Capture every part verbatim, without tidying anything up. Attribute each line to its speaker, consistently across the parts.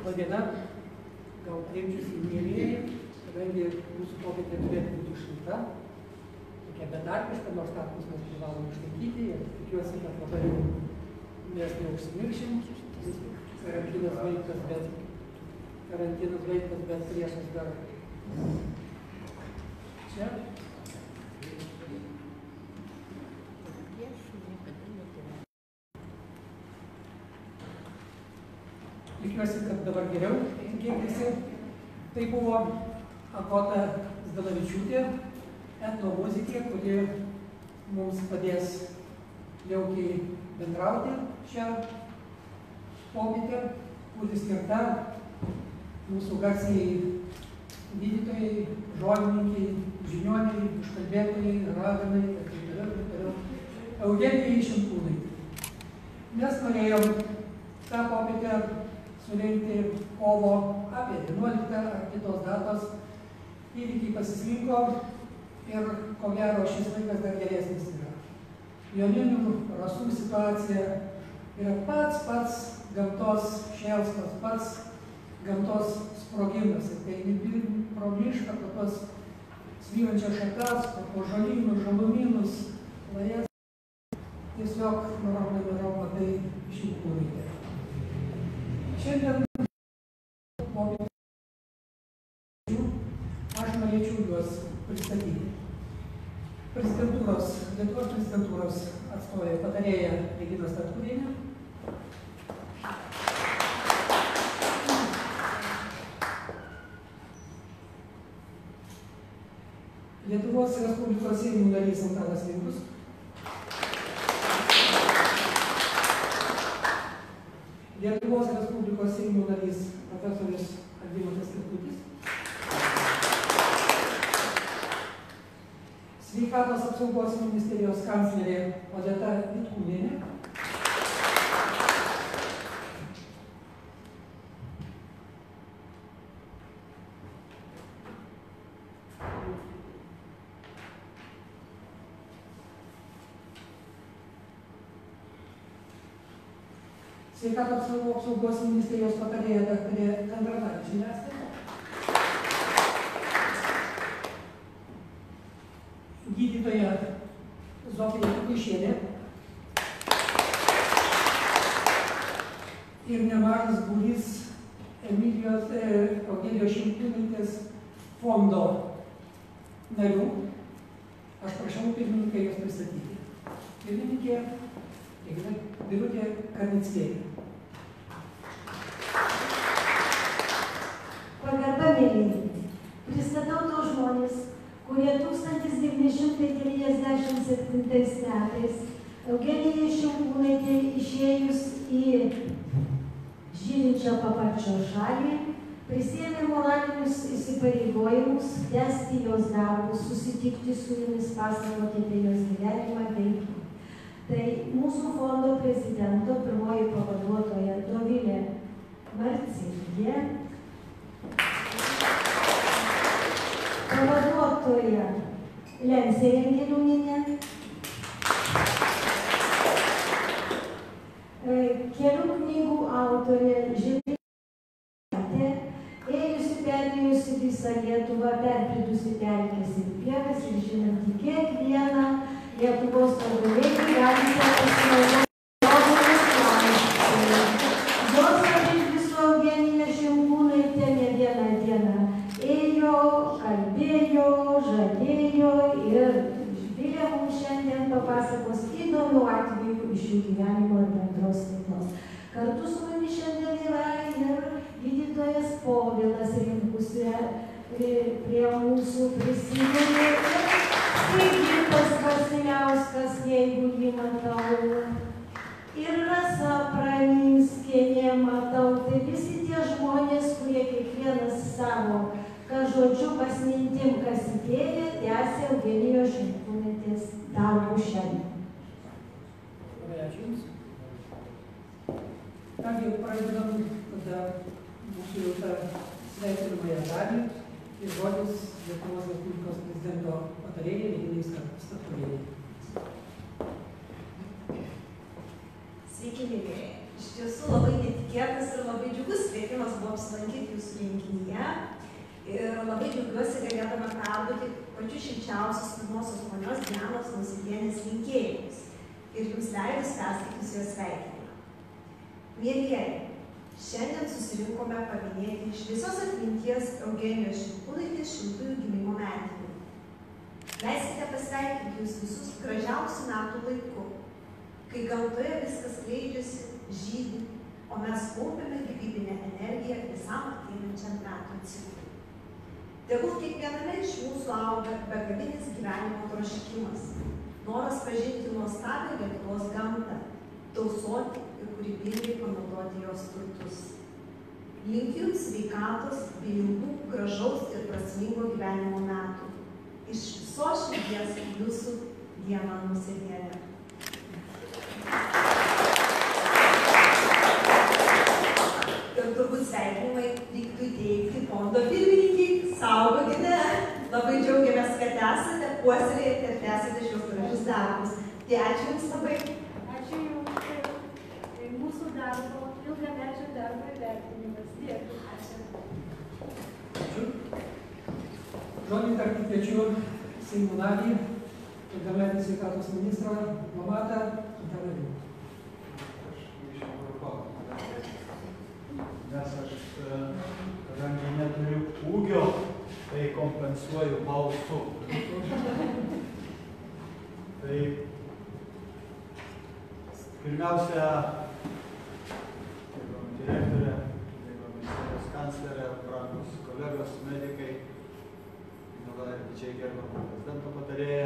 Speaker 1: Labadiena, gal priimčius į mėlėjai, kadangi mūsų popietė turėtų būti šilta, tokia betarpiška, nors tarpus mes privalom išlaikyti ir tikiuosi, kad labai mes neužsimiršim. Karantinas vaikas, bet karantinas vaikas, bet priešas dar čia. Tikiuosi, kad dabar geriau girdisi. Tai buvo Agota Zdanavičiūtė, etnomuzikė, kuri mums padės jaukiai bendrauti šią popietę, kuri skirta mūsų garsiai gydytojai, žolininkai, žiniuoniai, užkalbėtojai, raganai ir taip toliau, ir taip toliau. Eugenijai Šimkūnaitei. Mes norėjom tą popietę surinkti kovo apie vienuoliktą ar kitos datos. Įvykiai pasislinko ir ko gero šis laikas dar geresnis yra. Joninių rasų situacija yra pats pats gamtos šėlsmas, pats gamtos sprogimas. Ir kai eini pro mišką, pro tos svyrančias šakas, pro žolynus, žalumynus, lajas, tiesiog norom nedarom matai Šimkūnaitę. Šiandien aš norėčiau juos pristatyti. Prezidentūros, Lietuvos prezidentūros atstovė patarėja Regina Statkuvienė. Lietuvos Respublikos Seimo narys Antanas Vinkus. Lietuvos Respublikos Seimo narys profesorius Algimantas Kirkutis. Sveikatos apsaugos ministerijos kanclerė Odeta Vitkūnienė. Sveikatos apsaugos ministerijos patarėja daktarė Kandratavičienė. Gydytoja Zofija Kuišienė. Ir nemažas būrys Emilijos Eugenijos Šimkūnaitės fondo narių. Aš prašau pirmininką jos pristatyti. Pirmininkė Birutė Karnickienė.
Speaker 2: Pagarba mėlyniai. Pristatau tos žmonės, kurie tūkstantis devyni šimtai devyniasdešimt septintais metais Eugenijai Šimkūnaitei išėjus į žylinčią paparčio šalį prisiėmė moralinius įsipareigojimus tęsti jos darbus, susitikti su jumis, pasakoti apie jos gyvenimą veiklą. Tai mūsų fondo prezidento pirmoji pavaduotoja Dovilė Marcinė, pavaduotoja Lencė Jangeliūnienė, kelių knygų autorė Žilvinė, ėjusi perėjusi visą Lietuvą, perpridusi pelkes ir pievas ir žinanti kiekvieną Lietuvos tobulėti galite pasinaudoti nuomonės laisvėje. Jos abidvi su Eugenija Šimkūnaite ne vieną dieną ėjo, kalbėjo, žadėjo ir Žvilė mums šiandien papasakos įdomių atvejų iš jų gyvenimo ir bendros veiklos. Kartu su mumis šiandien yra ir gydytojas Povilas Rimkus prie mūsų prisidėjo. Sigitas Vasiliauskas, jeigu jį matau, ir Rasa Praninskienė matau, tai visi tie žmonės, kurie kiekvienas savo, ką žodžiu, kas mintim, kas idėja, tęsia Eugenijos Šimkūnaitės darbų šiandien.
Speaker 1: Labai ačiū Jums. Kągi, pradedam tada mūsų jau tą sveikinamąją dalį ir žodis Lietuvos Respublikos prezidento patarėjai Reginai Statkuvienei.
Speaker 3: Sveiki, mėlyjeji. Iš Iš tiesų labai netikėtas ir labai džiugus kvietimas buvo apsilankyti jūsų renginyje. Ir labai džiaugiuosi galėdama perduoti pačius šilčiausius pirmosios ponios Dianos Nausėdienės linkėjimus. Ir jums leidus perskaitysiu jos sveikinimą. Mielieji, šiandien susirinkome paminėti šviesios atminties Eugenijos Šimkūnaitės šimtųjų gimimo metinių. Leiskite pasveikinti jūs visus gražiausių metų laiku, kai gamtoje viskas skleidžiasi, žydi, o mes kaupiame gyvybinę energiją visam ateinančiam metų ciklui. Tegul kiekviename iš mūsų auga begalinis gyvenimo troškimas, noras pažinti nuostabią Lietuvos gamtą, tausoti ir kūrybingai panaudoti jos turtus. Linkiu jums sveikatos bei ilgų, gražaus ir prasmingo gyvenimo metų. Iš visos širdies jūsų Diana Nausėdienė. Ir turbūt sveikinimai reiktų įteikti fondo pirmininkiai, saugokite, labai džiaugiamės, kad esate, puoselėjate ir tęsite šios gražius darbus. Tai ačiū jums labai.
Speaker 4: Ačiū jums. Tai mūsų darbo, ilgamečio darbo įvertinimas. Dėkui. Ačiū.
Speaker 1: Ačiū. Žodį tarp kviečiu Seimo narį, ilgametį sveikatos ministrą, diplomatą Antaną Rimą.
Speaker 5: Aš neišėjau klausimą, nes aš, kadangi neturiu ūgio, tai kompensuoju balsu. Tai pirmiausia, gerbiama direktorė, gerbiama ministerijos kanclerė, brangūs kolegos, medikai, ir didžiai gerbiama prezidento patarėja.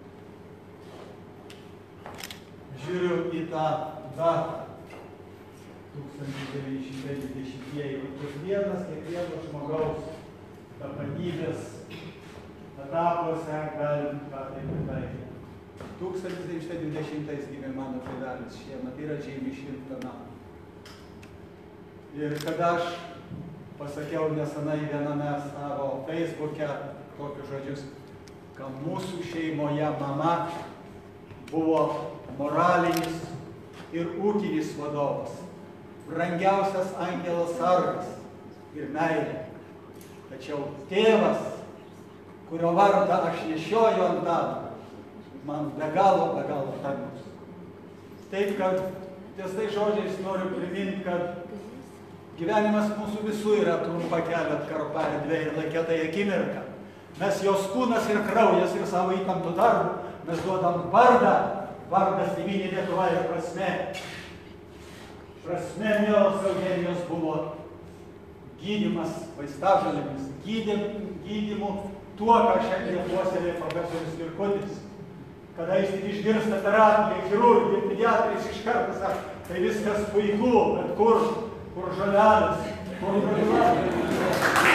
Speaker 5: Žiūriu į tą datą tūkstantis devyni šimtai dvidešimtieji. Kiekvienas, kiekvienas žmogaus tapatybės etapuose galim ką tai pritaikyti. tūkstantis devyni šimtai dvidešimtais gimė mano tėvelis, šiemet yra žymi šimtą metų. Ir kad aš pasakiau nesenai viename savo Facebook'e tokius žodžius, kad mūsų šeimoje mama buvo moralinis ir ūkinis vadovas, brangiausias angelas sargas ir meilė. Tačiau tėvas, kurio vardą aš nešioju ant dado, man be galo, be galo tarnus. Taip, kad ties tai žodžiais noriu priminti, kad gyvenimas mūsų visų yra trumpa kelio atkarpa erdvė ir laikė tai akimirka. Mes jos kūnas ir kraujas ir savo įtamtų darbų, mes duodam vardą, vardas tėvynė Lietuva ir prasme. Prasme, mielos Eugenijos, buvo gydymas vaistažolėmis, gydymu tuo, ką šiandien puoselėja profesorius Virkutis. Kada jis tik išgirsta terapiją, chirurgiją, pediatrais iš karto sako, tai viskas puiku, bet kur, kur žolelės, kur žolelės.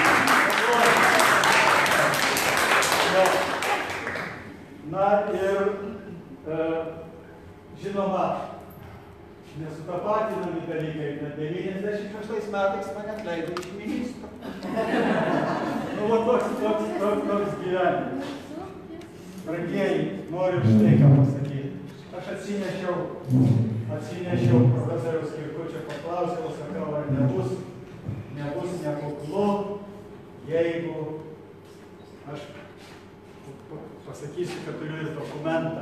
Speaker 5: Na ir, e, žinoma, nesutapatinami dalykai, bet devyniasdešimt šeštais metais mane atleido iš ministro. Nu, va toks, toks, toks, toks gyvenimas. Brangieji, noriu štai ką pasakyti. Aš atsinešiau, atsinešiau profesoriaus Kirkučio paklausiau, sakau, ar nebus, nebus nekuklu, jeigu aš pasakysiu, kad turiu ir dokumentą.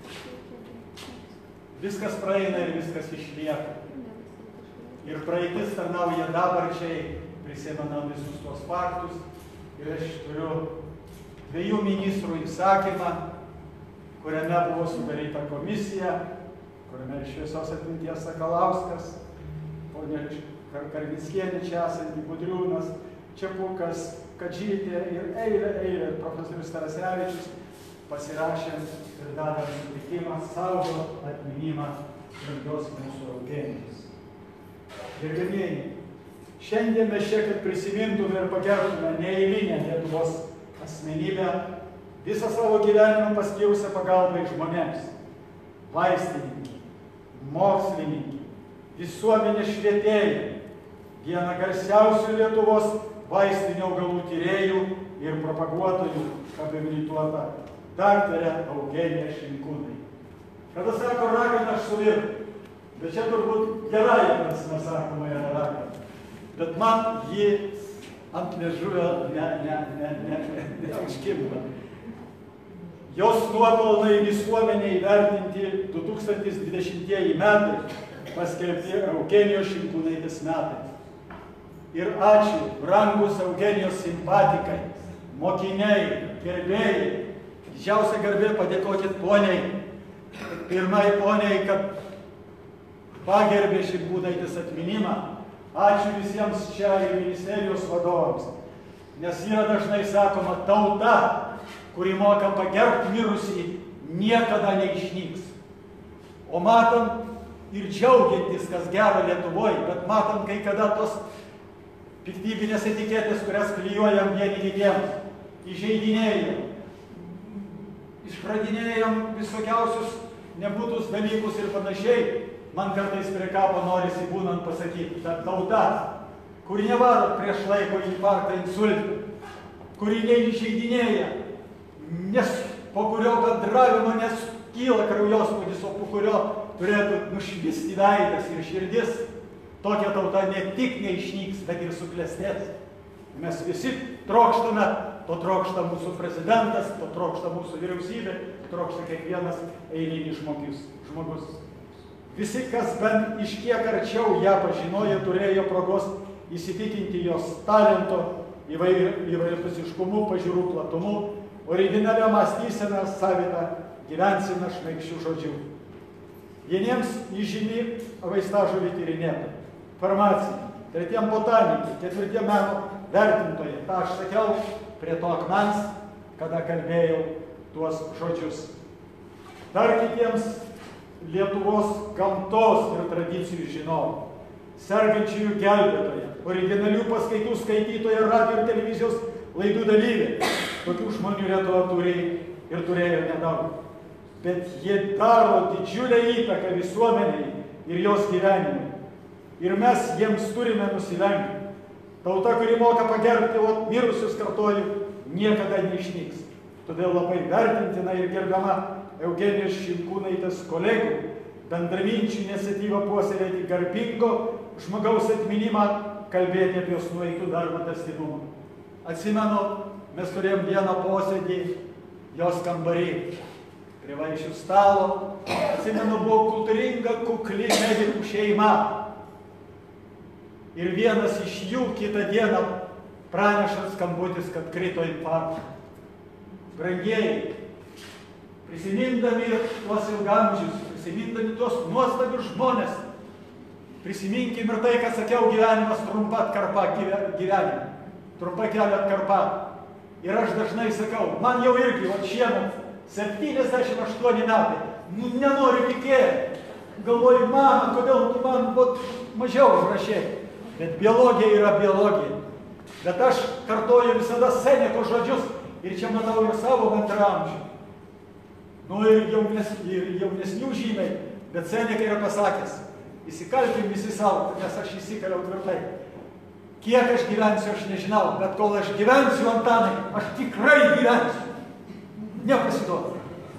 Speaker 5: Viskas praeina ir viskas išlieka. Ir praeitis tarnauja dabarčiai, prisimenam visus tos faktus. Ir aš turiu dviejų ministrų įsakymą, kuriame buvo sudaryta komisija, kuriame ir šviesios atminties Sakalauskas, ponė Karvickienė čia esanti, Budriūnas, Čepukas, Kadžytė ir eilė, eilė, profesorius Tarasevičius pasirašėm ir davėm sutikimą saugo atminimą brangios mūsų Eugenijos. Gerbiamieji, šiandien mes čia, kad prisimintume ir pagerbtume neeilinę Lietuvos asmenybę, visą savo gyvenimą paskyrusią pagalbai žmonėms, vaistininkį, mokslininkį, visuomenės švietėjų, vieną garsiausių Lietuvos vaistinių augalų tyrėjų ir propaguotojų, habilituota daktarė Eugenija Šimkūnaitė. Kada sako ragina aš suvirp, Bet čia turbūt gerai, mes nesakoma yra raka. Bet man jį ant liežuvio ne, ne, ne, ne, ne, neužkimba. Jos nuopelnai visuomeniai įvertinti du tūkstantis dvidešimtieji metai, paskelbti Eugenijos Šimkūnaitės metai. Ir ačiū, brangus Eugenijos simpatikai, mokiniai, gerbėjai. Didžiausia garbė padėkokit poniai, pirmai poniai, kad pagerbė Šimkūnaitės atminimą. Ačiū visiems čia ir ministerijos vadovams, nes yra dažnai sakoma, tauta, kuri moka pagerbti mirusį, niekada neišnyks. O matom ir džiaugiantis, kas gero Lietuvoje, bet matom kai kada tos piktybinės etiketės, kurias klijuojam vieni kitiems, įžeidinėjam, išradinėjam visokiausius nebūtus dalykus ir panašiai. Man kartais prie kapo norisi būnant pasakyti, kad tauta, kuri nevaro prieš laiko infarktą, insultą, kuri neįžeidinėja, nes po kurio bendravimo neskyla kraujospūdis, o po kurio turėtų nušvisti veidas ir širdis, tokia tauta ne tik neišnyks, bet ir suklestės. Mes visi trokštame, to trokšta mūsų prezidentas, to trokšta mūsų vyriausybė, trokšta kiekvienas eilinis žmogus. Visi, kas bent iš kiek arčiau ją pažinojo, turėjo progos įsitikinti jos talento, įvairiapusiškumu, pažiūrų platumu, originalią mąstyseną, savitą gyvenseną, šmaikščių žodžių. Vieniems įžymi vaistažuvį tyrinėtojai, farmacijai, tretiem botanikai, ketvirtiem meno vertintojai. Ta aš sakiau prie to akmens, kada kalbėjau tuos žodžius. Dar kitiems Lietuvos gamtos ir tradicijų žinovų, sergančiųjų gelbėtoja, originalių paskaitų skaitytoja, radio ir televizijos laidų dalyvė. Tokių žmonių Lietuva turi ir turėjo nedaug. Bet jie daro didžiulę įtaką visuomeniai ir jos gyvenimui. Ir mes jiems turime nusilenkti. Tauta, kuri moka pagerbti, o mirusius, kartoju, niekada neišnyks. Todėl labai vertintina ir gerbiama Eugenijos Šimkūnaitės kolegų bendraminčių iniciatyvą puoselėti garbingo žmogaus atminimą, kalbėti apie jos nueitų darbą tęstinumą. Atsimenu, mes turėjom vieną posėdį jos kambarį prie vaišių stalo. Atsimenu, buvo kultūringa, kukli medikų šeima. Ir vienas iš jų kitą dieną praneša skambutis, kad krito infarktą. Brangieji, prisimindami tuos ilgamžius, prisimindami tuos nuostabius žmonės, prisiminkim ir tai, ką sakiau, gyvenimas trumpa atkarpa gyvenime, trumpa kelio atkarpa. Ir aš dažnai sakau, man jau irgi, o šiemet, septyniasdešimt aštuoni metai, nu, nenoriu tikėti. Galvoju, mama, kodėl tu man vat, mažiau užrašė. Bet biologija yra biologija. Bet aš kartoju visada Seneko žodžius ir čia matau ir savo bendraamžių. Nu ir, jaunes, ir jaunesnių žymiai, bet Seneka yra pasakęs, įsikalkim visi savo, nes aš įsikaliau tvirtai. Kiek aš gyvensiu, aš nežinau, bet kol aš gyvensiu, Antanai, aš tikrai gyvensiu. Nepasiduodu.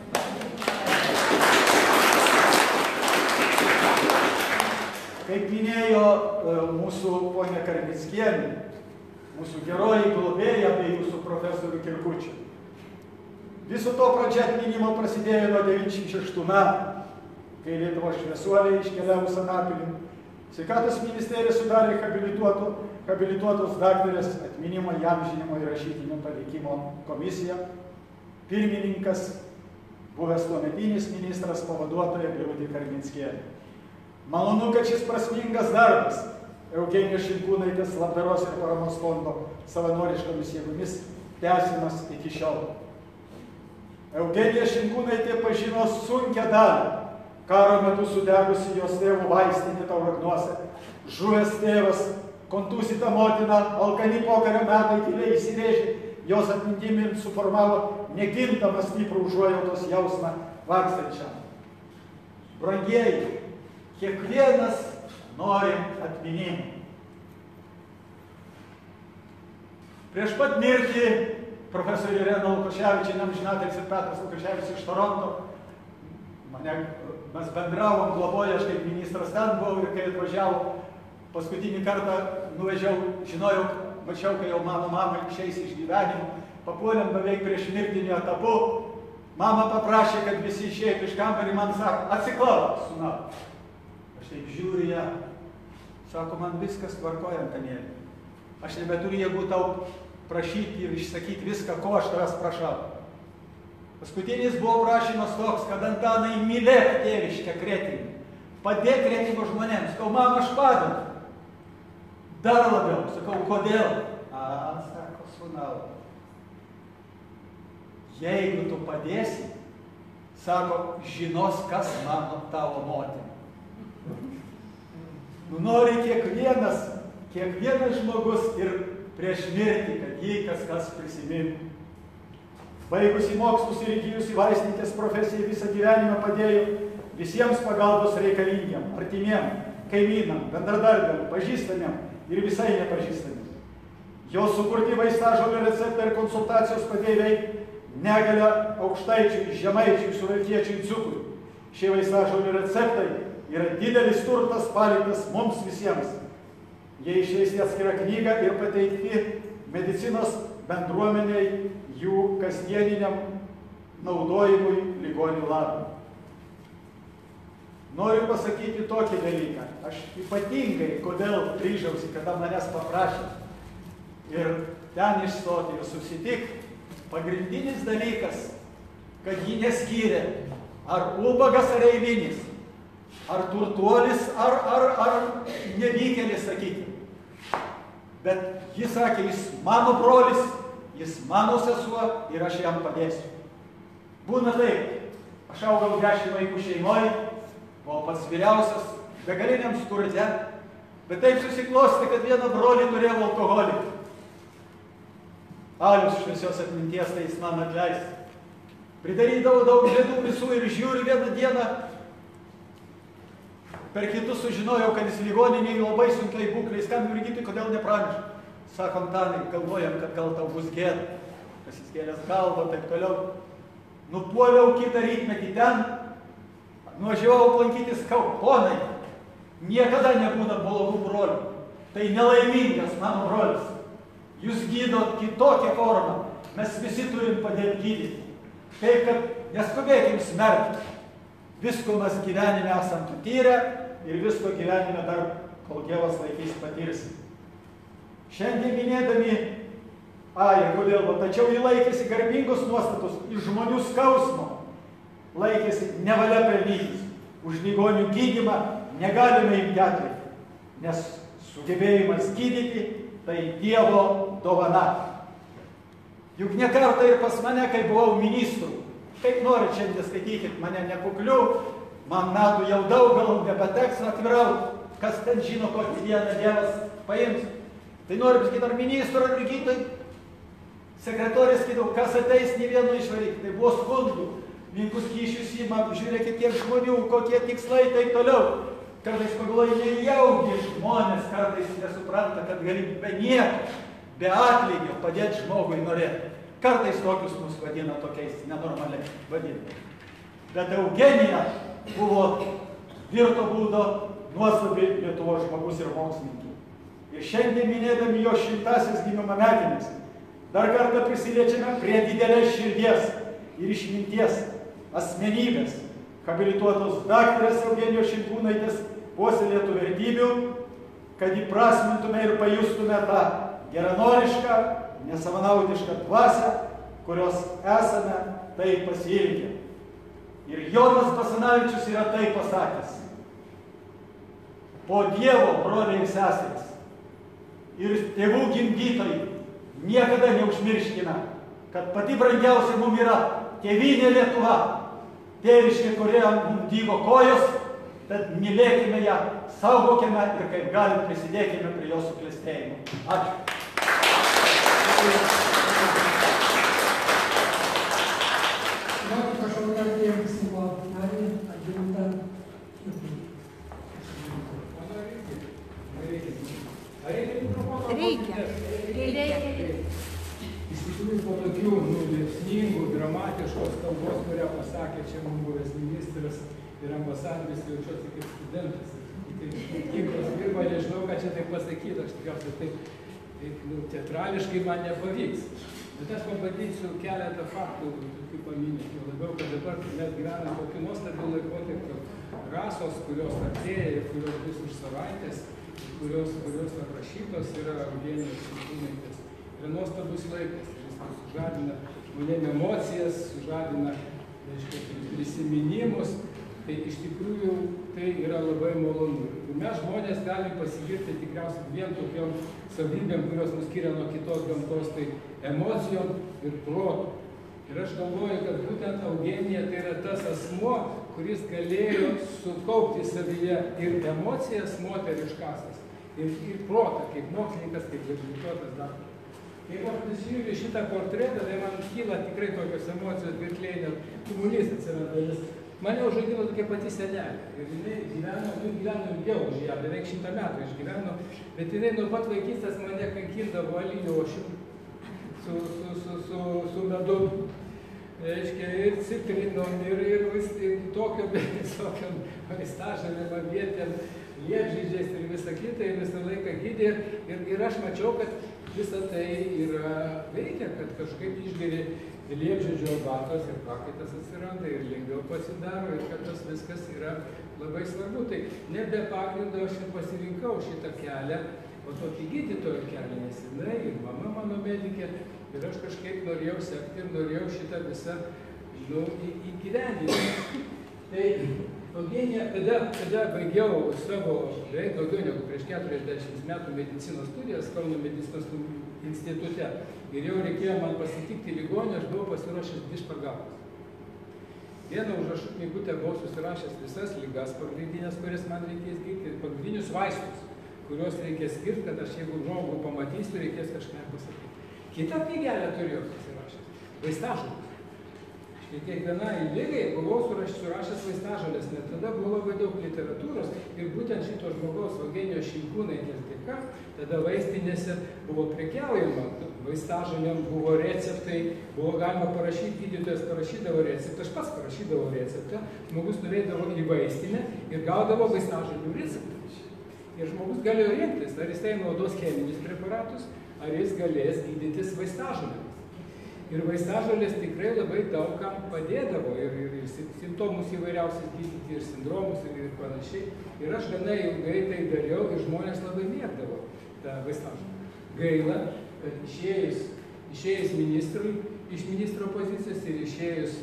Speaker 5: Kaip minėjo mūsų ponia Karnickienė, mūsų geroji globėja bei jūsų profesorių Kirkučių. Viso to pradžia atminimo prasidėjo nuo devyniasdešimt šeštų metų, kai Lietuvos šviesuoliai iškeliavo Anapilin. Sveikatos ministerija sudarė habilituotų, habilituotos daktarės atminimo, įamžinimo ir rašytinio palikimo komisiją. Pirmininkas, buvęs tuometinis ministras, pavaduotoja Birutė Karnickienė. Malonu, kad šis prasmingas darbas Eugenijos Šimkūnaitės labdaros ir paramos fondo savanoriškomis jėgomis tęsiamas iki šiol. Eugenija Šimkūnaitė pažino sunkią dalį, karo metu sudegusi jos tėvų vaistinė Tauragnuose, žuvęs tėvas, kontūsita motina, alkani pokario metai tyliai įsirėžė, jos atmintimi suformavo negintamą stiprų užuojautos jausmą vargstančiam. Brangieji, kiekvienas norim atminimų. Prieš pat mirtį profesorė Irena Lukoševičienė, amžinatilsį Petras Lukoševičius iš Toronto, mane mes bendravom, globoja, aš kaip ministras ten buvau ir kai atvažiavau, paskutinį kartą nuvažiavau, žinojau, mačiau, kai jau mano mama išeis iš gyvenimo, papuolėm beveik prieš mirtinį etapu, mama paprašė, kad visi išeitų iš kambarį, man sako, atsiklauk, sūnau. Aš taip žiūriu ją, sako, man viskas tvarkoja, Antanėlį. Aš nebeturiu jėgų tau prašyti ir išsakyti viską, ko aš tavęs prašau. Paskutinis buvo prašymas toks, kad Antanai mylėk tėviškę Kretingą, padėk Kretingos žmonėms. Sakau, mama, aš padedu. Dar labiau. Sakau, kodėl? A, sako, sūnau, jeigu tu padėsi, sako, žinos, kas mano tavo motina. Nu, nori kiekvienas, kiekvienas žmogus ir prieš mirtį, kad jį kas kas prisimintų. Baigusi mokslus ir įgijusi vaistininkės profesiją visą gyvenimą padėjo visiems pagalbos reikalingiem, artimiem, kaimynam, bendradarbiam, pažįstamiem ir visai nepažįstamiem. Jos sukurti vaistažolių receptai ir konsultacijos padėjo veikti negalę aukštaičiui, žemaičiui, suvalkiečiui, dzukui. Šie vaistažolių receptai yra didelis turtas paliktas mums visiems. Jie išleisti atskirą knygą ir pateikti medicinos bendruomeniai jų kasdieniniam naudojimui ligonių labui. Noriu pasakyti tokį dalyką. Aš ypatingai, kodėl ryžausi, kada manęs paprašė ir ten išstoti ir susitikti. Pagrindinis dalykas, kad jį neskyrė ar ubagas ar eilinis, ar turtuolis, ar, ar, ar nevykėlis, sakyti. Bet jis sakė, jis mano brolis, jis mano sesuo ir aš jam padėsiu. Būna taip, aš augau dešimt vaikų šeimoje, buvau pats vyriausias, begaliniam skurde, bet taip susiklosti, kad vieną brolį turėjau alkoholį. Alius šviesios atminties, tai jis man atleis. Pridarydavau daug bėdų visų ir žiūriu vieną dieną, per kitus sužinojau, kad jis ligoninėje labai sunkiai būklei, skambinu Rigitui, kodėl nepraneša. Sakom, Tanai, galvojam, kad gal tau bus gėda, pasiskėlęs galvą, taip toliau. Nupuoliau kitą rytmetį ten, nuvažiavau aplankyti, sakau, ponai, niekada nebūna blogų brolių. Tai nelaimingas mano brolis. Jūs gydot kitokią formą, mes visi turim padėti gydyti. Taip, kad neskubėkim smerkti. Visko mes gyvenime esam patyrę ir visko gyvenime dar, kol Dievas laikys, patirsim. Šiandien minėdami, ai, kodėl, va, tačiau jį laikėsi garbingos nuostatos iš žmonių skausmo, laikėsi nevalia pelnytis. Už ligonių gydymą negalime imti atlikti, nes sugebėjimas gydyti tai Dievo dovana. Juk ne kartą ir pas mane, kai buvau ministru, kaip norit šiandien skaitykit, mane nekukliu, man metų jau daug, gal nepateks atvirau, kas ten žino, kokį dieną Dievas paims. Tai noriu pasakyti, ar ministro, ar gydytojai, sekretorės skaitau, kas ateis, nei vieno išvaryti. Tai buvo skundų, minkus kyšius įma, žiūrėkit, kiek žmonių, kokie tikslai, taip toliau. Kartais pagalvoju, nejaugi žmonės kartais nesupranta, kad gali be nieko, be atlygio padėti žmogui norėti. Kartais tokius mus vadina tokiais nenormaliai vadinti. Bet Eugenija buvo tvirto būdo nuostabi Lietuvos žmogus ir mokslininkė. Ir šiandien minėdami jo šimtasias gimimo metinės, dar kartą prisiliečiame prie didelės širdies ir išminties asmenybės, habilituotos daktarės Eugenijos Šimkūnaitės puoselėtų vertybių, kad įprasmintume ir pajustume tą geranorišką, nesavanaudišką dvasią, kurios esame taip pasiilgę. Ir Jonas Basanavičius yra taip pasakęs. Po Dievo, broliai ir seserys, ir tėvų gimdytojai, niekada neužmirškime, kad pati brangiausia mums yra tėvynė Lietuva, tėviškė, kurioje mums dygo kojos, tad mylėkime ją, saugokime ir kaip galim prisidėkime prie jos suklestėjimo. Ačiū.
Speaker 1: Noriu pašaukti Seimo narį Algimantą Šnipulį.
Speaker 6: Reikia. Reikia.
Speaker 7: Iš tikrųjų, po tokių nu, liepsningų, dramatiškos kalbos, kurią pasakė čia mums buvęs ministras,
Speaker 8: ir ambasadorius jaučiuosi kaip studentas. Kiek tos dirba, nežinau, ką čia taip pasakyti, aš tikriausiai taip, taip nu, teatrališkai man nepavyks. Bet aš pabandysiu keletą faktų, kaip paminėti, jau labiau, kad dabar mes gyvename tokiu nuostabiu laikotarpiu. Rasos, kurios artėja ir kurios bus už savaitės, kurios, kurios aprašytos yra Eugenijos Šimkūnaitės. Yra nuostabus laikas, jis sužadina žmonėm emocijas, sužadina, reiškia, prisiminimus. Tai iš tikrųjų tai yra labai malonu. Ir mes žmonės galim pasigirti tikriausiai dviem tokiom savybėm, kurios mus skiria nuo kitos gamtos, tai emocijom ir protu. Ir aš galvoju, kad būtent Eugenija tai yra tas asmuo, kuris galėjo sukaupti savyje ir emocijas moteriškasias, ir, ir protą, kaip mokslininkas, kaip habilituotas daktaras. Jeigu aš pasižiūriu šitą portretą, tai man kyla tikrai tokios emocijos, gerklėj net tumulys atsiranda, nes mane užaugino tokia pati senelė. Ir jinai gyveno, nu, gyveno ilgiau už ją, beveik šimtą metų išgyveno, bet jinai nuo pat vaikystės mane kankindavo alyjošiu su, su, su, su, su medum. Reiškia, ir citrinom, ir, ir, ir tokio, visokiam vaistažalėm, avietėm, liepžydžiais ir visą kitą, ir visą laiką gydė. Ir, ir aš mačiau, kad visą tai yra veikia, kad kažkaip išgeri liepžydžio arbatos ir prakaitas atsiranda, ir lengviau pasidaro, ir kad tas viskas yra labai svarbu. Tai ne be pagrindo aš ir pasirinkau šitą kelią, o tokį gydytojo kelią, nes jinai ir mama mano medikė. Ir aš kažkaip norėjau sekti ir norėjau šitą visą, nu, įgyvendinti. Tai Eugenija, kada, kada baigiau savo, beveik daugiau negu prieš keturiasdešimt metų medicinos studijas Kauno medicinos institute, ir jau reikėjo man pasitikti ligonį, aš buvau pasiruošęs dvi špagatus. Vieną užrašų knygutę buvau susirašęs visas ligas pagrindinės, kurias man reikės gydyti, ir pagrindinius vaistus, kuriuos reikės skirti, kad aš jeigu žmogų pamatysiu, reikės kažką pasakyti. Kitą knygelę turėjau susirašęs, vaistažolės. Ir kiekvienai ligai buvau surašęs vaistažolės, net tada buvo labai daug literatūros ir būtent šito žmogaus Eugenijos Šimkūnaitės dėka, tada vaistinėse buvo prekiaujama vaistažolėm, buvo receptai, buvo galima parašyti, gydytojas parašydavo receptą, aš pats parašydavau receptą, žmogus nuveidavo į vaistinę ir gaudavo vaistažolių receptą. Ir žmogus galėjo rinktis, ar jisai naudos cheminius preparatus, ar jis galės gydytis vaistažolėmis. Ir vaistažolės tikrai labai daug kam padėdavo ir, ir, ir simptomus įvairiausius gydyti, ir sindromus, ir, ir panašiai. Ir aš gana ilgai tai dariau ir žmonės labai mėgdavo tą vaistažolę. Gaila, kad išėjus, išėjus ministrui, iš ministro pozicijos ir išėjus,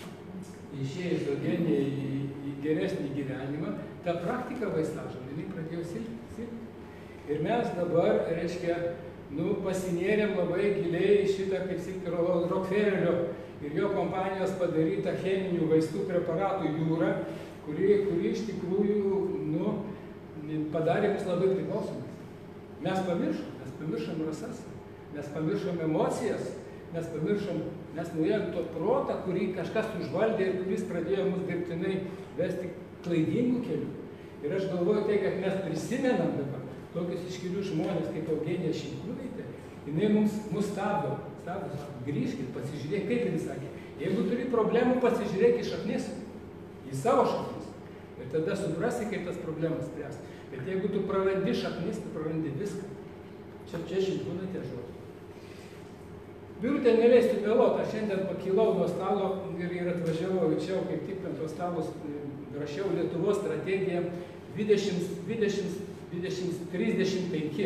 Speaker 8: išėjus Eugenijai į, į geresnį gyvenimą, ta praktika vaistažolė pradėjo silpti. Ir mes dabar, reiškia, nu, pasinėrėm labai giliai šitą, kaip sakyti, Rockefellerio ir jo kompanijos padarytą cheminių vaistų preparatų jūrą, kuri, kuri iš tikrųjų, nu, padarė mus labai priklausomais. Mes pamiršom, mes pamiršom rasas, mes pamiršom emocijas, mes pamiršom, mes nuėjom to protą, kurį kažkas užvaldė ir kuris pradėjo mus dirbtinai vesti klaidingų kelių. Ir aš galvoju tai, kad mes prisimenam dabar tokius iškilius žmonės kaip Eugenija Šimkūnaitė, jinai mums, mus stabdo, stabdo, stabdo, grįžkit, pasižiūrėk, kaip jis sakė. Jeigu turi problemų, pasižiūrėk į šaknis, į savo šaknis. Ir tada suprasi, kaip tas problemas spręsti. Bet jeigu tu prarandi šaknis, tu prarandi viską. Čia, čia Šimkūnaitė žodžiu. Birutė, neleisiu vėluoti, aš šiandien pakilau nuo stalo ir, ir atvažiavau čia, kaip tik ant tos stalus rašiau Lietuvos strategiją dvidešimt trisdešimt penki.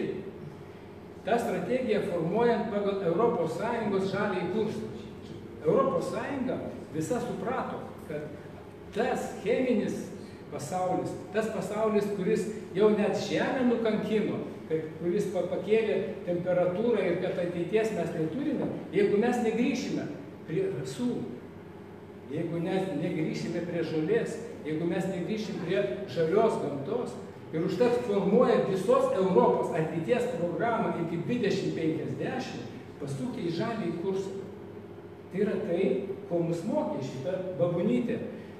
Speaker 8: Ta strategija formuojant pagal Europos Sąjungos žaliąjį kursą. Europos Sąjunga visa suprato, kad tas cheminis pasaulis, tas pasaulis, kuris jau net žemę nukankino, kad, kuris pakėlė temperatūrą ir kad ateities mes neturime, jeigu mes negrįšime prie rasų, jeigu mes negrįšime prie žolės, jeigu mes negrįšime prie žalios gamtos, ir užtat formuoja visos Europos ateities programą iki dvidešimt penkiasdešimt pasukti į žalį kursą. Tai yra tai, ko mus mokė šita babunytė,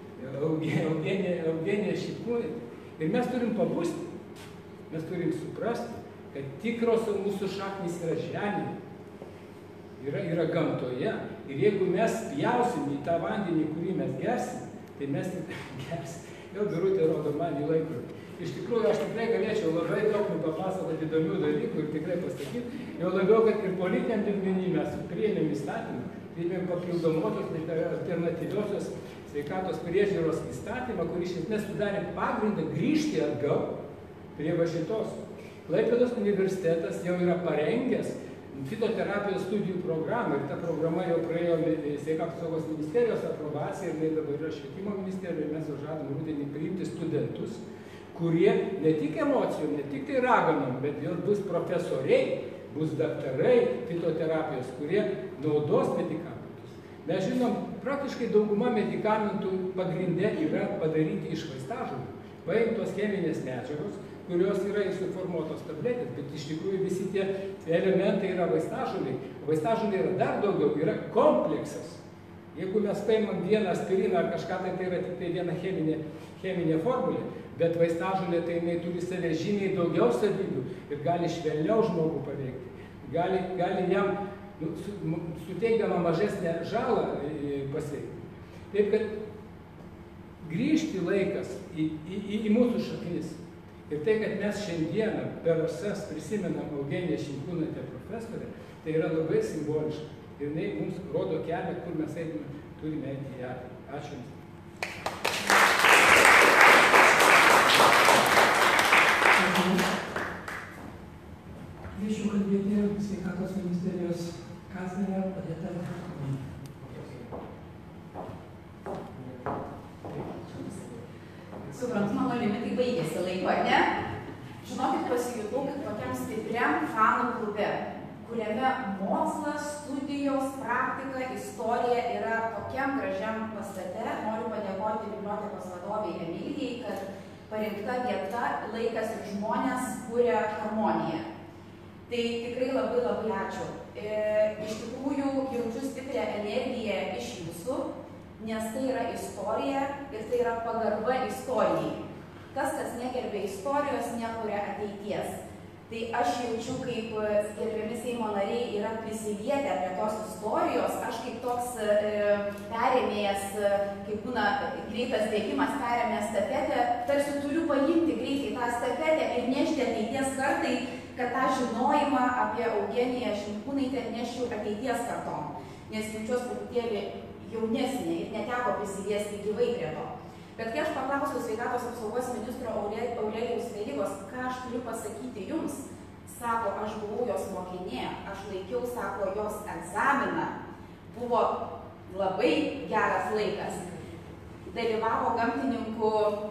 Speaker 8: Eugenija, Eugenija Šimkūnaitė. Ir mes turim pabusti, mes turim suprasti, kad tikros mūsų šaknys yra žemėje, yra, yra gamtoje. Ir jeigu mes pjausim į tą vandenį, kurį mes gersim, tai mes gersim. Jau Birutė rodo man į laikrodį. Iš tikrųjų, aš tikrai galėčiau labai daug papasakoti įdomių dalykų ir tikrai pasakyti, jau labiau, kad ir politiniam lygmenį mes priėmėm įstatymą, priėmėm papildomosios alternatyviosios sveikatos priežiūros įstatymą, kuris iš esmės sudarė pagrindą grįžti atgal prie va šitos. Klaipėdos universitetas jau yra parengęs fitoterapijos studijų programą ir ta programa jau praėjo sveikatos apsaugos ministerijos aprobaciją ir jinai dabar yra švietimo ministerijoje ir mes jau žadam rudenį priimti studentus, kurie ne tik emocijom, ne tik tai raganom, bet jos bus profesoriai, bus daktarai fitoterapijos, kurie naudos medikamentus. Mes žinom, praktiškai dauguma medikamentų pagrinde yra padaryti iš vaistažolių. Paimtos cheminės medžiagos, kurios yra suformuotos tabletės, bet iš tikrųjų visi tie elementai yra vaistažoliai. Vaistažoliai yra dar daugiau, yra kompleksas. Jeigu mes paimam vieną aspiriną ar kažką, tai tai yra tik tai viena cheminė, cheminė formulė, bet vaistažolė tai jinai turi save žymiai daugiau savybių ir gali švelniau žmogų paveikti. Gali, gali jam nu, su, suteikdama mažesnę žalą pasiekti. Taip, kad grįžti laikas į, į, į, į mūsų šaknis. Ir tai, kad mes šiandieną per rasas prisimenam Eugeniją Šimkūnaitę profesorę, tai yra labai simboliška. Ir jinai mums rodo kelią, kur mes eidime, turime eiti į ateitį. Ačiū Jums.
Speaker 1: Kviečiu kalbėti sveikatos ministerijos kanclerę Odetą.
Speaker 6: Suprantu, mano limitai baigėsi laiko, ne? Žinokit, pasijutau kaip tokiam stipriam fanų klube, kuriame mokslas, studijos, praktika, istorija yra tokiam gražiam pastate. Noriu padėkoti bibliotekos vadoviai Emilijai, kad parinkta vieta, laikas ir žmonės kuria harmoniją. Tai tikrai labai labai ačiū. E, iš tikrųjų, jaučiu stiprią energiją iš jūsų, nes tai yra istorija ir tai yra pagarba istorijai. Tas, kas negerbė istorijos, nekuria ateities. Tai aš jaučiu, kaip gerbiami Seimo nariai yra prisilietę prie tos istorijos, aš kaip toks e, perėmėjas, kaip būna greitas bėgimas, perėmėjęs stafetę, tarsi turiu paimti greitai tą stafetę ir nešti ateities kartai, kad tą žinojimą apie Eugeniją Šimkūnaitę neščiau ateities kartom, nes jaučiuos truputėlį jaunesnė ir neteko prisiliesti gyvai prie to. Bet kai aš paklausiau sveikatos apsaugos ministro Aurelijaus Verygos, ką aš turiu pasakyti jums, sako, aš buvau jos mokinė, aš laikiau, sako, jos egzaminą, buvo labai geras laikas. Dalyvavo gamtininkų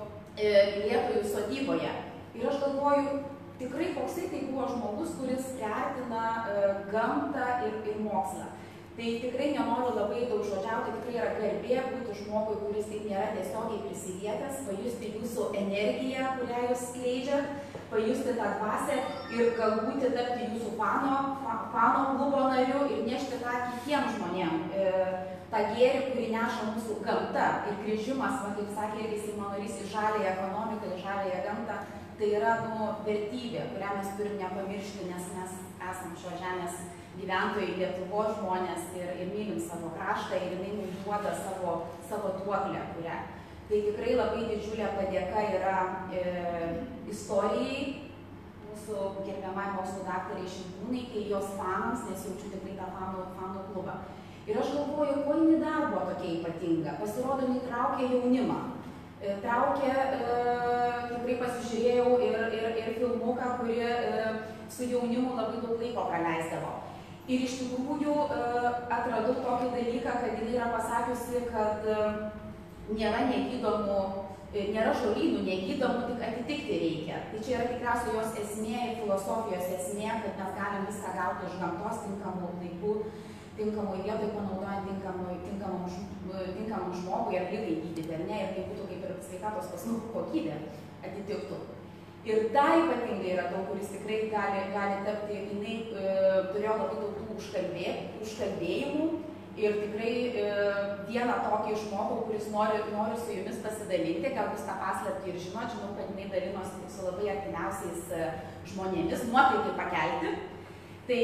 Speaker 6: mylėtojų sodyboje. Ir aš galvoju, tikrai koksai tai buvo žmogus, kuris priartina gamtą ir, ir mokslą. Tai tikrai nenoriu labai daug žodžiauti, tikrai yra garbė būti žmogui, kuris taip nėra tiesiogiai prisilietęs, pajusti jūsų energiją, kurią jūs skleidžiat, pajusti tą dvasią ir galbūt tapti jūsų fano, fano klubo nariu ir nešti tą kitiems žmonėms, e, tą gėrį, kurį neša mūsų gamta ir grįžimas, va, kaip sakė irgi Seimo narys, į žaliąją ekonomiką, į žaliąją gamtą, tai yra nu, vertybė, kurią mes turim nepamiršti, nes mes esam šio žemės gyventojai, Lietuvos žmonės ir, ir mylim savo kraštą ir jinai mums duoda savo, savo duoklę, kurią. Tai tikrai labai didžiulė padėka yra e, istorijai, mūsų gerbiamai mokslo daktarai Šimkūnaitei, jos fanams, nes jaučiu tikrai tą fanų, fanų klubą. Ir aš galvoju, ko jinai dar buvo tokia ypatinga. Pasirodo, jinai traukė jaunimą. E, traukė, e, tikrai pasižiūrėjau ir, ir, ir filmuką, kuri e, su jaunimu labai daug laiko praleisdavo. Ir iš tikrųjų atradau tokį dalyką, kad jinai yra pasakiusi, kad nėra negydomų, nėra žolynų negydomų, tik atitikti reikia. Tai čia yra tikriausiai jos esmė ir filosofijos esmė, kad mes galim viską gauti iš gamtos tinkamų laikų, tinkamų vietoj, panaudojant tinkamų, tinkamų, tinkamų žmogui ar lygai gydyti, ar ne, ir tai būtų kaip ir sveikatos paslaugų kokybė atitiktų. Ir dar ypatingai yra daug, kuris tikrai gali, gali tapti, jinai e, turėjo labai daug tų užkalbė, užkalbėjimų ir tikrai e, vieną tokį išmokau, kuris nori, nori su jumis pasidalinti, gal jūs tą paslaptį ir žinot, žinau, kad jinai dalinosi tik su labai artimiausiais e, žmonėmis, nuotaikai pakelti. Tai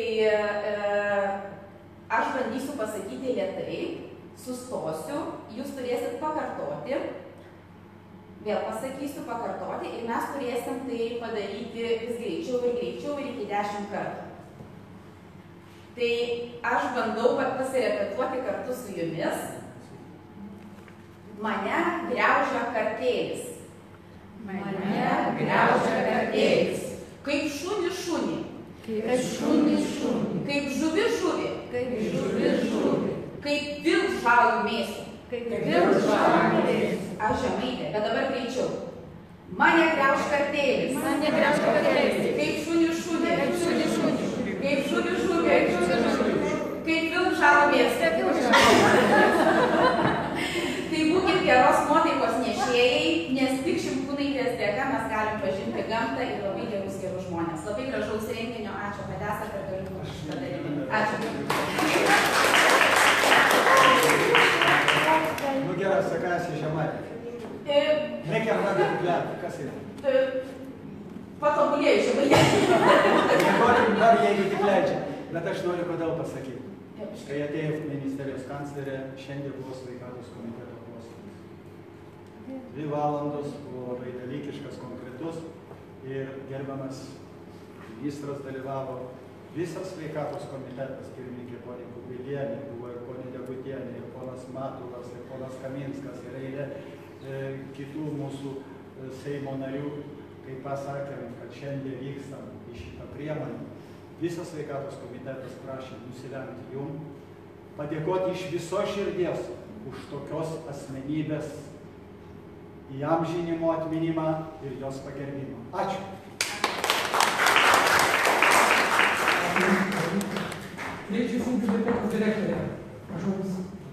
Speaker 6: e, aš bandysiu pasakyti lėtai, sustosiu, jūs turėsit pakartoti vėl pasakysiu, pakartoti ir mes turėsim tai padaryti vis greičiau ir greičiau ir iki dešimt kartų. Tai aš bandau pasirepetuoti kartu su jumis. Mane griaužia kartėlis. Mane griaužia kartėlis. Kaip šunį šunį. Kaip šunį šunį. Kaip žuvi žuvi. Kaip žuvi žuvi. Kaip vil žalų mėsų. Kaip vil žalų mėsų. Aš žemaitė, bet dabar greičiau. Mane griauž kartėlis. Mane griauž kartėlis. Kaip šunį šunį. Kaip šunį šunį. Kaip žuvi žuvi. Kaip žuvi žuvi. Kaip vil žalų mėsų. Tai būkit geros nuotaikos nešėjai, nes tik Šimkūnaitės dėka mes galim pažinti gamtą ir labai gerus gerus žmonės. Labai gražaus renginio, ačiū, kad esate ir galiu padaryti. Ačiū.
Speaker 5: Nu gerai, sakasi žemaitė. Reikia ragą tikliatą, kas yra?
Speaker 6: Patobulėjau žemaitė.
Speaker 5: Negorim dar, jeigu tik leidžia, bet aš noriu kodėl pasakyti. Kai atėjo ministerijos kanclerė, šiandien buvo sveikatos komiteto posėdis. Dvi valandos buvo labai dalykiškas, konkretus ir gerbiamas ministras dalyvavo. Visas sveikatos komitetas, pirmininkė ponė Kubilienė, buvo ir ponė Degutienė, ir ponas Matulas, ir ponas Kaminskas, ir eilė e, kitų mūsų e, Seimo narių, kai pasakėm, kad šiandien vykstam į šitą priemonę. Visas sveikatos komitetas prašė nusilenkti jum, padėkoti iš viso širdies už tokios asmenybės įamžinimo atminimą ir jos pagerbimą. Ačiū.
Speaker 1: Lyčių funkcijų bibliotekos direktorė. Prašau Jums.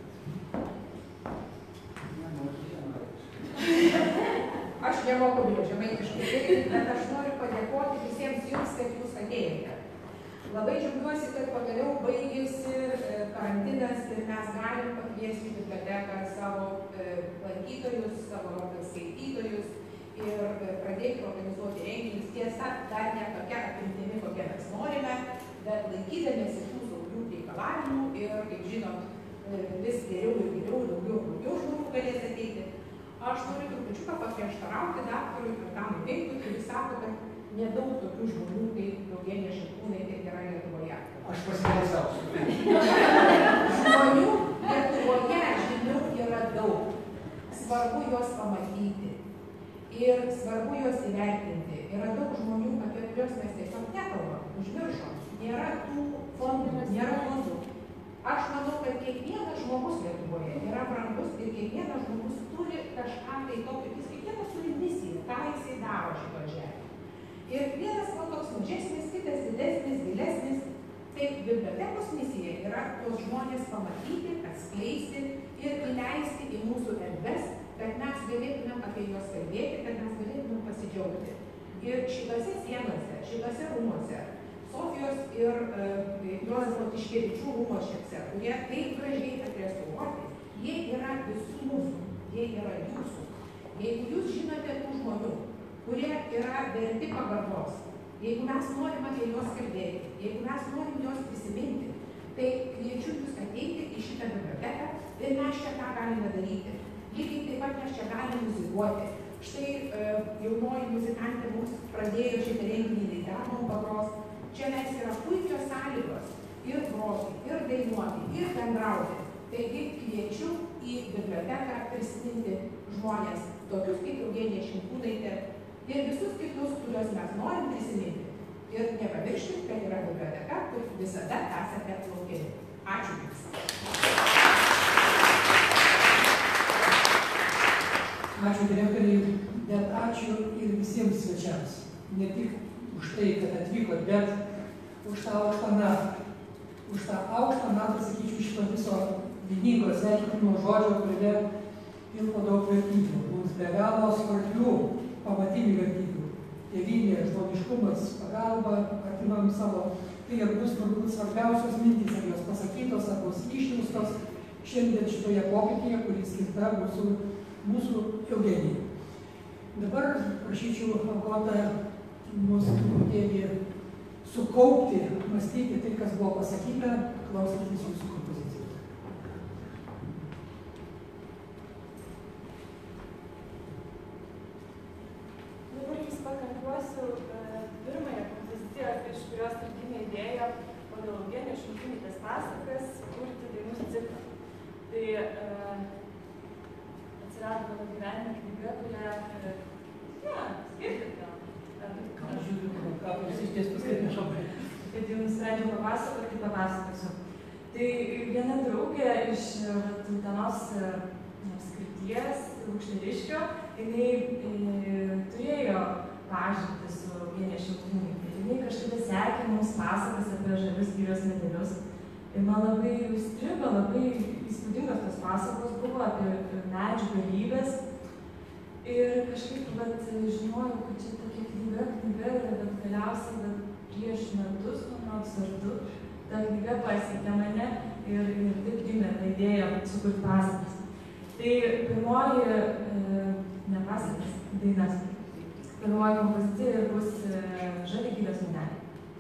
Speaker 9: Aš nemoku žemaitiškai, bet aš noriu padėkoti visiems jums, kad jūs atėjote. Labai džiaugiuosi, kad pagaliau baigėsi karantinas ir mes galim pakviesti į biblioteką savo lankytojus, savo skaitytojus ir pradėti organizuoti renginius. Tiesa, dar ne tokia apimtimi, kokia mes norime, bet laikydamėsi tų saugių reikalavimų ir, kaip žinot, vis geriau ir geriau, daugiau ir daugiau žmonių galės ateiti. Aš noriu trupučiuką paprieštarauti daktarui Antanui Veiktui, kuris sako, kad nedaug tokių žmonių, kaip Eugenija Šimkūnaitė yra Lietuvoje.
Speaker 7: Aš pasiklausausiu.
Speaker 9: Žmonių Lietuvoje, žinių, yra daug. Svarbu juos pamatyti ir svarbu juos įvertinti. Yra daug žmonių, apie kuriuos mes tiesiog nekalbam, užmiršom. Nėra tų fondų, nėra fondų. Aš manau, kad kiekvienas žmogus Lietuvoje yra brangus ir kiekvienas žmogus turi kažką tai tokio. Jis kiekvienas turi misiją, ką jisai daro šito žemė. Ir vienas gal toks mažesnis, kitas didesnis, gilesnis. Taip, bibliotekos misija yra tuos žmonės pamatyti, atskleisti ir įleisti į mūsų erdves, kad mes galėtumėm apie juos kalbėti, kad mes galėtumėm pasidžiaugti. Ir šitose sienose, šitose rūmuose, Sofijos ir uh, Jonas Baltiškevičių rūmuose, kurie taip gražiai atrestauruoti, jie yra visų mūsų, jie yra jūsų. Jeigu jūs žinote tų žmonių, kurie yra verti pagarbos, jeigu mes norim apie juos kalbėti, jeigu mes norim juos prisiminti, tai kviečiu jūs ateiti į šitą biblioteką ir mes čia tą galime daryti. Lygiai taip pat mes čia galime muzikuoti. Štai uh, jaunoji muzikantė mums pradėjo šitą renginį Leidamom pagros. Čia mes yra puikios sąlygos ir groti, ir dainuoti, ir bendrauti. Taigi kviečiu į biblioteką prisiminti žmonės, tokius kaip Eugenija Šimkūnaitė ir visus kitus, kuriuos mes norim prisiminti. Ir nepamirškit, kad yra biblioteka, kur visada esate laukiami. Ačiū Jums.
Speaker 1: Ačiū direktoriai, bet ačiū ir visiems svečiams. Ne tik už tai, kad atvykot, bet už tą aukštą natą. Už tą aukštą natą, sakyčiau, šito viso vieningo sveikinimo žodžio, kuriame pilko daug vertybių. Mums be galo svarbių pamatinių vertybių. Tėvynė, žmogiškumas, pagalba artimam savo. Tai ir bus turbūt svarbiausios mintys, ar jos pasakytos, ar bus išniustos šiandien šitoje popietėje, kuri skirta mūsų, mūsų Eugenijai. Dabar prašyčiau Agotą mus truputėlį sukaupti, mąstyti tai, kas buvo pasakyta, klausantis jūsų kompozicijos.
Speaker 10: Tai viena draugė iš Utenos apskrities, Lukšneriškio, jinai e, turėjo pažintį su Genė Šimkūnaitė. Jinai kažkada sekė mums pasakas apie žalius girios medelius. Ir man labai įstrigo, labai įspūdingos tos pasakos buvo apie medžių galybės. Ir kažkaip, bet žinojau, kad čia tokia knyga, knyga yra, bet galiausiai, bet prieš metus, man rodos, ar du, ta knyga pasiekė mane ir, ir taip gimė ta idėja sukurti pasakas. Tai pirmoji, e, ne pasakas, dainas. Pirmoji kompozicija bus e, Žali girios medeliai.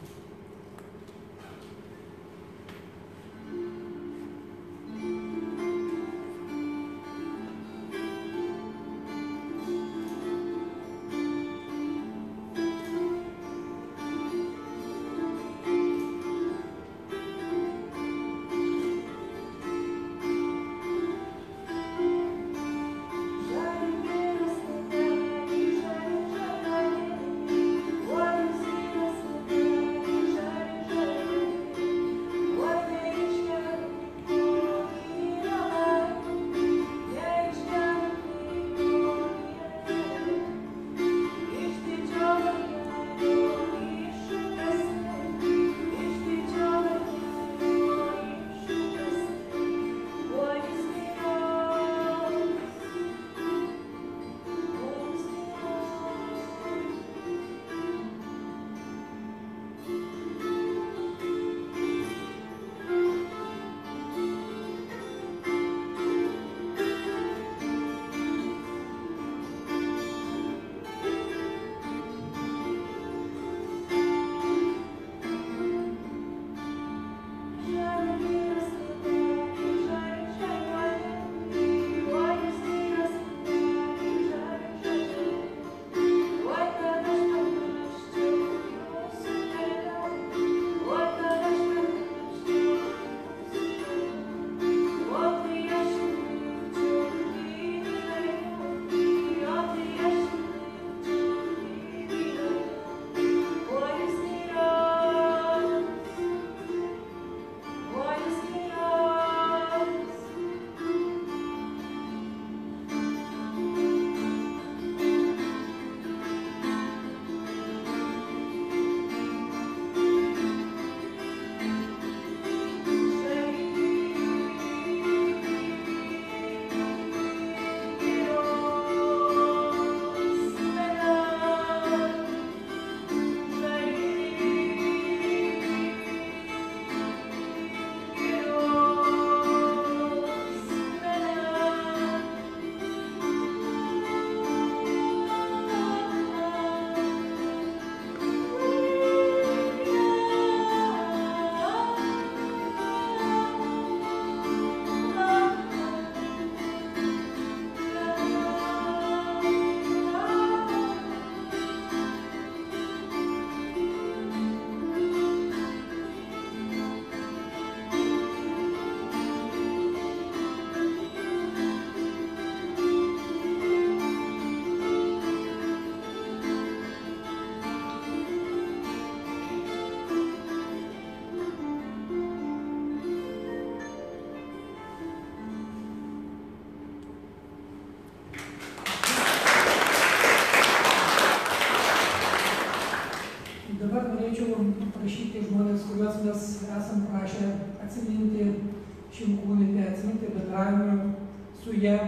Speaker 1: prašyti žmonės, kuriuos mes esam prašę atsiminti Šimkūnaitę, atsiminti bendravimą su ja,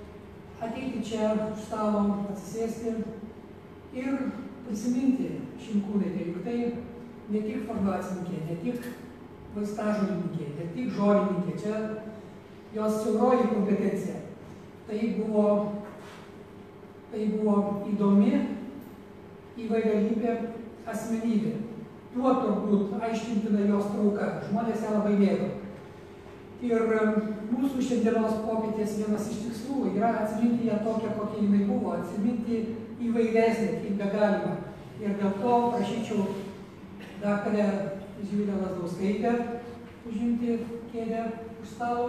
Speaker 1: ateiti čia už stalo, atsisėsti ir prisiminti Šimkūnaitę, juk tai ne tik farmacininkė, ne tik vaistažolininkė, ne tik žolininkė, čia jos siauroji kompetencija. Tai buvo, tai buvo įdomi, įvairialypė asmenybė. Tuo turbūt aiškintina jos trauka. Žmonės ją labai mėgo. Ir mūsų šiandienos popietės vienas iš tikslų yra atsiminti ją tokią, kokia jinai buvo, atsiminti įvairesnė, kaip begalima. Ir dėl to prašyčiau daktarę Živilę Lazdauskaitę užimti kėdę už stalo.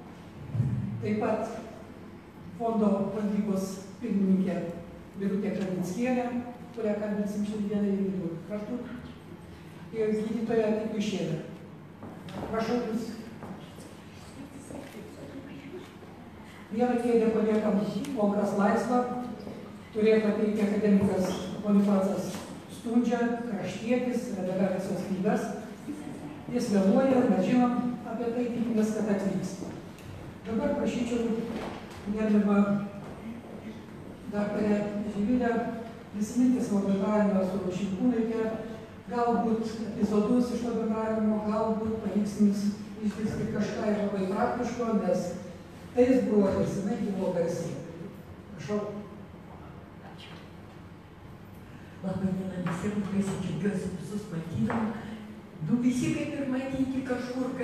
Speaker 1: Taip pat fondo valdybos pirmininkė Birutė Kravickienė, kurią kalbėsim šiandieną ir kitų kartų. Ir gydytoja Tikiu Šėda. Prašau jūs Vieną kėdę paliekam kol kas laisvą, turėtų ateiti akademikas Bonifacas Stundžia, kraštietis, redagavęs jos knygas. Jis vėluoja, mes žinom apie tai, tikimės, kad atvyks. Dabar prašyčiau gerbiamą daktarę Živilę prisiminti savo bendravimą su Šimkūnaite, galbūt epizodus iš to bendravimo, galbūt pavyks mums išgirsti kažką ir labai praktiško, nes tais bruožais jinai buvo garsi. Prašau.
Speaker 11: Ačiū. Labai diena visiems, baisiai džiaugiuosi visus matydama. Nu visi kaip ir matyti kažkur,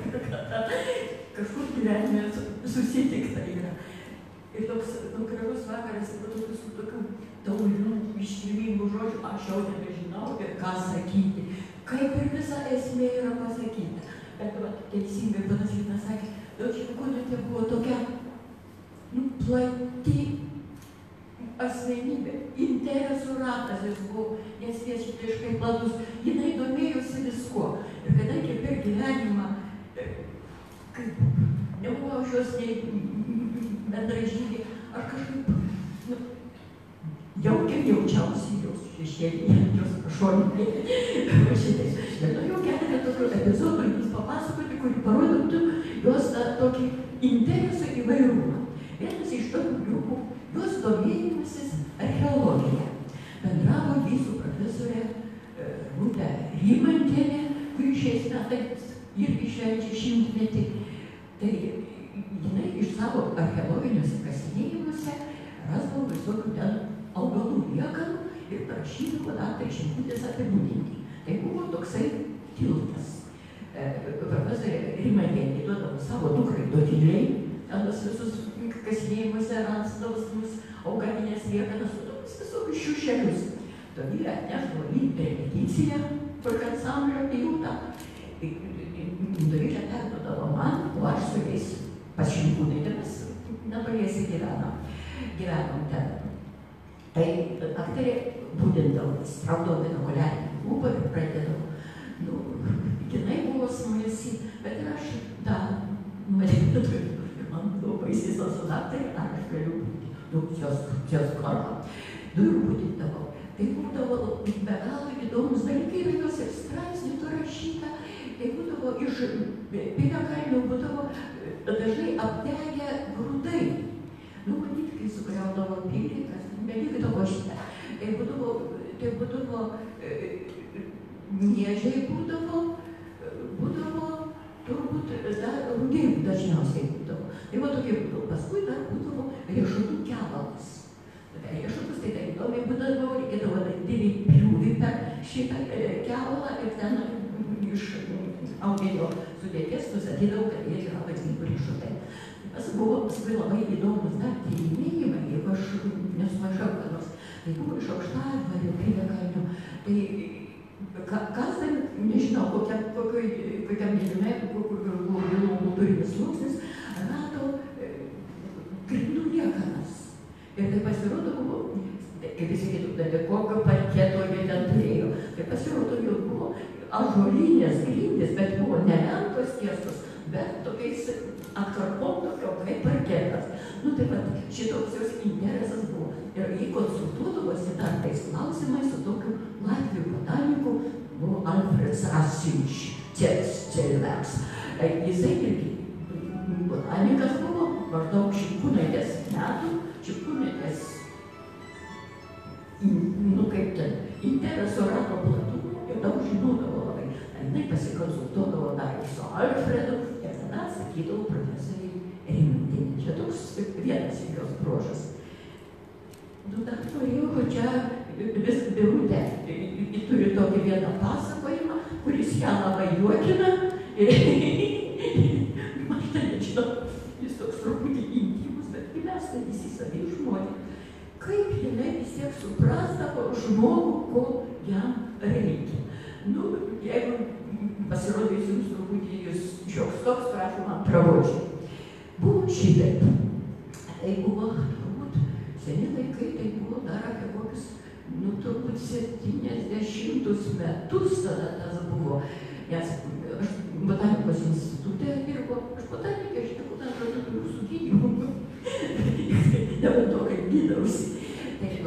Speaker 11: kažkur gyvenime susitikta yra. Ir toks gražus vakaras, ir tokius su tokiu taulių, iškilmingų žodžių, aš jau nebežinau ir ką sakyti. Kaip ir visa esmė yra pasakyta. Bet va, teisingai panas Linas sakė, Šimkūnaitė buvo tokia, nu, plati asmenybė, interesų ratas jis buvo, nesvietiškai platus, jinai domėjosi viskuo. Ir kadangi per gyvenimą, kaip nebuvo aš jos nei bendražygė, aš kažkaip, nu, jaukiai jaučiausi jos šešėlyje, jos šoninėje. Bet norėjau keletą tokių epizodų jums papasakoti, kurį parodytų jos tą tokį interesą įvairumą. Vienas iš tokių grupų, jos domėjimasis archeologija. Bendravo jį su profesorė Rūta Rymantienė, kuri šiais metais irgi švenčia šimtmetį. Tai jinai iš savo archeologiniuose kasinėjimuose rasdavo visokių ten augalų liekanų ir prašydavo daktarę Šimkutės apibūdinti. Tai buvo toksai tiltas. Profesorė Rymantienė duodavo savo dukrai Dovilei, tenus visus kasinėjimuose rasdavus augalinės liekanas, tokius visokius šiušelius. Dovilė atnešdavo į repeticiją, tokį ansamblio pijūtą. Dovilė perduodavo man, o aš su jais pas Šimkūnaitę, mes netoliese gyvenom. Gyvenom ten. Tai aktorė būdindavo, straudavo binokuliarinį lūpą ir pradėdavo. Nu, jinai buvo smalsi, bet ir aš tą nuodėmę turiu. Ir man buvo baisiai su daktarė, ar aš galiu būti. Nu, jos korą. Durų būdindavo. Tai būdavo be galo įdomus dalykai ir jos ir straipsnių to rašyta. Tai būdavo iš piliakalnių, būdavo dažnai apdegę grūdai. Nu, manyt, kai sugriaudavo pilį, kas nelikdavo šitą. Tai būdavo, tai būdavo, miežiai būdavo, būdavo, turbūt, dar rūdėjų dažniausiai būdavo. Tai va tokie būdavo. Paskui dar būdavo riešutų kevalas. Riešutus tai tai įdomiai būdavo, reikėdavo didelį pjūvį per šitą kevalą ir ten iš augelio sudėties nusatydavo, kad jie yra vadinimų riešutai. Tas buvo paskui labai įdomus dar tyrinėjimai, jeigu aš nesumaišau ką nors. Tai buvo iš Aukštadvario, Piliakalnio. Tai kas ten, nežinau, kokiam nežinai, kur buvo gilų kultūrinis sluoksnis, rado grindų liekanas. Ir tai pasirodo buvo, kaip jis sakytų, kokio parketo jie ten turėjo. Tai pasirodo jau buvo ąžuolinės grindys, bet buvo ne lentos tiestos, bet tokiais atkarpom tokio kaip parketas. Nu tai pat šitoks jos interesas buvo. Ir jį konsultuodavosi dar tais klausimais su tokiu Latvių botaniku, buvo Alfreds Rasiuš, Celveks. Jisai irgi botanikas buvo, maždaug Šimkūnaitės metų, Šimkūnaitės, nu kaip ten, intereso rato platumų ir daug žinodavo labai. Jinai pasikonsultuodavo dar su Alfredu ir tada sakydavo profesoriai Rymantienė. Čia toks vienas jos bruožas. Nu, dar norėjau, čia vis Birutė, ji turi tokį vieną pasakojimą, kuris ją labai juokina ir aš tai nežinau, jis toks truputį intymus, bet mes tai visi savi žmonės. Kaip jinai vis tiek suprasdavo žmogų, ko jam reikia. Nu, jeigu pasirodys jums truputį jūs šioks toks, prašom man pravožiai. Buvo šitaip. Tai buvo, turbūt, seni laikai, tai buvo dar apie kokius, nu, turbūt septyniasdešimtus metus tada tas buvo. Nes aš botanikos institute dirbo, aš botanikė, aš tik ten žodžiu turiu su gydymu.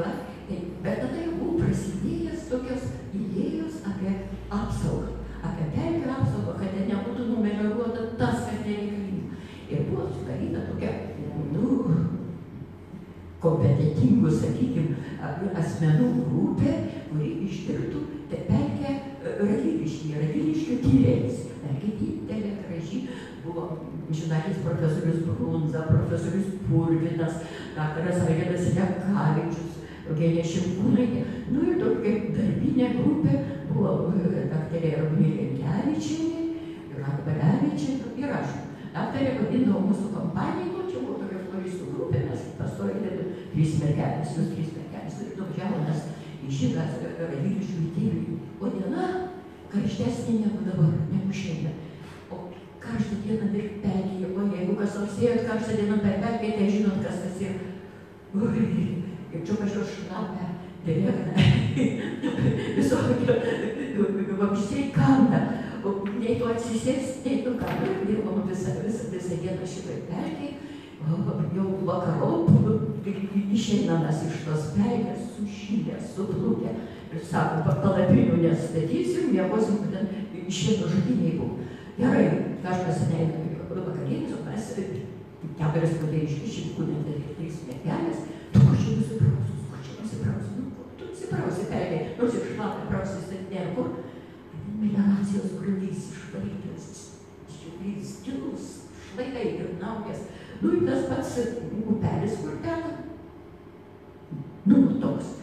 Speaker 11: va, tai, bet tada jau buvo prasidėjęs tokios idėjos apie apsaugą, apie pelkių apsaugą, kad ten nebūtų numelioruota tas, kas nereikalinga. Ir buvo sudaryta tokia, nu, kompetentingų, sakykime, asmenų grupė, kuri ištirtų pelkę Radviliškyje, Radviliškio tyrėjais. Pelkė didelė, graži, buvo žurnalistas profesorius Brunza, profesorius Purvinas, daktaras Algirdas Lekavičius, Eugenija Šimkūnaitė. Nu ir tokia darbinė grupė buvo daktarė Ramunė Lenkevičienė, Jūratė Balevičienė ir aš. Daktarė vadindavo mūsų kompaniją, čia buvo tokia floristų grupė, mes pastojo trys mergelės, jūs trys mergelės, ir nuvažiavo mes į šitą Radviliškių tyrį. O diena karštesnė negu dabar, negu šiandien. O karštą dieną ir pelkėje, o jeigu kas apsėjot karštą dieną per pelkėje, tai žinot, kas tas ir... Ui, ir čia kažkas šlapia, drėgna, visokio vabzdžiai kanda. Nei tu atsisės, nei tu ką, ir dirbom visą, visą, visą dieną šitoj pelkėje. Jau vakarop išeinamas iš tos pelkės, sušilę, suplukę. Ir sako, palapinių nestatysim, miegosim, kad ten išėno žudiniai buvo. Gerai, kažkas neina vakarėlis, o mes keturis kodėl iškišim, kūnėm dar trys mergelės. Tu kur čia nusiprausus, kur čia nusiprausus, nu kur tu nusiprausi pelkė, nors ir šlapia prausis, tai nėra kur. Melioracijos grūdys išvalytas, ščiuplys, gilus, šlaitai ir naukės. Nu ir tas pats upelis, kur teka. Nu, toks.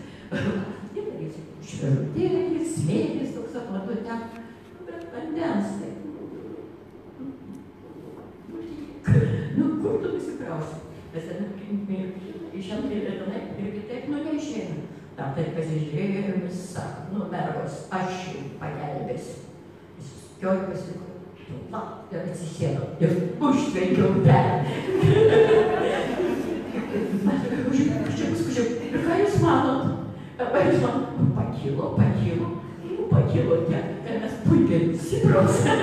Speaker 11: Švežutėlis, smėlis, toks aplatu ten. Nu, bet vandens, tai. Nu, kur tu nusiprausi? Nes ten iš antrėlė tenai ir kitaip, nu, neišėna. Tam tai pasižiūrėjo ir vis sako, nu, mergos, aš jau pagelbėsiu. Jis kioj pasiko, na, ir atsisėdo ir užtvenkiau pelę. Užtvenkiau, skučiau, ir ką jūs manot? Arba jūs manot, pakilo, pakilo, nu, pakilo tiek, kad mes puikiai nusiprausėm.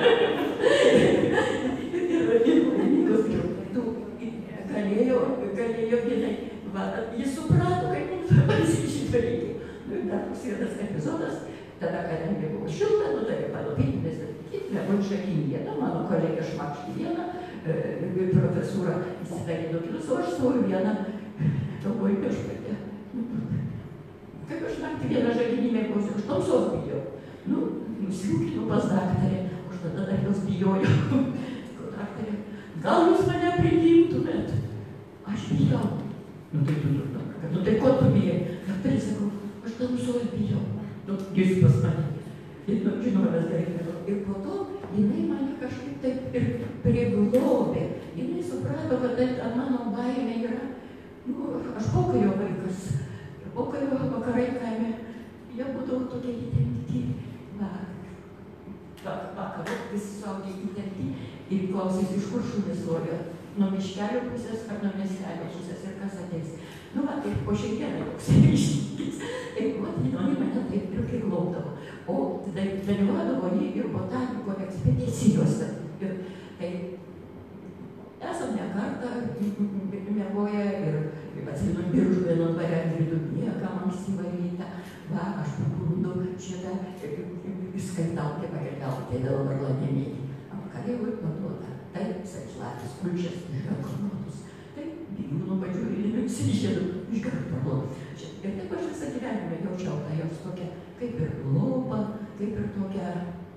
Speaker 11: Galėjo, galėjo vienai, va, jis suprato, kad mums pasišito reikia. Nu, ir dar vienas epizodas, tada, kadangi buvo šilta, nutarė palapinį, nes nebuvo šakinė, na, mano kolegė šmakšti vieną, profesūra įsidalino kitus, o aš stoju vieną, galvoju, viešpatė. Kaip aš naktį vieną žaginį mėgausiu, aš tamsos bijau. Nu, nusiūkinu pas daktarę, aš tada dar jos bijojau. Daktarė, gal jūs mane priimtumėt? Aš bijau. Nu tai tu, tu, tu, nu tai ko tu bijai? Daktarė, sakau, aš tamsos bijau. Nu, jis pas mane. Ir, nu, žinoma, mes darėme. Ir po to jinai mane kažkaip taip ir priglobė. Jinai suprato, kad tai mano baimė yra, nu, aš pokario vaikas. Pokario vakarai kaime, jie būdavo tokie įtempti. Va, vakarop visi suaugę įtempti ir klausys, iš kur šunis loja. Nuo miškelio pusės ar nuo miestelio pusės ir kas ateis. Nu, va, ir po šiandieną toks ryšys. Ir va, jinai mane taip ir priglobdavo. O dalyvaudavo jį ir botaniko ekspedicijose. Ir tai esam ne kartą miegoję ir atsiminam Biržuvėnų dvare Vidurnieka ankstyvą rytą. Va, aš pabundu šitą įskaitau, kaip pagelbėjau, tai dėl varlanėmėlį. Vakare jau paduoda. Taip, sačlatis, kulčias, išgarkonuotus. Taip, bijūnų pažiūrėjimų, išsižėdų, išgarkonuotus. Ir taip aš visą gyvenimą jaučiau tą jos tokią, kaip ir lopą, kaip ir tokią,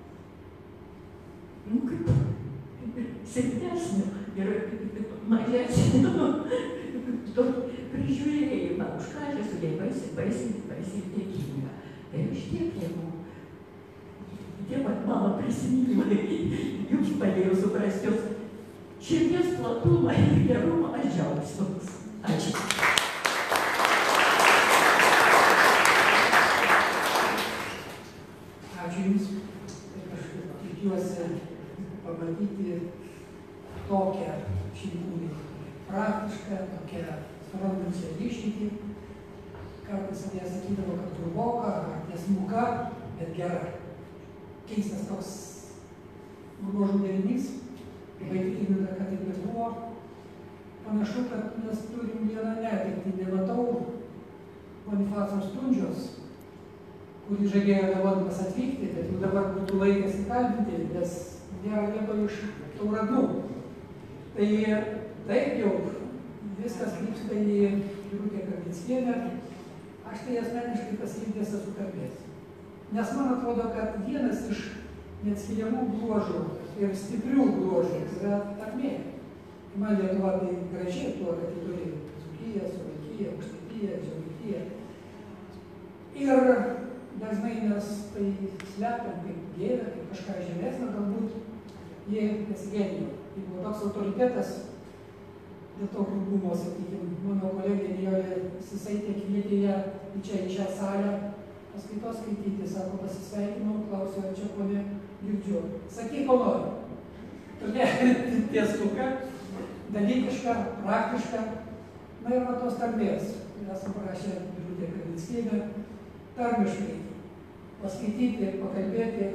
Speaker 11: nu, kaip, kaip ir silpnesnių ir mažesnių, tokį prižiūrėjimą, už ką aš esu jai baisiai, baisiai, baisiai dėkinga. Tai iš tiek, jeigu tie pat mano prisiminimai jums padėjo suprasti jos širdies platumą ir gerumą, aš džiaugsmus. Ačiū.
Speaker 1: Ačiū Jums. Aš tikiuosi pamatyti tokią Šimkūnę. Praktišką, tokią surandančią ryškį. Kartais jie sakydavo, kad turboka, ar tiesmuka, bet gera. Keistas toks bruožų derinys. Labai tikimina, kad taip ir buvo. Panašu, kad mes turim vieną netektį. Nematau Bonifaco Stundžios, kurį žadėjo vėluodamas atvykti, bet jau dabar būtų laikas įkalbinti, nes nėra nieko iš Tauragų. Tai taip jau viskas krypsta į Birutę Krapickienę. Aš tai asmeniškai pasirinkęs esu kalbėti. Nes man atrodo, kad vienas iš neatskiriamų bruožų ir stiprių bruožų yra tarmė. Man Lietuva tai gražiai tuo, kad ji turi Dzūkiją, Suvalkiją, Aukštaitiją, Žemaitiją. Ir dažnai mes tai slepiam kaip gėdą, kaip kažką žemesnio, galbūt jie nesigėdėjo. Tai buvo toks autoritetas, dėl to grubumo, sakykime, mano kolegė Nijolė Sisaitė kvietė ją į čia, į šią salę paskaitos skaityti, sako, pasisveikinau, klausiu, ar čia ponė girdžiu. Sakyk, ko nori. Tokia tiestuka, dalykiška, praktiška. Na ir va tos tarmės. Esam parašę Birutė Krapickienė tarmiškai paskaityti, pakalbėti.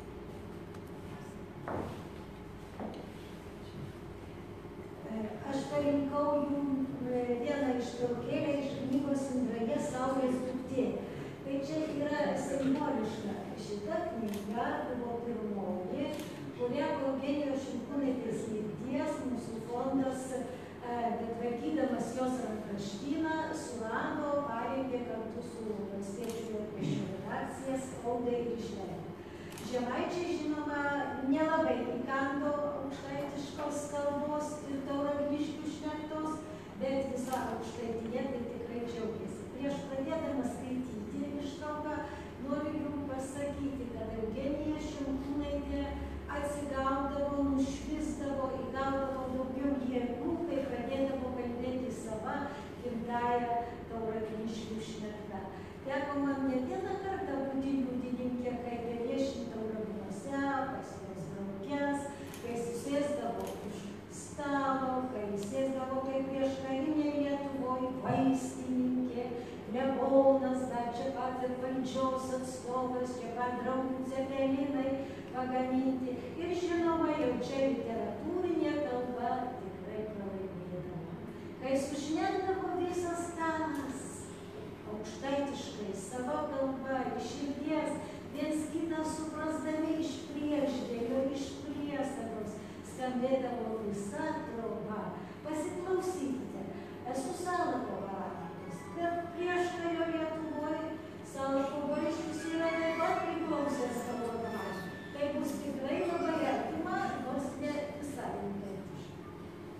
Speaker 2: Aš parinkau jums vieną ištraukėlę iš knygos Indraja Saulės duktė. Tai čia yra simboliška. Šita knyga buvo pirmoji, kurią po Eugenijos Šimkūnaitės mirties mūsų fondas, betvarkydamas jos rankraštyną, surado, parengė kartu su Valstiečių laikraščio redakcija, spaudai ir išleido. Žemaičiai, žinoma, nelabai įkando aukštaitiškos kalbos ir tauragniškių šnektos, bet visa Aukštaitija tai tikrai džiaugiasi. Prieš pradėdama skaityti ištrauką, noriu jums pasakyti, kad Eugenija Šimkūnaitė atsigaudavo, nušvisdavo, įgaudavo daugiau jėgų, kai pradėdavo kalbėti sava gimtąja tauragniškių šnekta. Teko man ne vieną kartą būti liudininkė, kai viešinti Tauragnuose, pas jos draugės, kai susėsdavo už stalo, kai sėsdavo kaip prieškarinė Lietuvoje vaistininkė, Levonas, dar čia pat ir valdžios atstovas, čia pat draugų cepelinai pagaminti. Ir žinoma, jau čia literatūrinė kalba tikrai pralaimėdama. Kai sušnekdavo visas stalas, aukštaitiškai, savo kalba, iš širdies, viens kitą suprasdami iš priešdėlio, iš priesagos, skambėdavo visa troba. Pasiklausykite, esu Salako Barakas, bet prieškario Lietuvoje Salako Bariškus yra taip pat priklausęs savo dvasių. Tai bus tikrai labai artima, nors ne visai identiška.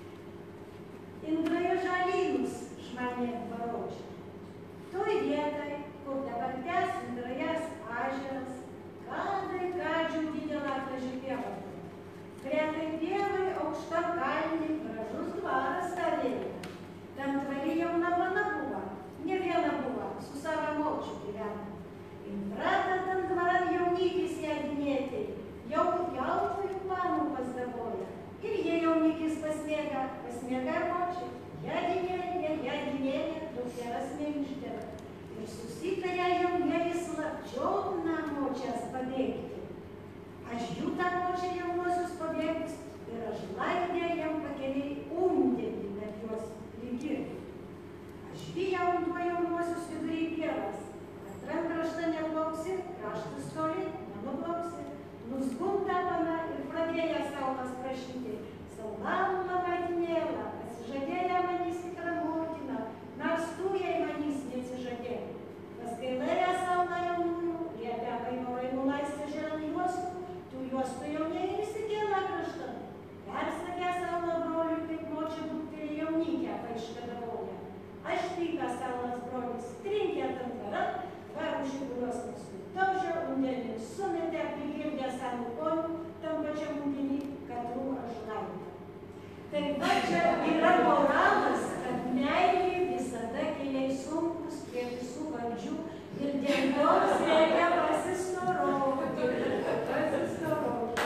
Speaker 2: Indraja žalynus, žmonė Baročia. Toj vietai, kur dabar tes Indrajas ežeras, kadai kadžių didelą atvežė pievardį. Gretai pievai aukšta kalnį, gražus dvaras stovėjo. Tam tvali jauna pana buvo, ne viena buvo, su savo močiu gyvena. Indrata tam dvaran jaunikis jadinėti, jau jautųjų panų pasdavoja. Ir jie jaunikis pasmėga, pasmėga ir močiai. Jadinėlė, jadinėlė, dukteras minkštėra. Ir susitarė jaunieji slapčiau namočias pabėgti. Aš jų tą močią jaunuosius pabėgus ir aš laidė jam pakeliai umdėlį, bet juos prigirti. Aš vijau tuo jaunuosius vidury pievas. Atram kraštą neplauksi, kraštas toli, nenuplauksi. Nuskumta pana ir pradėjo saulas prašyti. Saulam lagatinėlą, pasižadėjo manys tikrą motiną, nors tu jai manys neatsižadėjo. Paskailėję saulą jaunųjų, liepia painorai nulaistė žeran juostų, tų juostų jau neįsikėlą kraštą. Persakė saulą broliui, kaip močia dukterį jaunikę paiškadavoja. Aš pyka saulas brolis, trinkė tam tvarą, varų šikulios paskui taužė, undelį sumetė, prigirdė savo konių, tam pačiam undelį katrų ašlaitą. Tai va čia yra moralas, kad meilė visada keliai sunkus prie visų valdžių ir dėl tos reikia pasistoroti. Pasistoroti.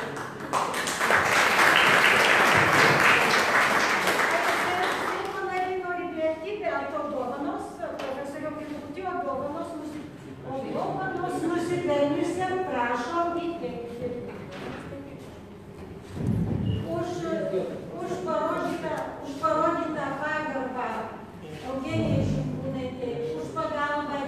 Speaker 2: Seimo nariai nori bėgti, bet to dovanos, profesorio Kilkutio dovanos, o dovanos nusipelniusiam prašom įteikti. Už Už parodytą, už parodytą pagarbą Eugenijai Šimkūnaitei, už pagalbą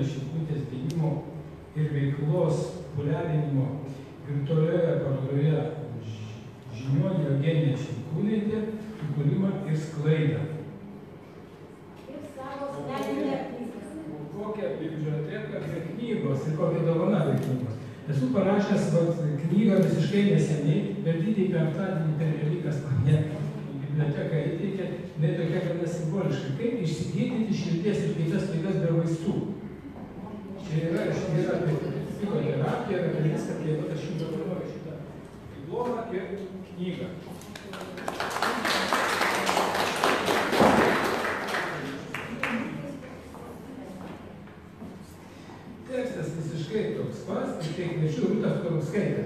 Speaker 8: Šimkūnaitės gimimo ir veiklos populiarinimo virtualioje parodoje Žiniuonė Eugenija Šimkūnaitė įkūrimą ir sklaidą.
Speaker 2: Ir savo asmeninę knygą.
Speaker 8: Kokią biblioteką be knygos ir kokią dovaną be knygos. Esu parašęs vat, knygą visiškai neseniai, bet didįjį penktadienį per Velykas mane į biblioteką įteikė, ne tokia gana simboliška, kaip išsigydyti širdies ir kitas ligas be vaistų. Čia yra, čia yra apie psichoterapija, apie viską, tai vat, aš jums dovanoju šitą diplomą ir knygą. Tekstas visiškai toks pats, tik tai kviečiu Rūtą Skorupskaitę.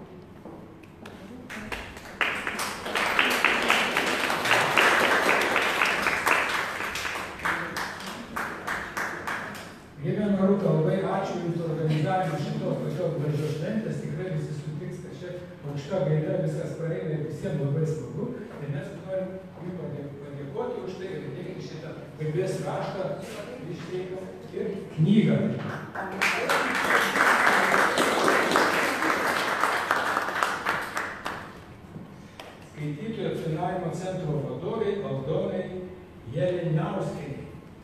Speaker 8: Gerbiama Rūta, labai ačiū Jums organizavimui šitos tokios gražios šventės, tikrai visi sutiks, kad čia aukšta gaida viskas praeina ir visiems labai smagu. Ir mes norim Jums padėkoti už tai ir įteikti šitą garbės raštą išteikti ir knygą. Skaitytojų aptarnavimo centro vadovai Aldonai Jeleniauskienei.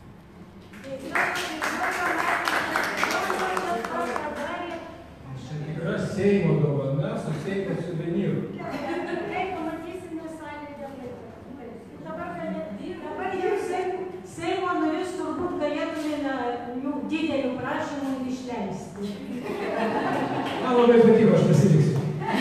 Speaker 8: Čia tikra Seimo dovana su Seimo suvenyru.
Speaker 4: Kaip pamatysime salėje dėl
Speaker 2: Dabar jūs Seimo narius turbūt galėtumėme jų didelių prašymų išleisti.
Speaker 8: Man labai patiko, aš pasiliksiu.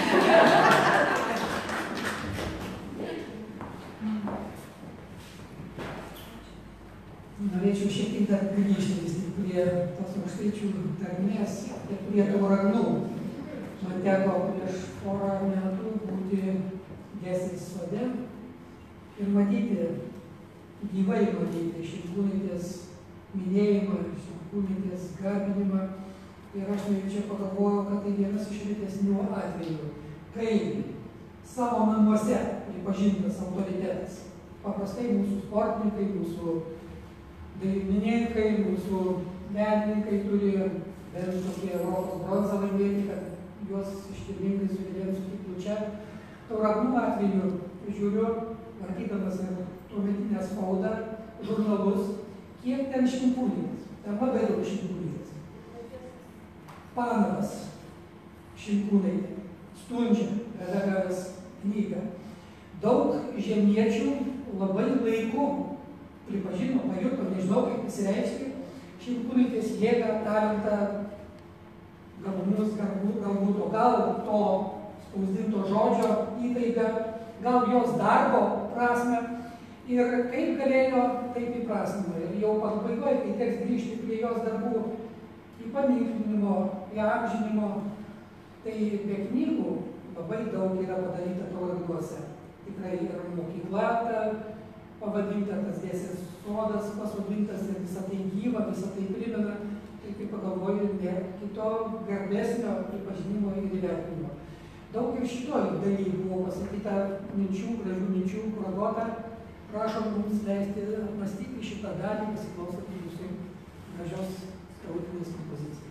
Speaker 1: Norėčiau šiek tiek dar grįžti vis tik prie tos aukštaičių tarmės ir prie tauragnų. Man teko prieš porą metų būti Gesės sode ir matyti, gyvai matyti Šimkūnaitės minėjimą, Šimkūnaitės garbinimą. Ir aš nejučia pagalvojau, kad tai vienas iš retesnių atvejų, kai savo namuose pripažintas autoritetas. Paprastai mūsų sportininkai, mūsų dailininkai, mūsų menininkai turi bent tokį Europos bronzą laimėti, kad juos iškilmingai sugebėjom sutikti čia. Tauragnų atveju žiūriu, vartydamas ir tuometinę spaudą, žurnalus, kiek ten Šimkūnaitės. Ten labai daug Šimkūnaitės. Panavas Šimkūnaitė, Stundžia, redagavęs knygą. Daug žemiečių labai laiku pripažino, pajuto, nežinau kaip pasireiškia, Šimkūnaitės jėgą, talentą, gabumus, galbūt, galbūt, o gal to spausdinto žodžio įtaigą, gal jos darbo prasme ir kaip galėjo taip įprasmino. Ir jau pabaigoje, kai teks grįžti prie jos darbų įpaminklinimo, įamžinimo, tai be knygų labai daug yra padaryta tauragnuose. Tikrai ir mokykla ta pavadinta, tas Gesės sodas pasodintas ir visą tai gyva, visą tai primena. Tai kaip pagalvoju, ne kito garbesnio pripažinimo ir įvertinimo. Daug ir šitoj daly buvo pasakyta minčių, gražių minčių, kuradota. Prašom mums leisti apmastyti šitą dalį, pasiklausant jūsų gražios tautinės kompozicijos.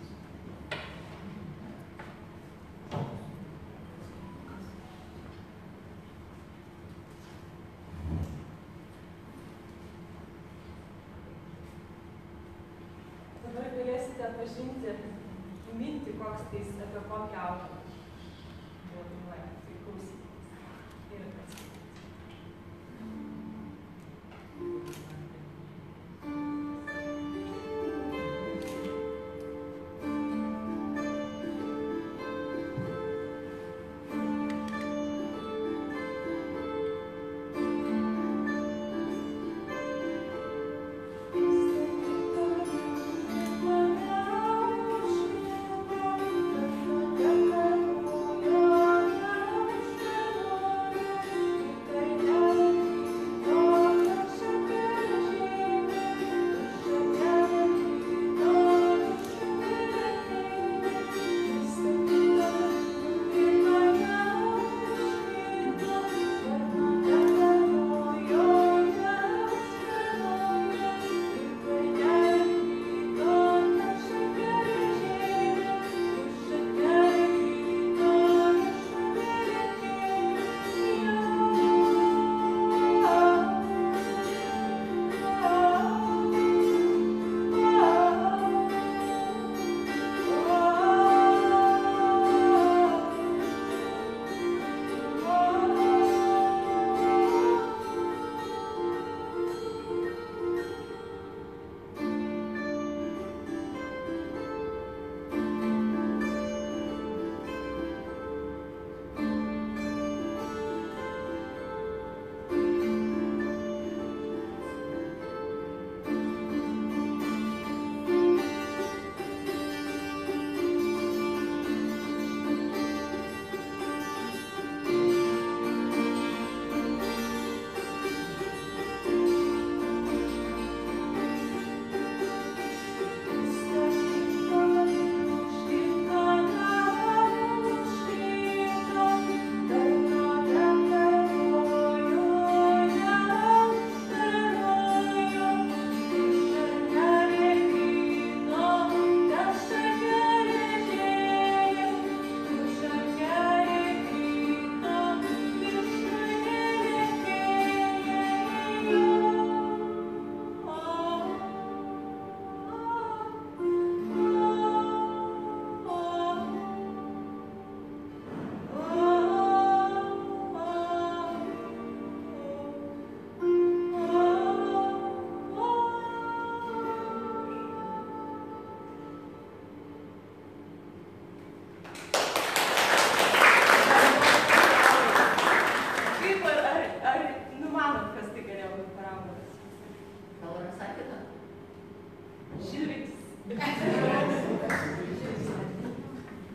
Speaker 10: Dabar galėsite atpažinti mintį, koks tais apie kokį autorių dainuoja. Tai klausykitės ir atsitikite.
Speaker 12: Thank you.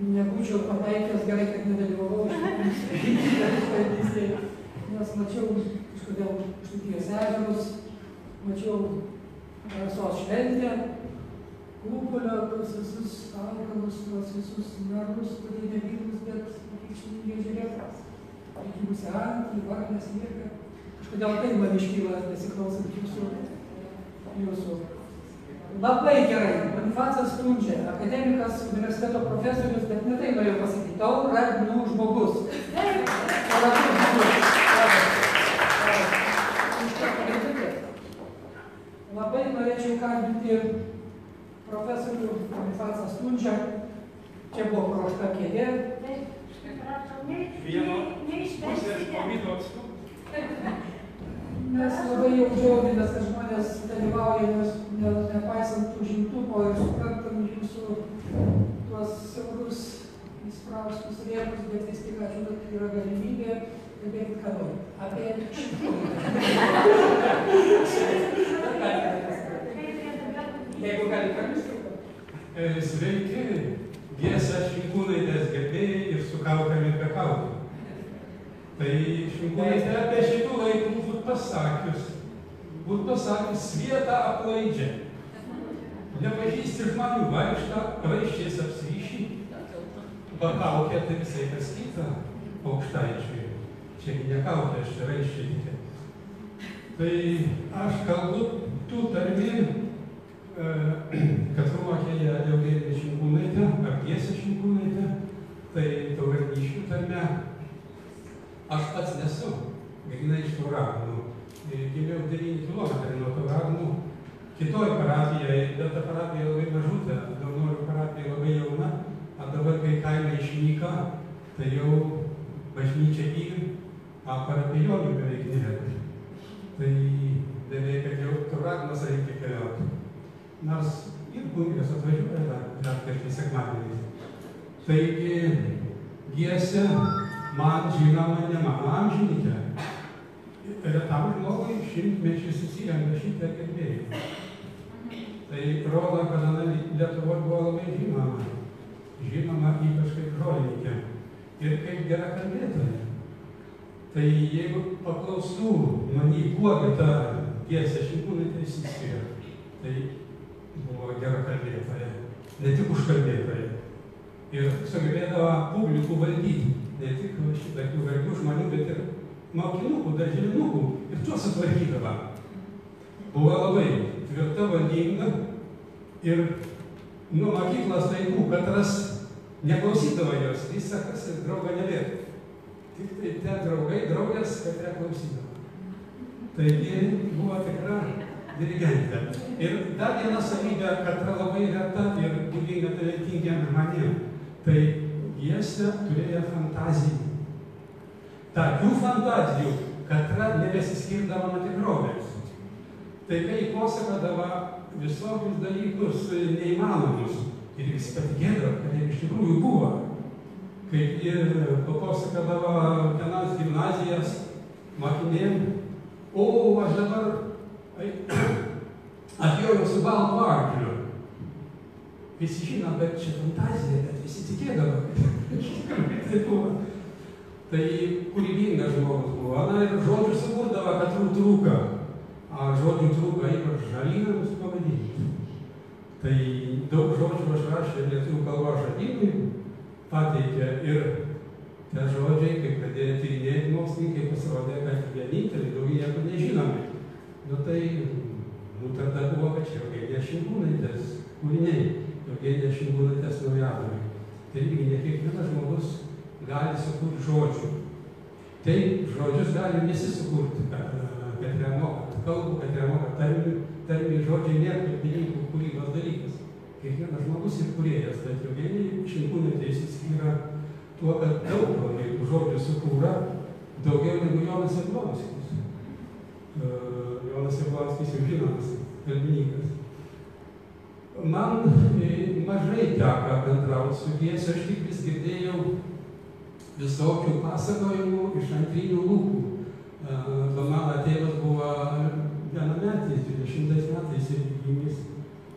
Speaker 1: nebūčiau pataikęs, gerai, kad nedalyvavau šitą, nes mačiau kažkodėl Štaitijos ežerus, mačiau Rasos šventę, Kupolio, tos visus augalus, tos visus narus, kurie nevykus, bet reikšmingai žiūrėtas. Reikimusi antį, varnas, lieka. Kažkodėl tai man iškyla, besiklausant jūsų. jūsų. Labai gerai, Bonifacas Stundžia, akademikas, universiteto profesorius, bet ne tai norėjau pasakyti, tauragnų žmogus. Tauragnų žmogus. Labai norėčiau kalbinti profesorių Bonifacą Stundžią. Čia buvo paruošta kėdė.
Speaker 8: Vieno pusės pomidų atstų.
Speaker 1: Mes labai jau džiaugiamės, kad žmonės dalyvauja, nes ne, nepaisant tų žimtumo ir suprantam jūsų tuos siaurus įspraustus rėmus, bet vis tik ačiū, kad yra galimybė kalbėti, ką nori. Apie Jeigu gali kalbėti.
Speaker 12: Sveiki, Giesa Šimkūnaitės gerbėjai ir su kaukėmi be kaukių. Tai Šimkūnaitė apie šitų laikų būt pasakius, būt pasakius vietą aplaidžią. Nepažįsti žmonių vaikštą, raiščiais apsryšį, pakaukė tai visai kas kita aukštaičiui. Čiagi ne kaukė, aš čia raiščiai tikė. Tai aš kalbu tų tarmi, kad ruokėje Eugenija Šimkūnaitė, ar Giesa Šimkūnaitė, tai tauragniškių tarme. Aš pats nesu, grynai iš Tauragnų. Gimiau devyni kilometrai nuo Tauragnų, kitoj parapijoje, bet ta parapija labai mažutė, Daunorių parapija labai jauna, o dabar, kai kaimai išnyka, tai jau bažnyčia ir parapijonių beveik nėra. Tai beveik, kad jau Tauragnas reikia keliauti. Nors ir kunigas atvažiuoja dar, dar kažkai sekmadieniais. Taigi, Giesa man žinoma ne mano amžininkė. Retam žmogui šimtmečiai susirenka šitą gerbėjų. Tai rodo, kad ana Lietuva buvo labai žinoma. Žinoma ypač kaip žolininkė. Ir kaip gera kalbėtoja. Tai jeigu paklaustų many, kuo ta Giesa Šimkūnaitė išsiskiria, tai buvo gera kalbėtoja, ne tik užkalbėtoja. Ir sugebėdavo publikų valdyti, ne tik šitokių garbių žmonių, bet ir mokinukų, darželinukų, ir tuos atvarkydavo. Buvo labai tvirta, valdinga ir nuo mokyklos laikų katras neklausydavo jos, jis sakas ir draugą nebėra. Tik tai te draugai, draugės, kad ją klausydavo. Taigi buvo tikra dirigentė. Ir dar viena savybė, kad yra labai reta ir būdinga talentingiem žmonėm. Tai Giesa turėjo fantazijų. Tokių fantazijų, kad nebesiskirdavo nuo tikrovės. Tai kai pasakodavo visokius dalykus neįmanomus ir vis patikėdavo, kad jie iš tikrųjų buvo. Kaip ir pasakodavo vienas gimnazijas mokinėm, o aš dabar atjojau su baltu arkliu. Visi žino, bet čia fantazija, bet visi tikėdavo, kad tai buvo. Tai kūrybingas žmogus buvo. Na ir žodžių sukurdavo, kad trūka. A žodžių trūka ypač žalynams pavadinti. Tai daug žodžių aš rašė lietuvių kalbos žodynui, pateikė ir tie žodžiai, kai pradėjo tyrinėti mokslininkai, pasirodė, kad vieninteliai daugiau nieko nežinomi. Nu tai, nu tada buvo, kad čia Eugenija Šimkūnaitės kūriniai, Eugenija Šimkūnaitės naujadami. Tai irgi ne kiekvienas žmogus gali sukurti žodžių. Tai žodžius gali visi sukurti, kad, kad yra mokat kalbų, kad yra mokat tarmių. Tarmiai žodžiai nėra kalbininkų kūrybos dalykas. Kiekvienas žmogus ir kūrėjas, bet Eugenija Šimkūnaitė išsiskiria tuo, kad daug labai žodžių sukūra, daugiau negu Jonas Jablonskis. Uh, Jonas Jablonskis jau žinomas kalbininkas. Man mažai teko bendrauti su Giesa, aš tik vis girdėjau visokių pasakojimų iš antrinių lūpų. Uh, mano tėvas buvo vienametis, dvidešimtais metais ir gimęs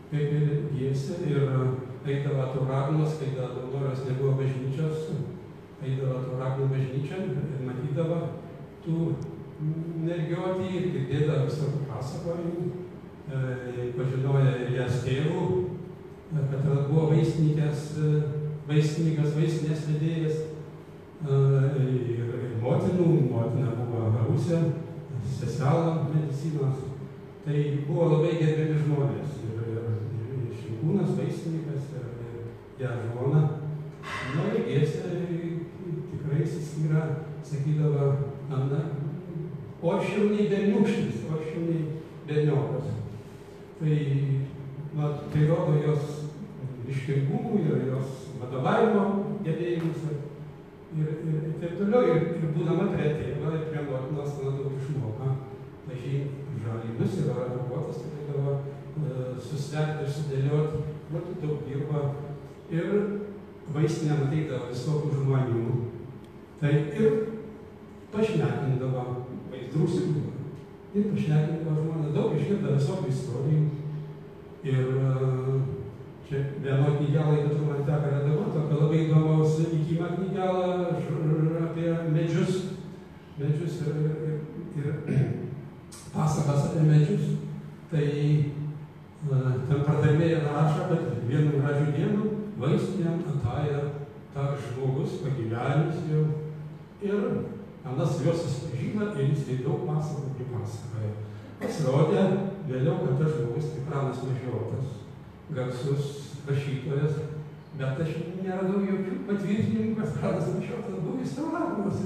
Speaker 12: kaip ir Giesė, ir eidavo Tauragnos, kai dar Daunoros nebuvo bažnyčios, eidavo Tauragno bažnyčią ir matydavo tų mergiotį ir girdėdavo visokių pasakojimų, e, pažinojo ir jas tėvų, kad buvo vaistinikas, vaistininkas, vaistinės vedėjas, ir, ir motinų, motina buvo Rusė, seselą medicinos, tai buvo labai gerbiami žmonės, ir, ir, ir Šinkūnas, vaistininkas, ir, ir ją žmona. Na, ir Giesė tikrai įsiskyrė, sakydavo, na, orščiau nei berniūkštis, orščiau nei berniokas. Tai, na, tai rodo jos iškilgumų ir jos vadovavimo gebėjimus ir, ir, ir taip toliau. Ir, ir būdama prie tėvo ir prie motinos, na, daug išmoka pažinti žalynus ir arakuotas, turėdavo e, susverti ir sudėlioti, nu, daug dirba. Ir vaistinė ateidavo visokių žmonių. Tai ir pašnekindavo vaizdrus ir pašnekindavo žmonės, daug išgirda visokių istorijų. Ir čia vieno knygelą, bet man teko redaguoti, tokia labai įdomaus įkymą knygelą apie medžius, medžius ir, ir, ir pasakas apie medžius. Tai ten pardavėja rašo, kad vienu gražiu dienu vaistinėm atėjo tas žmogus pagyvenęs jau ir anas juos susipažino ir jis tai daug pasakų pripasakojo. Pasirodė vėliau, kad tas žmogus tai Pranas Mažiotas, garsus rašytojas, bet aš neradau jokių patvirtinimų, kad Pranas Mažiotas buvo Tauragnos.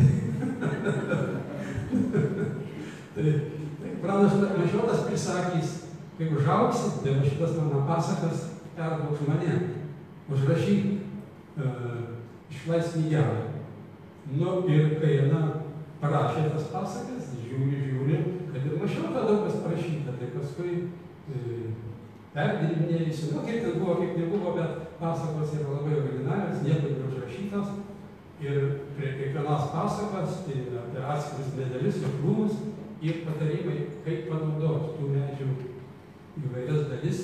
Speaker 12: tai, tai Pranas Mažiotas prisakys, kai užaugsi, tai va šitas mano pasakas perduok mane, užrašyk uh, išleist knygelę. Nu ir kai na, parašė tas pasakas, žiūri, žiūri, kad ir Mašiotą daug kas parašyta, tai paskui e, perdirbinėjusi, nu kaip ten buvo, kaip nebuvo, bet pasakos yra labai originalios, nieko neužrašytos. Ir prie kiekvienos pasakos, tai apie atskirus medelius ir krūmus ir patarimai, kaip panaudoti tų medžių įvairias dalis,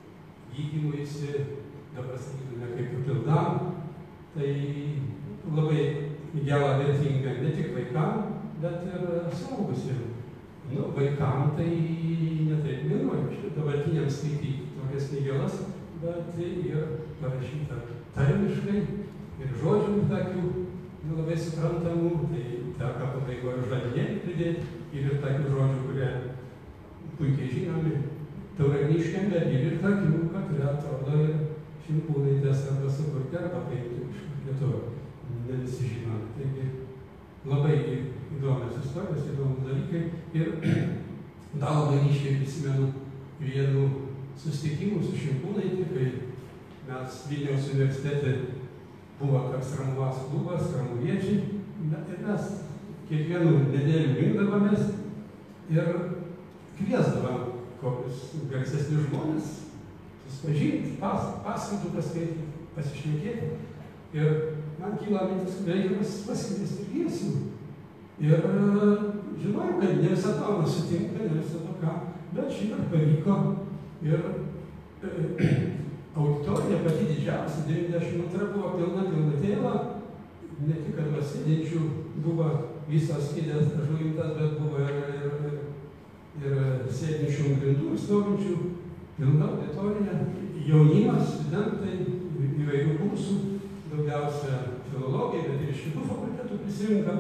Speaker 12: gydymuisi, dabar sakytume, kaip papildam. Tai labai gera vertinga ne tik vaikam, bet ir suaugusiem. Nu, vaikam tai netaip vienuoju, štai dabartiniam skaityti tokias knygelas, bet ir parašyta tarmiškai ir žodžių tokių nu, labai suprantamų, tai teka pabaigoje žalinėlį pridėti ir ir tokių žodžių, kurie puikiai žinomi tauragniškiam, bet ir ir tokių, kurie atrodo ir Šinkūnaitės arba sukurti arba paimti iš lietuvių. Ne visi žino. Taigi labai įdomios istorijos, įdomus dalykai. Ir dar labai ryškiai prisimenu vienų susitikimų su Šinkūnaitė, kai mes Vilniaus universitete buvo toks Ramuvos klubas, ramuviečiai. Ir mes kiekvienų nedėlių rinkdavomės ir kviesdavom kokius garsesnius žmonės susipažinti, pas, paskaitų paskaityti, pasišnekėti. Ir man kyla mintis, kad reikia pasikviesti ir Giesų. Ir žinojau, kad ne visada man sutinka, ne visada ką, bet šįkart pavyko. Ir e, auditorija pati didžiausia, devyniasdešimt antra buvo pilna pilnatėla, ne tik kad sėdinčių buvo visos kėdės žuvintas, bet buvo ir, ir, ir, ir sėdinčių ant grindų, stovinčių, pilna auditorija, jaunimas, studentai, įvairių kursų, daugiausia filologijai, bet ir iš kitų fakultetų prisirinka.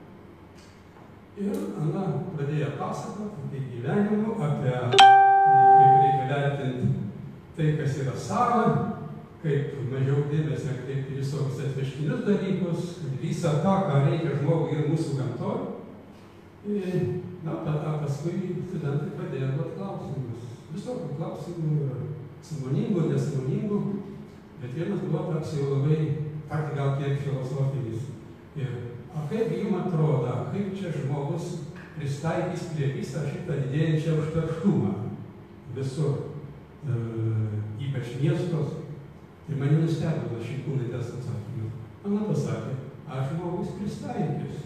Speaker 12: Ir Ana pradėjo pasakoti apie gyvenimą, apie kaip reikia vertinti tai, kas yra sava, kaip mažiau dėmesio kreipti visokius atvežtinius dalykus, visą tą, ką reikia žmogui ir mūsų gamtoj. Na, tada paskui studentai pradėjo duoti klausimus. Visokių klausimų ir sąmoningų, nesąmoningų, bet vienas buvo toks jau labai, tak gal kiek filosofinis. Ir o kaip jums atrodo, kaip čia žmogus pristaikys prie visą šitą didėjančią užterštumą visur, e, ypač miestos. Tai mane nustebino Šinkūnaitės atsakymas. Ana pasakė, aš žmogus pristaikys.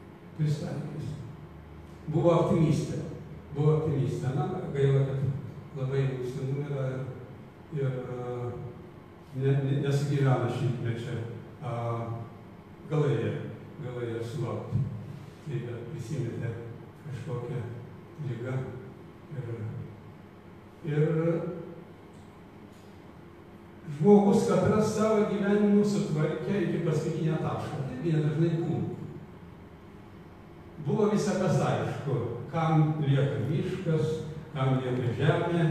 Speaker 12: Pristaikys. Buvo optimistė. Buvo optimistė. Na, gaila, kad labai būsimų yra ir ne, ne, nesugyvena šimtmečio, galėjo, galėjo sulaukti. Tai bet prisimetė kažkokią ligą. Ir, ir žmogus katras savo gyvenimu sutvarkė iki paskutinio taško. Tai nedažnai būna. Buvo visa kas aišku, kam lieka miškas, kam lieka žemė.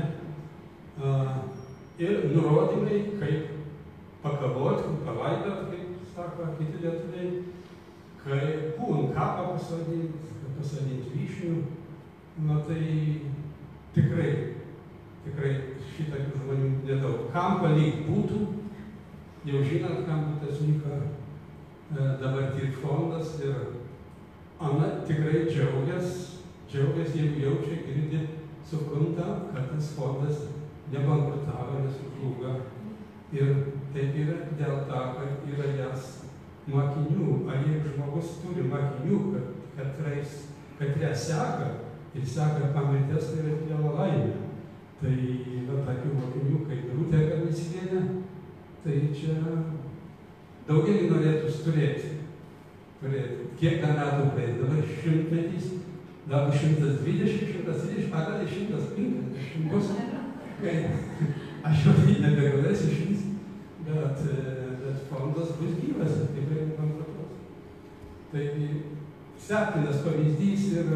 Speaker 12: Ir nurodymai, kaip pakavoti, palaidot, kaip sako kiti lietuviai, kaip kūn kapą pasodinti, pasodinti vyšnių. Na tai tikrai, tikrai šitokių žmonių nedaug. Kam palik būtų, jau žinant, kam būtas liko dabar tik fondas ir Ana tikrai džiaugias, džiaugias, jeigu jaučia, girdi, supranta, kad tas fondas nebankrutavo, nesužlugo. Ir taip yra dėl to, kad yra jas mokinių. Ar jeigu žmogus turi mokinių, kad, kad, reis, kad ją seka ir seka pamirties, tai yra didelė laimė. Tai va tokių mokinių, kaip Rūtė Karnickienė, tai čia daugelį norėtų turėti. turėti. Kiek dar metų praeis? Dabar šimtmetis, dar šimtas dvidešimt, šimtas trisdešimt, ar dar šimtas penkiasdešimt bus. Kai aš jau nebegalėsiu išvis, bet, bet fondas bus gyvas, tikrai bankrutuos. Taigi, sektinas pavyzdys ir,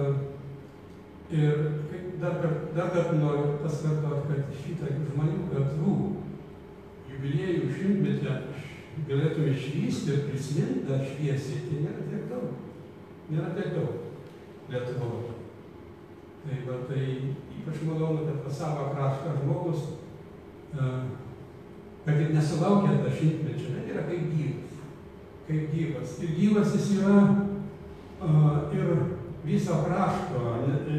Speaker 12: ir dar kartą noriu paskartoti, kad šitą žmonių gatvų jubiliejų šimtmetę galėtume išvysti ir prisiminti dar šviesiai, tai nėra tiek daug. Nėra tiek daug Lietuvoje. Tai va, tai ypač malonu, kad pas savo kraštą žmogus, kad ir nesulaukia tą šimtmečio, bet yra kaip gyvas. Kaip gyvas. Ir gyvas jis yra ir viso krašto,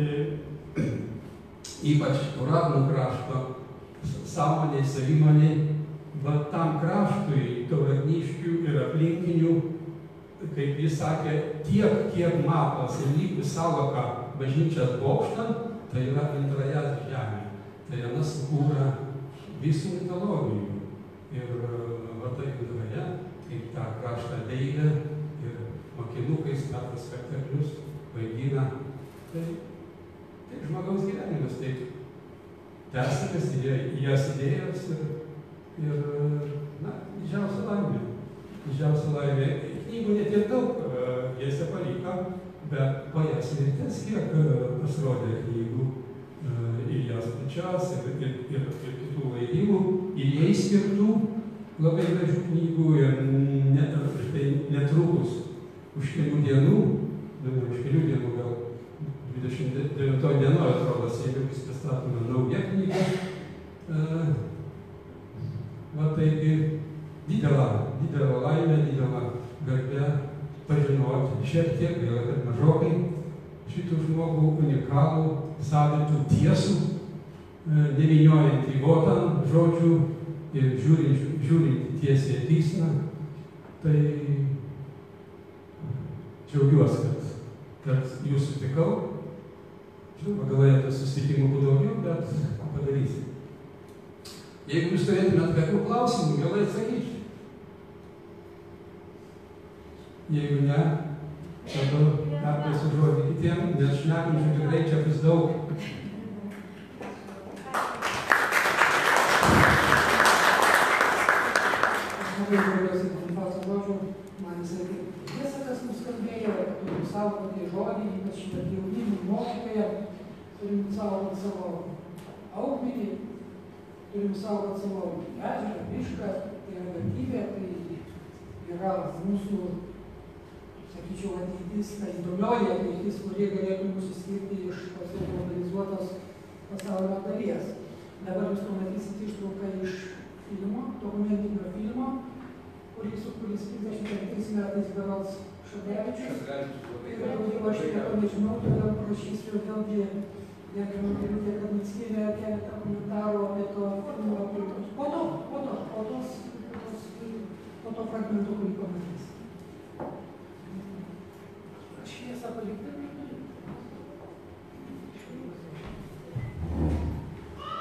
Speaker 12: ypač Uradnų krašto, sąmonėj, savimoniai, bet tam kraštui, Tauragniškių ir aplinkinių, kaip jis sakė, tiek, kiek mapas ir lygių sąvoka bažnyčios bokštan, tai yra antrajas žemė. Tai viena sukūra visų mitologijų. Ir va tai antraja, kaip tą kraštą deilę ir mokinukais metą spektaklius vaidina. Tai, tai žmogaus gyvenimas, taip tęsikas, jas idėjos ir Ir, na, didžiausia laimė. Didžiausia laimė. Knygų ne tiek daug jėse paliko, bet po jas mirties kiek pasirodė knygų ir jas pačios, ir, ir, ir, ir kitų leidimų, ir jai skirtų labai gražių knygų ir net, štai netrukus už kelių dienų, už kelių dienų gal dvidešimt devintoj dienoj atrodo, jeigu bus pristatoma nauja knyga. Va taigi didelė, didelė laimė, didelė garbė pažinoti šiek tiek, gaila, kad mažokai šitų žmogų unikalų, savitų tiesų, nevyniojant į votan žodžių ir žiūrint, žiūrint tiesiai tysną. Tai džiaugiuosi, kad, kad jūs sutikau. Žinoma, galėtų susitikimų būtų daugiau, bet padarysim. Jeigu jūs turėtumėt kokių klausimų, galai atsakyčiau. Jeigu ne, tada perduosiu žodį kitiem, nes šnekančių tikrai čia bus daug.
Speaker 1: Aš labai džiaugiuosi Bonifaco žodžių, man jisai kaip priesakas nuskambėjo, kad turim saugoti žodį, ypač šitą jaunimų mokytoją, turim saugoti savo augmenį, turim saugoti savo ežerą, mišką, tai yra vertybė, tai yra mūsų, sakyčiau, ateitis, ta įdomioji ateitis, kurie galėtų mūsų skirti iš tos jau globalizuotos pasaulio dalies. Dabar jūs pamatysite ištrauką iš filmo, dokumentinio filmo, kuris sukūręs trisdešimt penktais metais berods Šadevičius. Ir jau aš nieko nežinau, todėl prašysiu vėlgi gerbiamą Rūtę Karnickienę keletą komentarų apie to filmo aplinkos. Po to, po to, po tos, po to fragmentų, kurį pamatys. Šviesą palikti.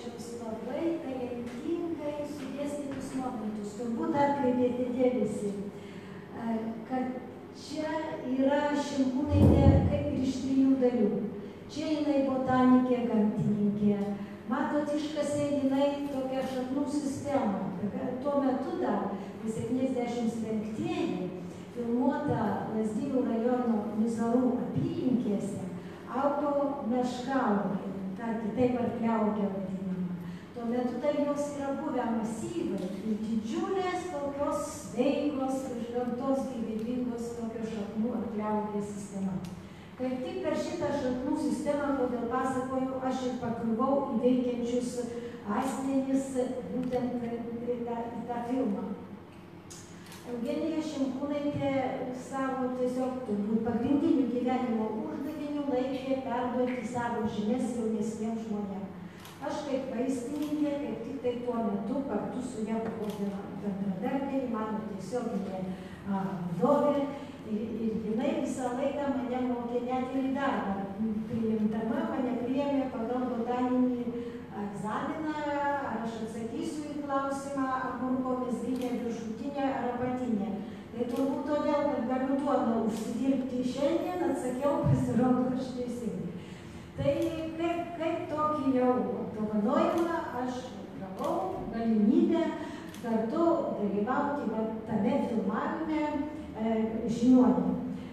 Speaker 2: Šleževičiaus labai talentingai sudėstytus momentus. Turbūt atkreipėte dėmesį, kad čia yra Šimkūnaitė kaip ir iš trijų dalių. Čia jinai botanikė, gamtininkė. Matot, iškasė jinai tokią šaknų sistemą. Tuo metu dar, septyniasdešimt penktieji, filmuota Lazdijų rajono Mizarų apylinkėse, augo meškaugė, dar kitaip arkliaugė vadinama. Tuo metu tai jos yra buvę masyvai ir didžiulės tokios sveikos, iš gamtos gyvybingos tokios šaknų arkliaugė sistema. Kaip tik per šitą šaknų sistemą, kodėl pasakoju, aš ir pakliuvau į veikiančius asmenis būtent į tą, į tą filmą. Eugenija Šimkūnaitė savo tiesiog turbūt pagrindinių gyvenimo uždavinių laikė perduoti savo žinias jaunesniems žmonėms. Aš kaip vaistininkė, kaip tik tai tuo metu kartu su ją buvau bendradarbė, mano tiesioginė vadovė. Ir, ir jinai visą laiką mane mokė net ir į darbą. Priimdama mane priėmė pagal botaninį egzaminą, ar aš atsakysiu į klausimą, agurko mezginė viršutinė ar apatinė. Tai turbūt todėl, kad galiu duoną užsidirbti šiandien, atsakiau, pasirodo aš teisingai. Tai kaip, kaip tokį jau apdovanojimą aš gavau galimybę kartu dalyvauti va, tame filmavime Žiniuonė.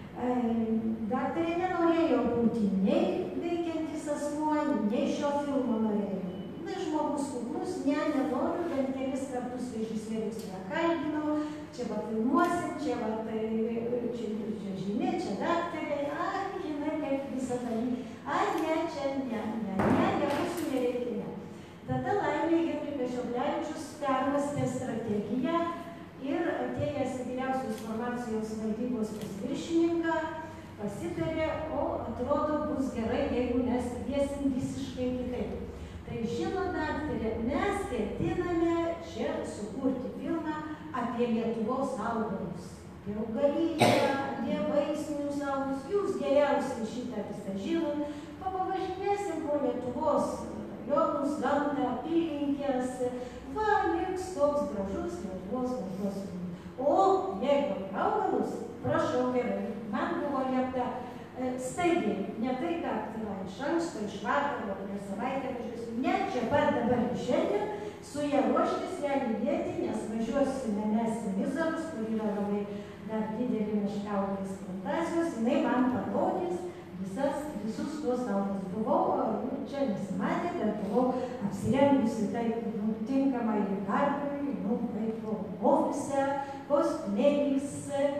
Speaker 2: Daktarė nenorėjo būti nei veikiantis asmuo, nei šio filmo norėjo. Na, žmogus kuklus, ne, nenoriu, bent kelis kartus režisierius nekalbinau, čia va filmuosim, čia va tai, čia, čia žinė, čia daktarė, a, žinai, kaip visą tai, a, ne, čia ne, ne, ne, nebūsiu nereikia. Tada laimė Henrikas Šiaudlevičius permastė strategiją ir atėjęs į vyriausios informacijos valdybos pasviršininką pasitarė, o atrodo bus gerai, jeigu mes viesim visiškai kitaip. Tai žino, daktarė, mes ketiname čia sukurti filmą apie Lietuvos augalus. Apie augaliją, apie vaistinius augalus. Jūs geriausiai šitą visą žinot. Pavažinėsim po Lietuvos rajonus, gamtą, apylinkės. Va, liks toks gražus Lietuvos gamtos filmas. O jeigu augalus, prašau gerai, man buvo liepta staigiai, ne tai, kad yra iš anksto, iš vakaro, prieš savaitę važiuosiu, ne čia pat dabar ir šiandien, su ją ruoštis, ją lydėti, nes važiuosime mes į Mizarus, kur yra labai dar didelį meškaugės plantacijos, jinai man parodys visas, visus tuos augalus. Buvau, čia nesimatė, bet buvau apsirengusi taip, nu, tinkamai ir darbui, nu, kaip ofise, kostiumėlis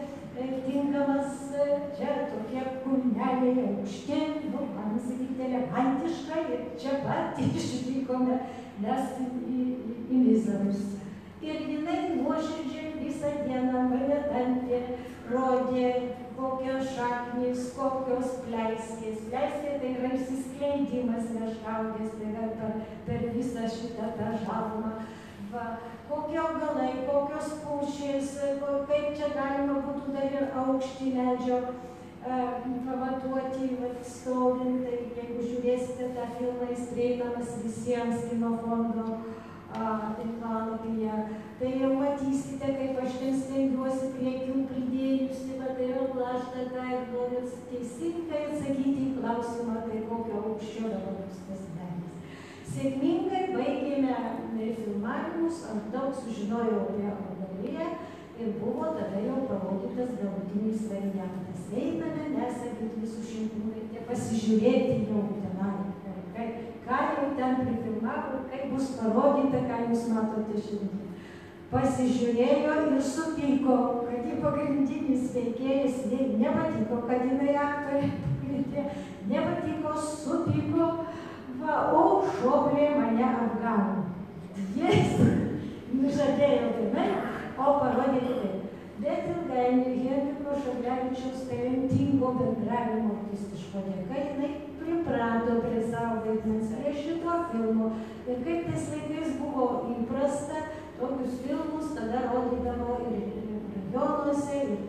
Speaker 2: tinkamas, čia tokie kulneliai aukšti, nu, man sakyti, elegantiška, ir čia pat išvykome mes į, į Mizarus. Ir jinai nuoširdžiai visą dieną mane tampė, rodė, kokios šaknys, kokios pleiskės. Pleiskė tai yra išsiskleidimas meškaugės, tai yra per, per visą šitą tą žalumą. Va, kokie augalai, kokios pušys, kaip čia galima būtų dar ir aukštį medžio e, pamatuoti, vat, stovint. Tai jeigu žiūrėsite tą filmą, jis prieinamas visiems Kino fondo tinklalapyje, tai jau matysite, kaip aš ten stengiuosi prie akių pridėjusi, va, tai yra plaštaka ir noriu teisingai atsakyti į klausimą, tai kokio aukščio dabar bus pasidarys. Sėkmingai baigėme filmavimus, aš daug sužinojau apie augaliją ir buvo tada jau parodytas galutinis variantas. Einame mes abidvi su Šimkūnaite pasižiūrėti jau tenai, ką jau ten prifilmavo, kaip bus parodyta, ką jūs matote šiandien. Pasižiūrėjo ir supyko, kad ji pagrindinis veikėjas, nepatiko, kad jinai aktorė pagrindė, nepatiko, supyko, va, o šoblė mane apgavo. Jis nužadėjo vienai, o parodė kitaip. Bet ilgainiui Henriko Šiaudlevičiaus talentingo bendravimo artistiško dėka jinai priprato prie savo vaidmens, prie šito filmo. Ir kaip tais laikais buvo įprasta, tokius filmus tada rodydavo ir regionuose, ir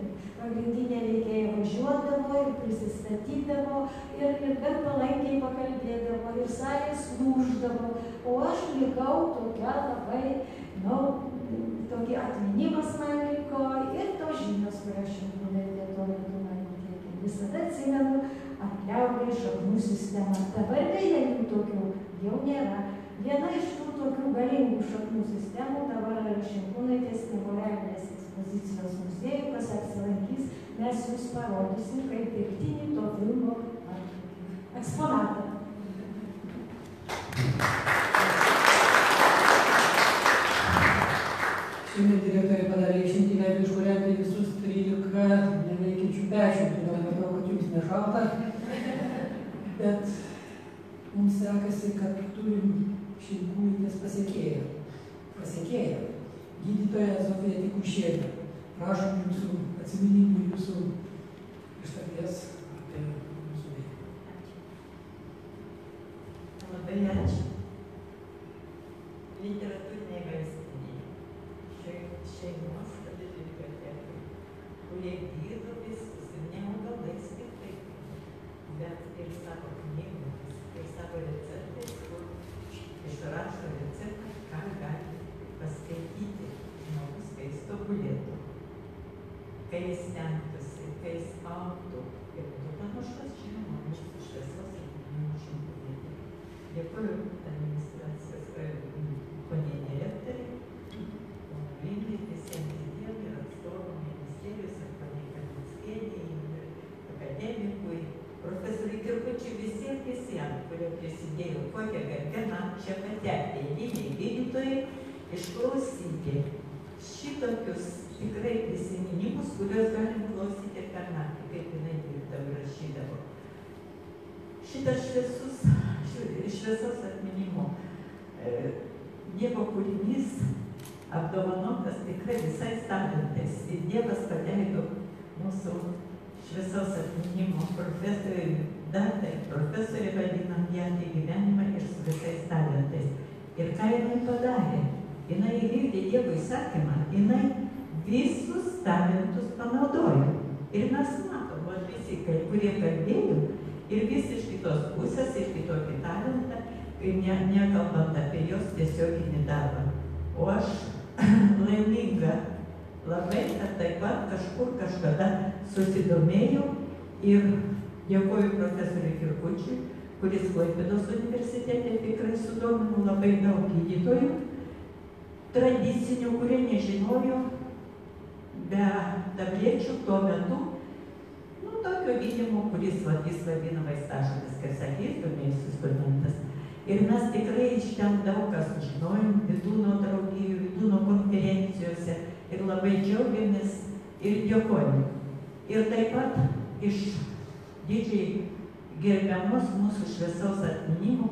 Speaker 2: pagrindinė veikėja važiuodavo ir prisistatydavo ir, ir gan palankiai pakalbėdavo ir salės lūždavo, o aš likau tokia labai, nu, tokį atminimas man liko ir tos žinios, kurias Šimkūnaitė tuo metu man teikė. Visada atsimenu Atliaugė šaknų sistemą. Dabar beje jų tokių jau nėra. Viena iš tų tokių galingų šaknų sistemų dabar yra Šimkūnaitės memorialinės ekspozicijos muziejų, kas apsilankys, mes jums parodysim kaip dirbtinį to filmo eksponatą.
Speaker 1: Šiandien direktorė padarė išimtį leido iškurianti visus trylika neveikiančių pečių, todėl matau, kad jums nešalta. Bet mums sekasi, kad turim Šimkūnaitės pasiekėją. Pasiekėją. Gydytoja Zofija Tikušienė. Prašom jūsų atsiminimų, jūsų ištarties apie jūsų veiklą.
Speaker 13: Labai ačiū. Literatūriniai vaistiniai. Šeimos bibliotekai, kurie gydo visus ir ne augalais tik taip, bet ir savo knygomis, ir savo receptais, kur išrašo receptą, ką gali paskaityti žmogus, kai jis tobulėtų, kai jis stengtųsi, kai jis augtų. Ir būtų panašus, žinoma, mūsų šviesos atminimų Šimkūnaitė. Dėkuoju administracijos poniai direktoriai, Lingai, visiems kitiem ir atstovų ministerijos ir poniai Kalinskienei, ir akademikui, profesoriui Kirkučiui, visiems visiems, kurie prisidėjo, kokią garbę man čia patekti, eiliniai gydytojai, išklausyti šitokius tikrai prisiminimus, kuriuos galim klausyti per naktį, kaip jinai dirbdavo ir rašydavo. Šitas šviesus, šviesos atminimo e, Dievo kūrinys apdovanotas tikrai visais talentais. Ir Dievas paleido mūsų šviesos atminimo profesoriui, datai, profesorį vadinam ją į gyvenimą ir su visais talentais. Ir ką jinai padarė? Jinai įvykdė Dievo įsakymą, jinai visus talentus panaudojo. Ir mes matom, o visi, kurie kalbėjo, ir visi iš kitos pusės, ir kitokį talentą, ne, nekalbant apie jos tiesioginį darbą. O aš laiminga labai, kad taip pat kažkur kažkada susidomėjau ir dėkoju profesoriui Kirkučiui, kuris Klaipėdos universitete tikrai sudomino labai daug gydytojų, tradicinių, kurie nežinojo be tablečių tuo metu, nu, tokio gydymo, kuris vadys vadinamai stažomis, kaip sakys, domėjusi studentas. Ir mes tikrai iš ten daug kas žinojom, Vidūno draugijų, Vidūno konferencijose ir labai džiaugiamės ir dėkojom. Ir taip pat iš didžiai gerbiamos mūsų šviesaus atminimo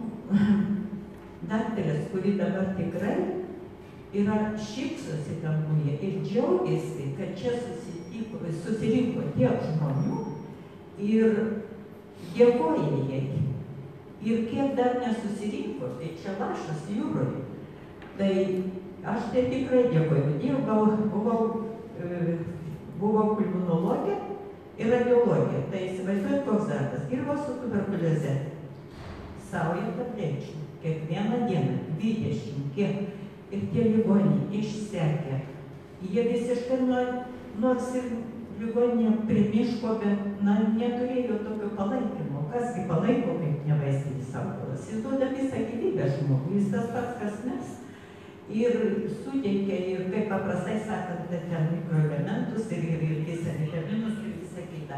Speaker 13: daktarės, kuri dabar tikrai yra šypsosi danguje ir džiaugiasi, kad čia susitiko, susirinko tiek žmonių ir dėkoja jai. Ir kiek dar nesusirinko, tai čia lašas jūroje. Tai aš tai tikrai dėkoju. Dirbau, buvau, e, buvau pulmonologė ir radiologė. Tai įsivaizduoju, koks darbas. Dirbau su tuberkulioze. Sauja tablečių. Kiekvieną dieną. dvidešimt kiek. Ir tie ligoniai išsekė. Jie visiškai nors ir ligoninė prie miško, bet na, neturėjo tokio palaikymo. Kasgi palaiko, kaip nevaistinis augalas. Jis duoda visą gyvybę žmogui, jis tas pats, kas mes. Ir suteikia, ir kaip paprastai sakant, ten mikroelementus ir, ir, ir visą vitaminus ir visą kitą.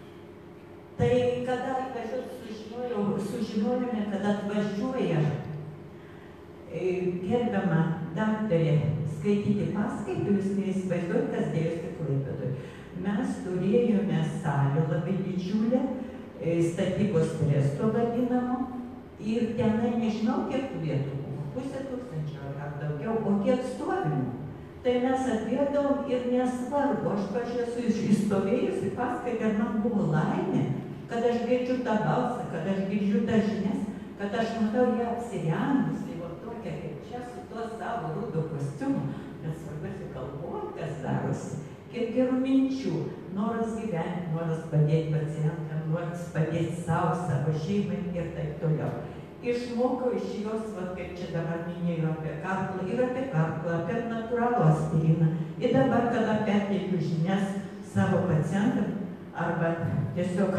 Speaker 13: Tai kada atvažiuoju, sužinojome, kad atvažiuoja gerbiama daktarė skaityti paskaitų, jūs neįsivaizduojate, kas dėjosi Klaipėdoje. Mes turėjome salę labai didžiulę, statybos tresto vadinamo, ir tenai nežinau, kiek tų vietų buvo, pusę tūkstančio ar daugiau, o kiek stovimų. Tai mes atbėgdavom ir nesvarbu, aš pažiūrėsiu iš įstovėjusi paskaitą ir man buvo laimė, kad aš girdžiu tą balsą, kad aš girdžiu tą žinias, kad aš matau ją apsirengus, tai va tokia kaip čia su tuo savo rūdo kostiumu, bet svarbiausia kalbos, kas darosi, kiek gerų minčių. noras gyventi, noras padėti pacientam, noras padėti savo, savo šeimai ir taip toliau. Išmokau iš jos, va, kaip čia dabar minėjau apie karklą, ir apie karklą, apie natūralų aspiriną. Ir dabar, kada perteikiu žinias savo pacientam, arba tiesiog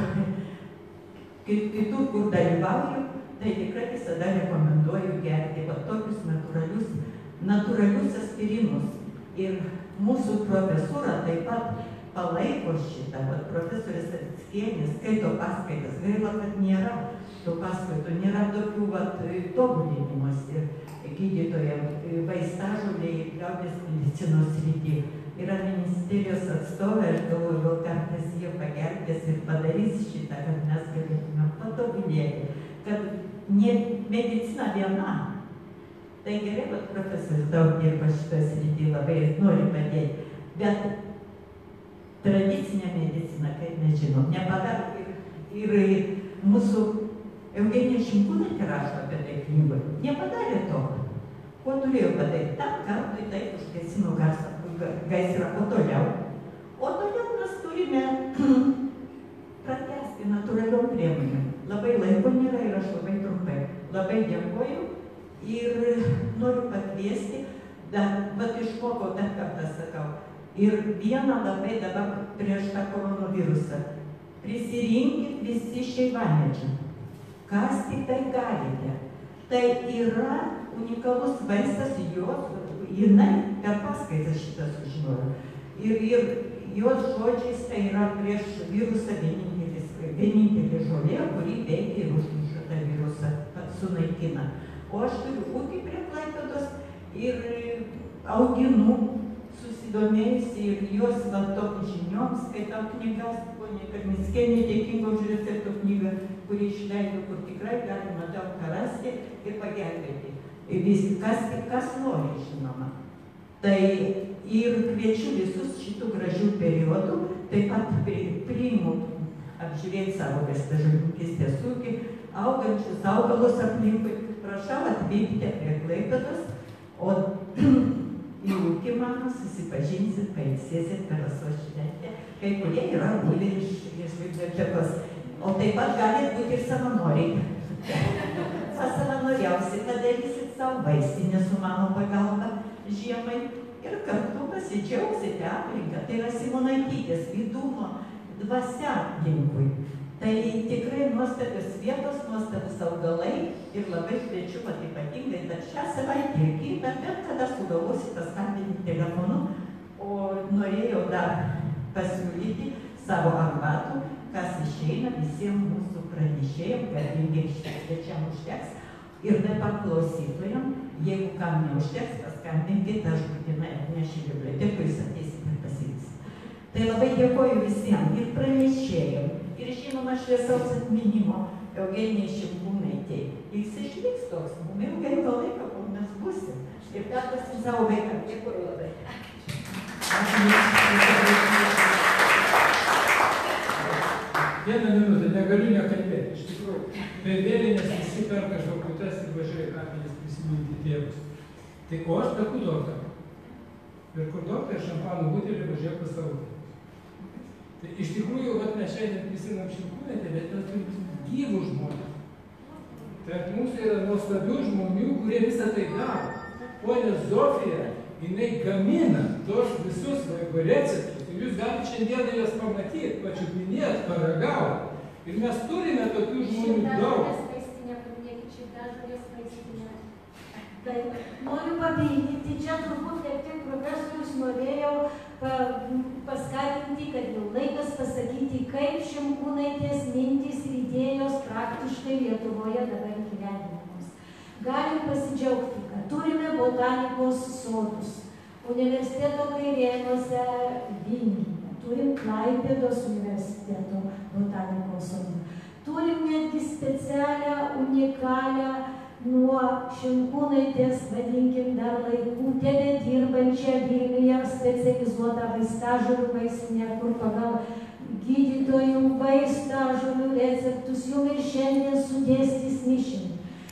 Speaker 13: kitur, kur dalyvauju, tai tikrai visada rekomenduoju gerti va tokius natūralius, natūralius aspirinus. Ir mūsų profesūra taip pat palaiko šitą, va, profesorės Atskienis skaito paskaitas, gaila, kad nėra tų paskaitų, nėra tokių tobulinimuose gydytojams, vaistažoliai, liaudies medicinos srity. Yra ministerijos atstovai, aš galvoju, gal kartais jie pagelbės ir padarys šitą, kad mes galėtume patobulėti, kad ne medicina viena. Tai gerai, kad profesorius daug dirba šitą srity, labai nori padėti, bet tradicinė medicina, kaip mes žinom, nepadaro. Ir, ir mūsų Eugenija Šimkūnaitė rašo apie tai knygoje, nepadarė to. Ko turėjo padaryti? Tam kartui taip užgesino gaisrą, o toliau. O toliau mes turime pratęsti natūraliom priemonėm. Labai laiko nėra ir aš labai trumpai. Labai dėkoju ir noriu pakviesti, dar, bet išmokau dar kartą sakau, ir vieną labai dabar prieš tą koronavirusą. Prisirinkit visi šeivamedžių, kas tik tai galite. Tai yra unikalus vaistas, jos, jinai per paskaitą šitą sužinojo. Ir, ir jos žodžiais tai yra prieš virusą vienintelis, vienintelė žolė, kuri veikia ir užmuša tą virusą, sunaikina. O aš turiu ūkį prie Klaipėdos ir auginu susidomėjusi ir jos va tom žinioms, skaitau knygas, ponė Karnickienė dėkinga už receptų knygą, kurį išleido, kur tikrai galima daug ką rasti ir pagelbėti. Vis, kas, kas nori, žinoma. Tai ir kviečiu visus šitų gražių periodų, taip pat priimu apžiūrėti savo veistažolininkystės ūkį, augančius augalus aplinkui. Prašau, atvykite prie Klaipėdos, o į ūkį mano susipažinsit, pailsėsit per Rasos šventę. Kai kurie yra buvę iš, iš bibliotekos, o taip pat galit būti ir savanoriai. Pasavanoriausi, padarysit savo vaistinę su mano pagalba žiemai ir kartu pasidžiaugsite aplinką. Tai yra Simonaitytės vidumo dvasia aplinkui. Tai tikrai nuostabios vietos, nuostabus augalai ir labai kviečiu, pat ypatingai, kad šią savaitę ir kitą, bet kada sugalvosi paskambinti telefonu, o norėjau dar pasiūlyti savo arbatų, kas išeina visiems mūsų pranešėjams, garbingai svečiam užteks ir taip pat klausytojam, jeigu kam neužteks, paskambinkite, aš būtinai atnešiu bibliotekų, jūs ateisit ir pasiimsit. Tai labai dėkoju visiems ir pranešėjams. Ir žinoma šviesaus atminimo Eugenijai Šimkūnaitei. Jis išliks toks, mum ilgai to laiko, kol mes būsim. Ir perduosim savo vaikam. Dėkuoju labai.
Speaker 8: Vieną minutę, negaliu nekalbėti. Iš tikrųjų, per vėlinės visi perka žvakutes ir važiuoja kapinės prisiminti tėvus. Tai o aš perku tortą. Ir kur tortą ir šampano butelį važiuoja pas savo tėvus. Tai iš tikrųjų, vat, mes šiandien prisimenam Šimkūnaitę, bet mes turim gyvų žmonės. Tai mūsų yra nuostabių žmonių, kurie visą tai daro. Ponė Zofija, jinai gamina tos visus receptus. Ir jūs galite šiandieną jas pamatyti, pačiupinėt, paragauti. Ir mes turime tokių žmonių daug.
Speaker 2: Tai noriu papildyti, čia turbūt kaip tik profesorius norėjau pa, paskatinti, kad jau laikas pasakyti, kaip Šimkūnaitės mintys ir idėjos praktiškai Lietuvoje dabar gyvenimos. Galim pasidžiaugti, kad turime botanikos sodus, universiteto kairėnuose Vilniuje, turim Klaipėdos universiteto botanikos sodą, turim netgi specialią, unikalią nuo Šimkūnaitės, vadinkim, dar laikų tebedirbančią Vilniuje specializuotą vaistažolių vaistinę, kur pagal gydytojų vaistažolių receptus jau ir šiandien sudėstys mišinį.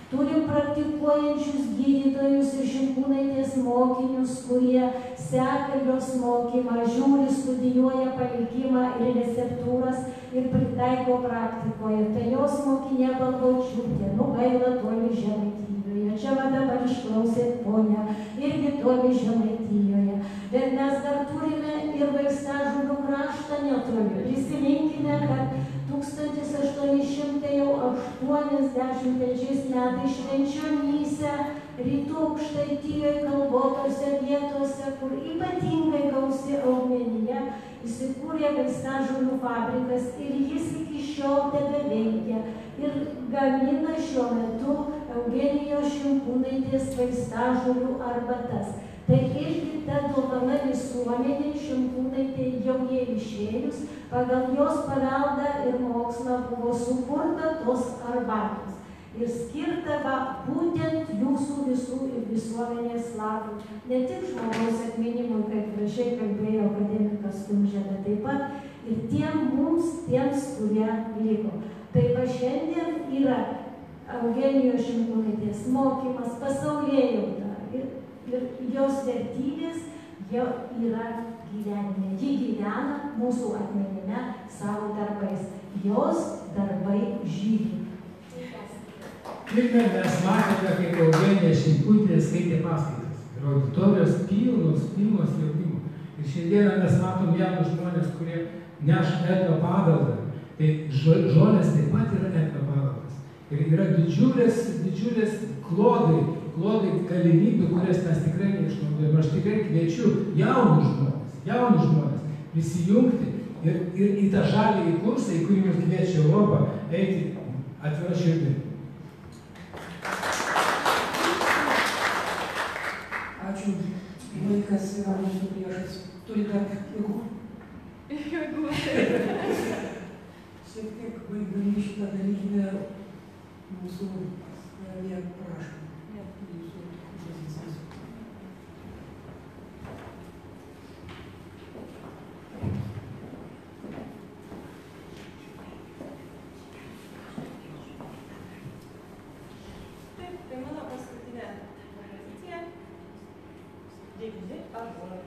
Speaker 2: Turim praktikuojančius gydytojus ir Šimkūnaitės mokinius, kurie seka jos mokymą, žiūri, studijuoja palikimą ir receptūras ir pritaiko praktikoje. Tai jos mokinė Balvočiūtė, nu gaila toli Žemaitijoje. Čia va dabar išklausėt ponę, irgi toli Žemaitijoje. Bet mes dar turime ir Vaistažolių kraštą netoli. Prisiminkime, kad tūkstantis aštuoni šimtai aštuoniasdešimt trečiais metais Švenčionyse, Rytų Aukštaitijoje, kalvotose vietose, kur ypatingai gausi augmenija, įsikūrė Vaistažolių fabrikas ir jis iki šiol tebeveikia ir gamina šiuo metu Eugenijos Šimkūnaitės Vaistažolių arbatas. Tai irgi ta dovana visuomenė Šimkūnaitė jau jie išėjus, pagal jos paveldą ir mokslą buvo sukurta tos arbatos. Ir skirta va būtent jūsų visų ir visuomenės labui. Ne tik žmogaus atminimui, kaip gražiai kalbėjo akademikas Kumžė, bet taip pat ir tiem mums, tiems, kurie liko. Tai va šiandien yra Eugenijos Šimkūnaitės mokymas, pasaulėjauta. Ir Ir jos vertybės jau yra gyvenime. Ji gyvena mūsų atminime savo darbais. Jos darbai žydi.
Speaker 8: Filme mes matėme, kaip Eugenija Šimkūnaitė skaitė paskaitas. Ir auditorijos pilnos, pilnos jaunimo. Ir šiandieną mes matom jaunus žmonės, kurie neša etno paveldą. Tai žolės taip pat yra etno paveldas. Ir yra didžiulės, didžiulės klodai, klodai galimybių, kurias mes tikrai neišnaudojame. Aš tikrai kviečiu jaunus žmonės, jaunus žmonės prisijungti ir, ir į tą žalį kursą, į kurį mus kviečia Europą, eiti atvira širdimi.
Speaker 1: Ačiū. Laikas yra mūsų priešas. Turite jėgų?
Speaker 10: Jėgų.
Speaker 1: Šiek tiek baigdami šitą dalykinę mūsų narė prašom. Jūsų pozicijas.
Speaker 10: Taip, tai mano paskutinė pozicija. Devyni arba.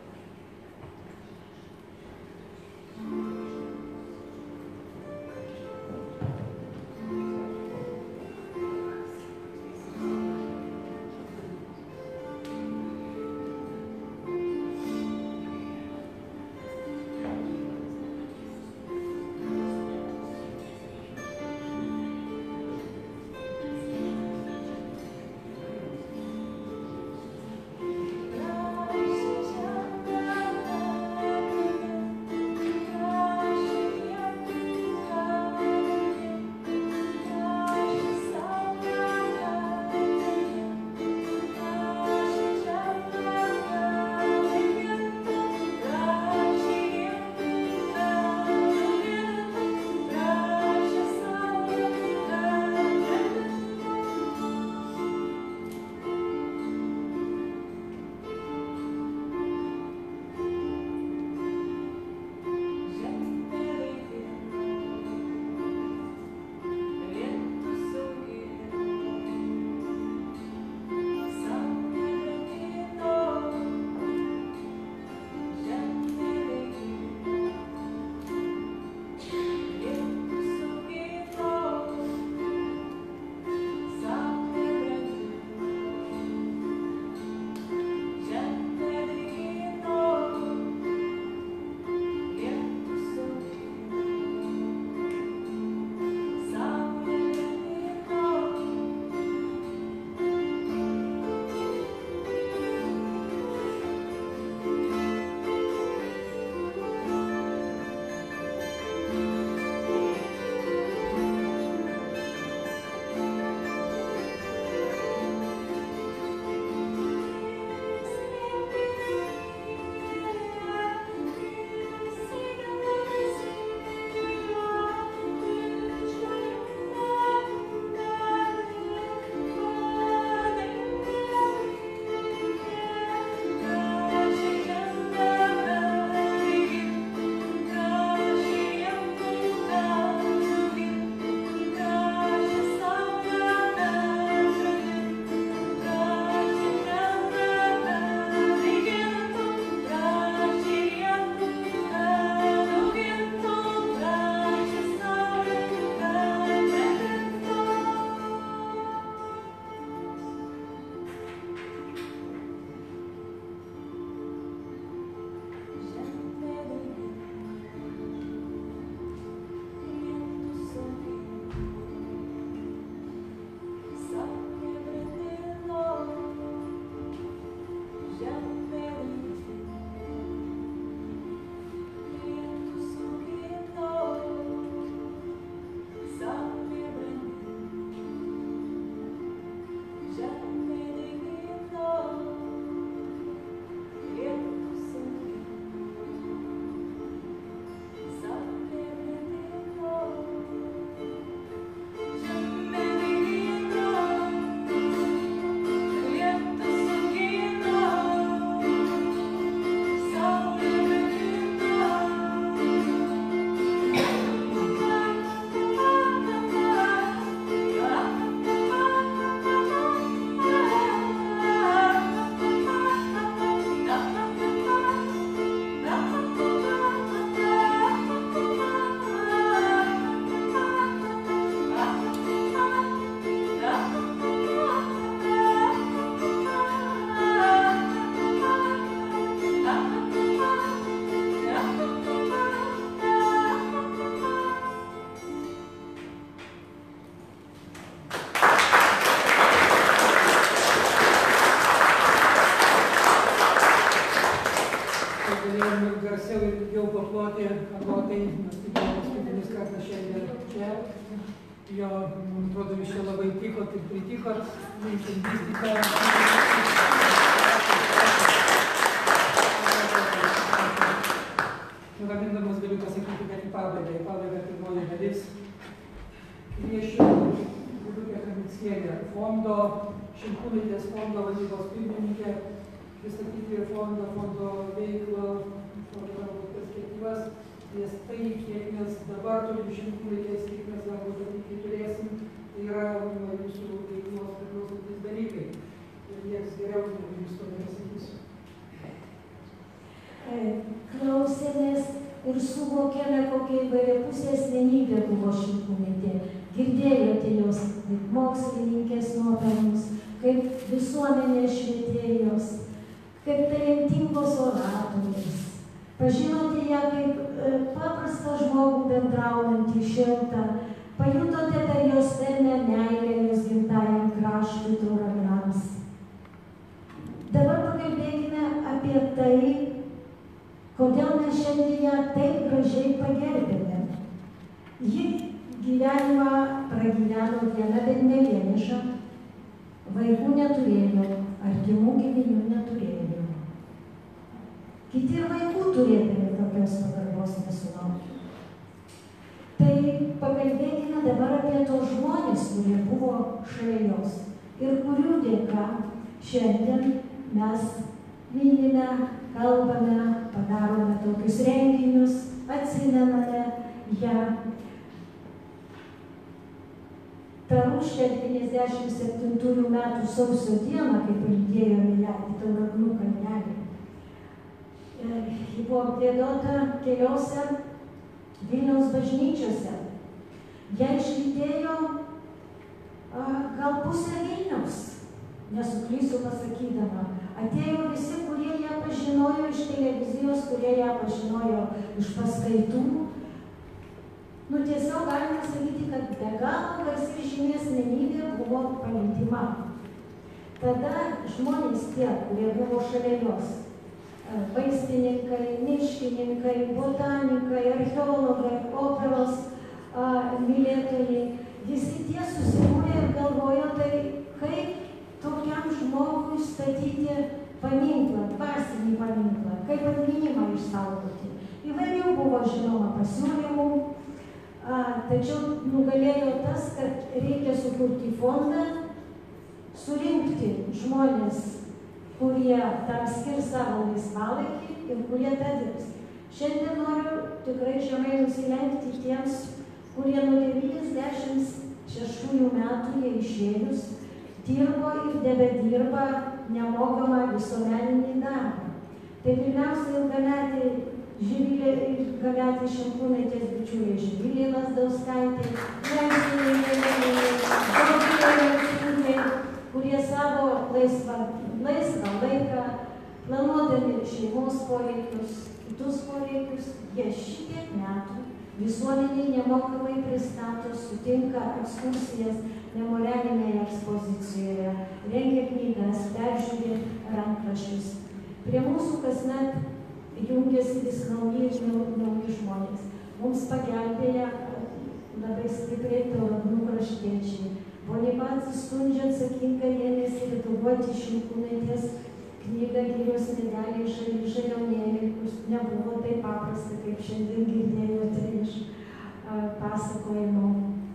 Speaker 1: jūs čia labai tikot ir pritikot, minkim vystyti. Nuramindamas galiu pasakyti, kad į pabaigą, į pabaigą pirmoji dalis. Kviečiu Birutę Kamickienę, fondo, Šimkūnaitės fondo valdybos pirmininkę, pristatyti fondo, fondo veiklą, fondo perspektyvas, nes tai, kiek mes dabar turim Šimkūnaitės, kiek mes galbūt ateityje turėsim, tai yra nuo jūsų veiklos priklausantis dalykai. Ir niekas geriau negu jūs to nepasakysiu.
Speaker 2: Klausėmės ir suvokėme, kokia įvairiapusė asmenybė buvo Šimkūnaitė. Girdėjote jos kaip mokslininkės nuopelnus, kaip visuomenės švietėjos, kaip talentingos oratorės. Pažinote ją kaip paprastą žmogų bendraujantį šiltą, pajutote per jos pelnę meilę jos gimtajam kraštui Tauragnams. Dabar pakalbėkime apie tai, kodėl mes šiandien ją taip gražiai pagerbėme. Ji gyvenimą pragyveno viena, bet ne vieniša. Vaikų neturėjo, artimų giminių neturėjo. Kiti ir vaikų turėdami tokios pagarbos nesulaukė. Tai pakalbėkime dabar apie tos žmonės, kurie buvo šalia jos ir kurių dėka šiandien mes minime, kalbame, padarome tokius renginius, atsimename ją. Tarušė devyniasdešimt septintųjų metų sausio dieną, kai palydėjome ją į Tauragnų kalnelį. Ji buvo giedota keliose Vilniaus bažnyčiose. Ją išlydėjo gal pusę Vilniaus, nesuklysiu pasakydama. Atėjo visi, kurie ją pažinojo iš televizijos, kurie ją pažinojo iš paskaitų. Nu, tiesiog galima sakyti, kad be galo garsi žymi asmenybė buvo palydima. Tada žmonės tie, kurie buvo šalia jos, vaistininkai, miškininkai, botanikai, archeologai, operos mylėtojai, visi tie susibūrė ir galvojo, tai kaip tokiam žmogui statyti paminklą, dvasinį paminklą, kaip atminimą išsaugoti. Įvairių buvo žinoma pasiūlymų, tačiau nugalėjo tas, kad reikia sukurti fondą, surinkti žmonės, kurie tam skirs savo laisvalaikį ir kurie tą dirbs. Šiandien noriu tikrai žemai nusilenkti tiems, kurie nuo devyniasdešimt šeštųjų metų jie išėjus dirbo ir tebedirba nemokamą visuomeninį darbą. Tai pirmiausia ilgametė Živilė, ilgametė Šimkūnaitės bičiulė Živilė Lazdauskaitė, kurie savo laisvą, laisvą laiką, planuodami šeimos poreikius, kitus poreikius, jie šitiek metų visuomeniai nemokamai pristato, sutinka ekskursijas memorialinėje ekspozicijoje, rengia knygas, peržiūrė rankraščius. Prie mūsų kasmet jungiasi vis nauji ir nauji žmonės. Mums pagelbėja labai stipriai Tauragnų kraštiečiai. Bonifacijus skundžia atsakingą ėmėsi redaguoti Šimkūnaitės knygą Girios medeliai žali žaliaunėliai, kur nebuvo taip paprasta, kaip šiandien girdėjote iš pasakojimo.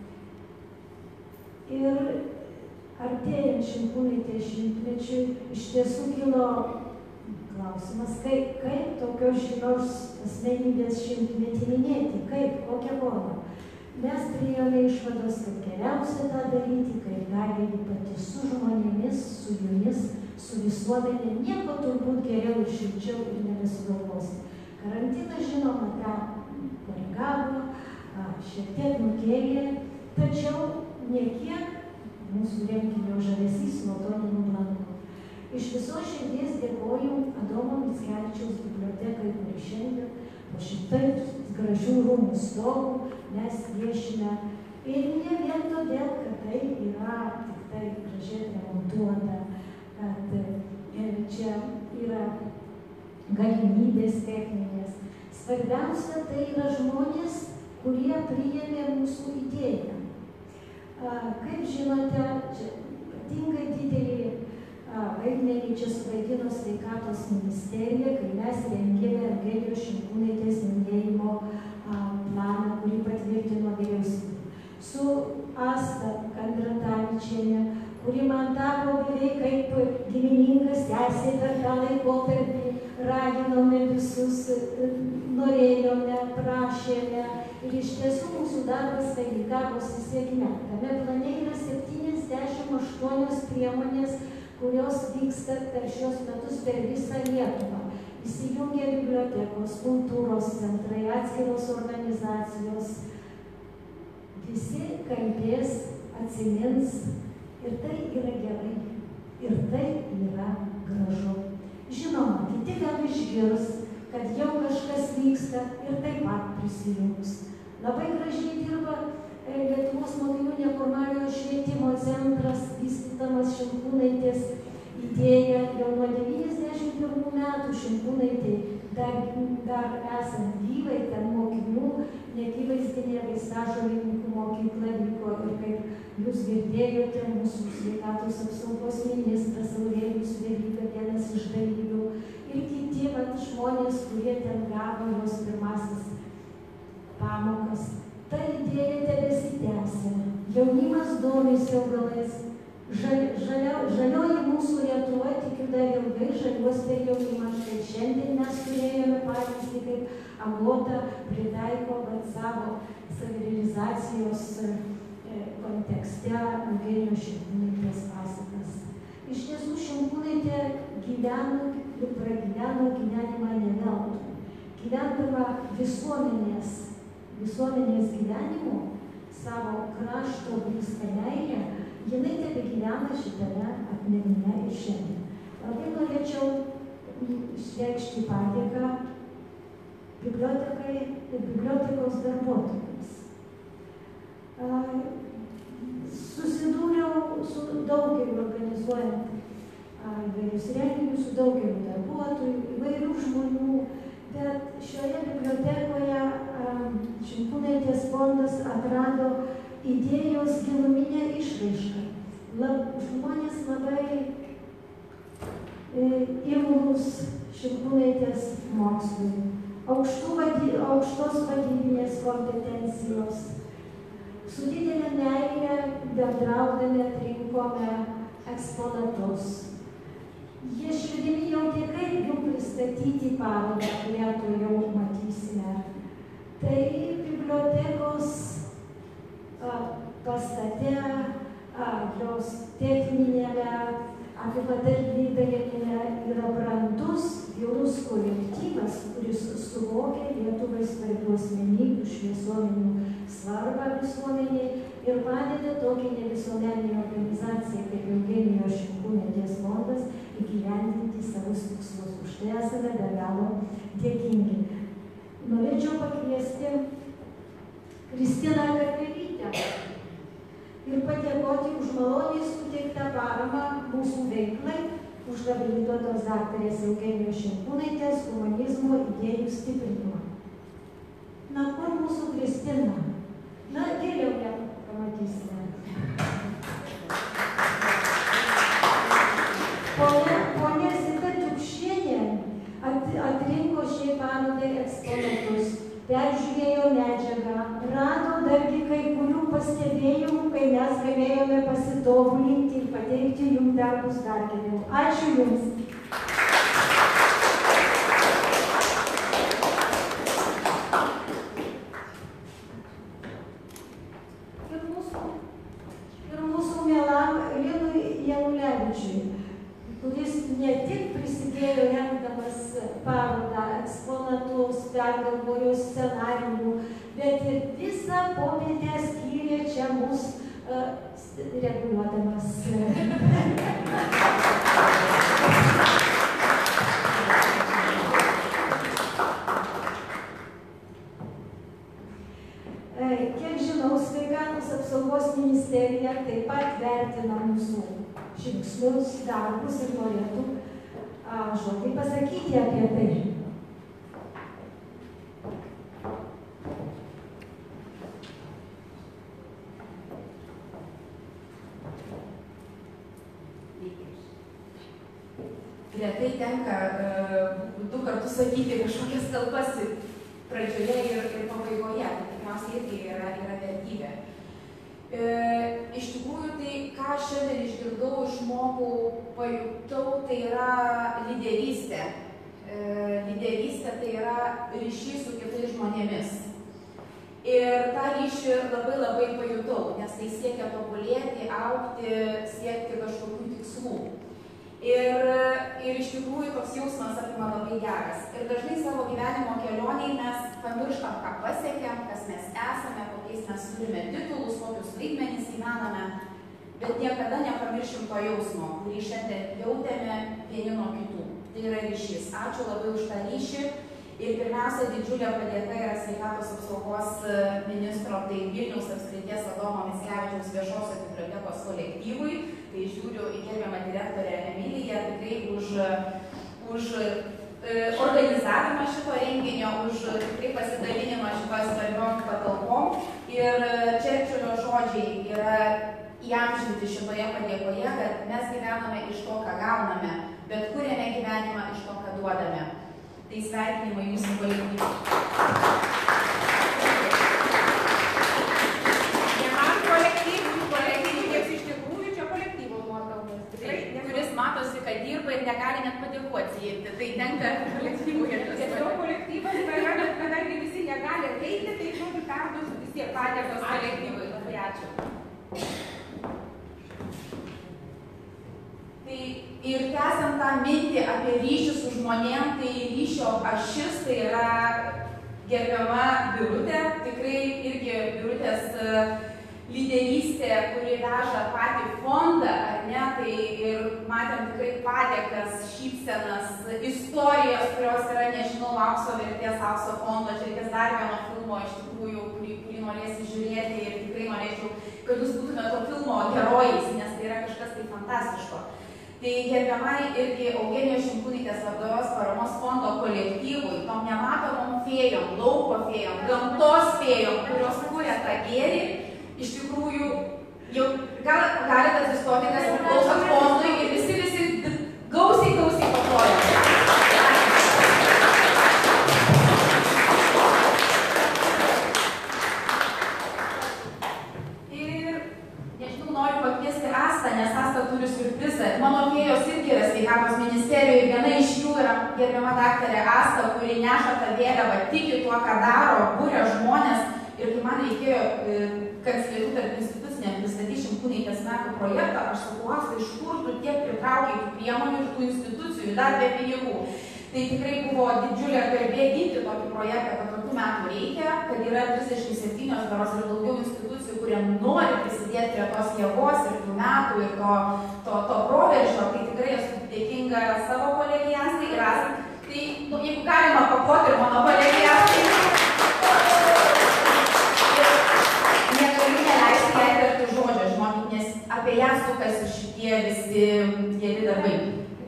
Speaker 2: Ir artėjant Šimkūnaitės šimtmečiui iš tiesų kilo klausimas, kaip, kaip tokios žymios asmenybės šimtmetį minėti, kaip, kokią formą. Mes priėjome išvados, kad geriausia tą daryti, kaip gali jį pati su žmonėmis, su jumis, su visuomenė, nieko turbūt geriau ir šilčiau ir nebesugalvosi. Karantinas, žinoma, tą korigavo, šiek tiek nukėlė, tačiau niekiek mūsų renginio žavesys nuo to nenublanko. Iš viso širdies dėkoju Adomo Mickevičiaus bibliotekai, kuri šiandien po šitai gražių rūmų stogų mes viešime. Ir ne vien todėl, kad tai yra tik tai gražiai remontuota, kad čia yra galimybės techninės. Svarbiausia, tai yra žmonės, kurie priėmė mūsų idėją. Kaip žinote, ypatingai didelį vaidmenį čia suvaidino sveikatos ministerija, kai mes rengėme Eugenijos Šimkūnaitės minėjimo planą, kurį patvirtino vyriausybė. Su Asta Kandratavičienė, kuri man tapo beveik kaip gimininkas sesė per tą laikotarpį, raginome visus, norėjome, prašėme ir iš tiesų mūsų darbas vainigavosi sėkme. Tame plane yra septyniasdešimt aštuonios priemonės, kurios vyksta per šios metus per visą Lietuvą. Įsijungia bibliotekos, kultūros centrai, atskiros organizacijos. Visi kalbės, atsimins ir tai yra gerai, ir tai yra gražu. Žinoma, kiti gal išgirs, kad jau kažkas vyksta ir taip pat prisijungs. Labai gražiai dirba Lietuvos mokinių neformaliojo švietimo centras, vystydamas Šimkūnaitės idėją jau nuo devyniasdešimt pirmų metų. Šimkūnaitė dar, dar esant gyvai, ten mokinių, neakivaizdinė vaistažolininkų mokykla vyko ir kaip jūs girdėjote, mūsų sveikatos apsaugos ministras Aurelijus Veryga, vienas iš dalyvių, ir kiti vat, žmonės, kurie ten gavo jos pirmasis pamokas. Ta idėja tebesitęsia. Jaunimas domisi augalais. Žal, žalio, žalioji mūsų Lietuva, tikiu, dar ilgai žaliuos per jaunimą. Štai šiandien mes turėjome pavyzdį, kaip Agota pritaiko savo savirealizacijos kontekste Eugenijos Šimkūnaitės pasakas. Iš tiesų, Šimkūnaitė gyveno ir pragyveno gyvenimą ne veltui. Gyvendama visuomenės, visuomenės gyvenimu, savo krašto grįstą meilę, jinai tebegyvena šitame atminime ir šiandien. Labai norėčiau išreikšti padėką bibliotekai ir bibliotekos darbuotojams. Susidūriau su daugeliu organizuojant įvairius renginius, su daugeliu darbuotojų, įvairių žmonių, bet šioje bibliotekoje Šimkūnaitės fondas atrado idėjos giluminę išraišką. Lab, žmonės labai e, imlūs Šimkūnaitės mokslui, vady, aukštos vadybinės kompetencijos. Su didelė meilė bendraudami atrinkome eksponatus. Jie širdimi jautė, kaip jų pristatyti parodą, kurią tu jau matysime. Tai bibliotekos pastate, jos techninėme, apipatalvydalinėme yra brandus, gilus kolektyvas, kuris suvokia Lietuvai svarbių asmenybių, šviesuomenių svarbą visuomeniai ir padeda tokiai nevisuomeninė organizacija kaip Eugenijos Šimkūnaitės fondas įgyvendinti savus tikslus. Už tai esame be galo dėkingi. Norėčiau pakviesti Kristiną Karvelytę ir padėkoti už maloniai suteiktą paramą mūsų veiklai, už habilituotos daktarės Eugenijos Šimkūnaitės humanizmo idėjų stiprinimą. Na, kur mūsų Kristina? Na, geriau ją pamatysime. Ponia Zita Tiukšienė atrinko šiai parodai eksponatus, peržiūrėjo medžiagą, rado dargi kai kurių pastebėjimų, kai mes galėjome pasitobulinti ir pateikti jums darbus dar geriau. Ačiū Jums. Ir mūsų, ir mūsų mielam Linui Janulevičiui, kuris ne tik prisidėjo rengdamas parodą, eksponatus, pergalvojo scenarijų, bet ir visą popietę skyrė čia mus uh, reguliuodamas. Kiek žinau, sveikatos apsaugos ministerija taip pat vertina mūsų žingsnius, darbus ir norėtų žodį pasakyti apie tai.
Speaker 6: retai tenka du kartus sakyti kažkokias kalbas pradžioje ir, ir pabaigoje. Tai tikriausiai irgi yra, yra vertybė. E, iš tikrųjų, tai ką šiandien išgirdau, išmokau, pajutau, tai yra lyderystė. E, lyderystė tai yra ryšys su kitais žmonėmis. Ir tą ryšį labai labai pajutau, nes tai siekia tobulėti, augti, siekti kažkokių tikslų. Ir, ir iš tikrųjų toks jausmas apima labai geras. Ir dažnai savo gyvenimo kelioniai mes pamirštam, ką pasiekėm, kas mes esame, kokiais mes turime titulus, kokius vaidmenys gyvename, bet niekada nepamiršim to jausmo, kurį šiandien jautėme vieni nuo kitų. Tai yra ryšys. Ačiū labai už tą ryšį. Ir pirmiausia, didžiulė padėka yra sveikatos apsaugos ministro, tai Vilniaus apskrities vadovo Mickevičiaus viešosios bibliotekos kolektyvui. Tai žiūriu į gerbiamą direktorę Emiliją tikrai už, už e, organizavimą šito renginio, už tikrai pasidalinimą šitos svarbiom patalpom. Ir Čerčilio žodžiai yra įamžinti šitoje padėkoje, kad mes gyvename iš to, ką gauname, bet kuriame gyvenimą iš to, ką duodame. Tai sveikinimai jūsų kolektyvui.
Speaker 9: Ne man kolektyvui, kolektyvui, nes iš tikrųjų čia kolektyvo nuopelnas. Tikrai,
Speaker 6: kuris matosi, kad dirba ir negali net padėkoti. Tai tenka kolektyvui.
Speaker 9: Tiesiog kolektyvas yra, bet kadangi visi negali ateiti, tai žodžiu perduosiu vis tiek padėkos kolektyvui. Labai ačiū.
Speaker 6: Tai ir tęsiant tą mintį apie ryšį su žmonėm, tai ryšio ašis tai yra gerbiama Birutė, tikrai irgi Birutės lyderystė, kuri veža patį fondą, ar ne, tai ir matėm tikrai padėkas, šypsenas, istorijas, kurios yra, nežinau, aukso vertės, aukso fondo, čia reikės dar vieno filmo iš tikrųjų, kurį, kurį norėsi žiūrėti ir tikrai norėčiau, kad jūs būtume to filmo herojais, nes tai yra kažkas tai fantastiško. Tai gerbiamai irgi Eugenijos Šimkūnaitės labdaros paramos fondo kolektyvui, tom nematomom fėjom, lauko fėjom, gamtos fėjom, kurios kūrė tą gėrį, iš tikrųjų, jau gal, galite atsistoti, kas priklauso fondui ir visi, visi gausiai, gausiai paplojame. Noriu pakviesti Astą, nes Asta turi siurprizą. Mano fėjos irgi yra sveikatos ministerijoje ir viena iš jų yra gerbiama daktarė Asta, kuri neša tą vėliavą, tiki tuo, ką daro, būria žmonės. Ir kai man reikėjo kanclerių tarp instituciniam pristatyti Šimkūnaitės metų projektą, aš sakau, Asta, iš kur tu tiek pritraukiai tų priemonių iš tų institucijų, dar be pinigų. Tai tikrai buvo didžiulė garbė vykdyti tokį projektą, kad tokių metų reikia, kad yra trisdešimt septynios berods ir daugiau institucijų, kurie nori prisidėti prie tos jėgos ir tų metų ir to, to, to proveržio. Tai tikrai esu dėkinga savo kolegijai Astai ir Astai. Tai nu, jeigu galima paploti ir mano kolegijai Astai, negaliu neleisti jai tarti žodžio, žinokit, nes apie ją sukasi šitie visi geri darbai.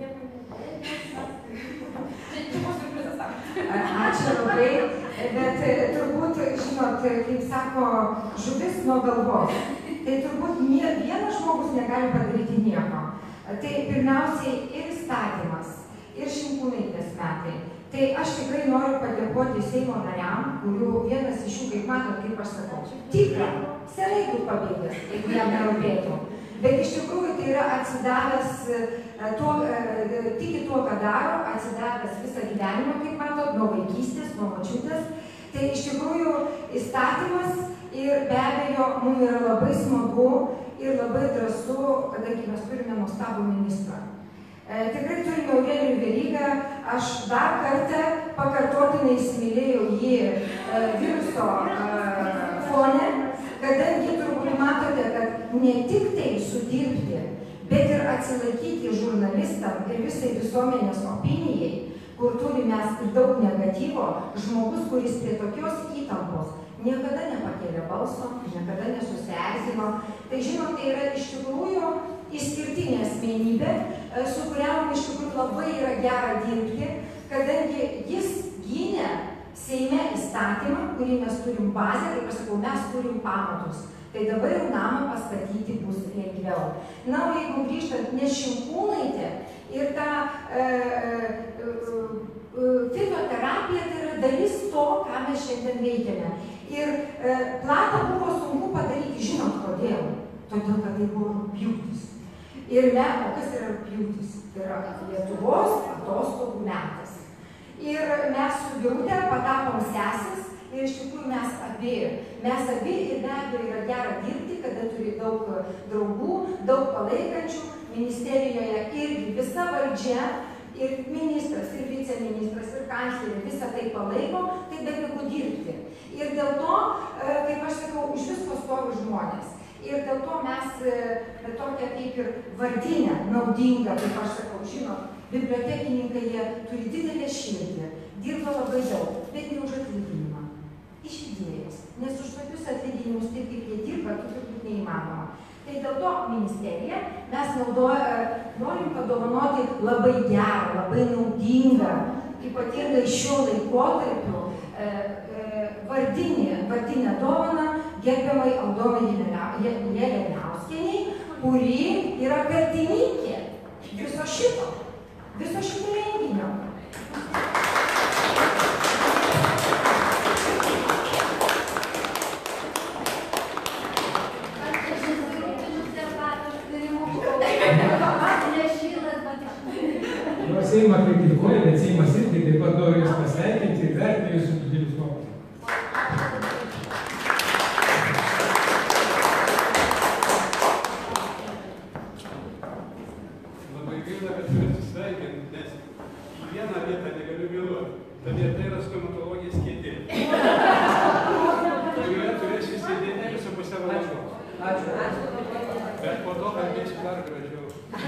Speaker 2: Ačiū labai, bet turbūt, žinot, kaip sako, žuvis nuo galvos. Tai turbūt vienas žmogus negali padaryti nieko. Tai pirmiausiai ir įstatymas, ir Šimkūnaitės metai. Tai aš tikrai noriu padėkoti Seimo nariam, kurių vienas iš jų, kaip matot, kaip aš sakau, tikra, senai būt pabaigęs, jeigu jam nerūpėtų. Bet iš tikrųjų tai yra atsidavęs, tuo, tiki tuo, ką daro, atsidavęs visą gyvenimą, kaip matot, nuo vaikystės, nuo močiutės. Tai iš tikrųjų įstatymas ir be abejo mums yra labai smagu ir labai drąsu, kadangi mes turime nuostabų ministrą. E, tikrai turime Aurelijų Verygą, aš dar kartą pakartotinai įsimylėjau jį e, viruso e, fone, kadangi turbūt matote, kad ne tik tai sudirbti, bet ir atsilaikyti žurnalistam ir visai visuomenės opinijai, kur turime ir daug negatyvo, žmogus, kuris prie tokios įtampos niekada nepakėlė balso, niekada nesusierzino. Tai žinom, tai yra iš tikrųjų išskirtinė asmenybė, su kuriam iš tikrųjų labai yra gera dirbti, kadangi jis gynė Seime įstatymą, kurį mes turim bazę, kaip aš sakau, mes turim pamatus. Tai dabar jau namą pastatyti bus lengviau. Na, o jeigu grįžtant, nes Šimkūnaitė ir ta e, e, e, fitoterapija tai yra dalis to, ką mes šiandien veikiame. Ir e, platą buvo sunku padaryti, žinot kodėl? Todėl, kad tai buvo rugpjūtis. Ir me, o kas yra rugpjūtis? Tai yra Lietuvos atostogų metas. Ir mes su Birute patapom sesės ir iš tikrųjų mes abi. Mes abi ir be abejo yra gera dirbti, kada turi daug draugų, daug palaikančių. Ministerijoje irgi visa valdžia, ir ministras, ir viceministras, ir kanclerė visą tai palaiko, tai bepigu dirbti. Ir dėl to, kaip aš sakau, už visko stovi žmonės. Ir dėl to mes tokią kaip ir vardinę, naudingą, kaip aš sakau, žinot, bibliotekininkai jie turi didelę širdį, dirba labai daug, bet ne už atlyginimą. Iš idėjos, nes už tokius atlyginimus, taip kaip jie dirba, turbūt neįmanoma. Tai dėl to ministerija mes naudoja, norim padovanoti labai gerą, labai naudingą, ypatingai šiuo laikotarpiu e, e, vardinį, vardinę dovaną gerbiamai Aldonai Jeleniauskienei, kuri yra kaltininkė viso šito, viso šito renginio.
Speaker 8: Seimą kritikuoja, bet Seimas irgi taip pat nori jūs pasveikinti ir vertina jūsų didelius nuopelnus.
Speaker 12: Labai gaila, kad turiu atsisveikinti, nes į vieną vietą negaliu vėluoti. Ta vieta yra stomatologijos kėdė. Kurioje turėsiu sėdėti visą pusę valandos.
Speaker 1: Ačiū. Ačiū.
Speaker 12: Bet po to kalbėsiu dar gražiau.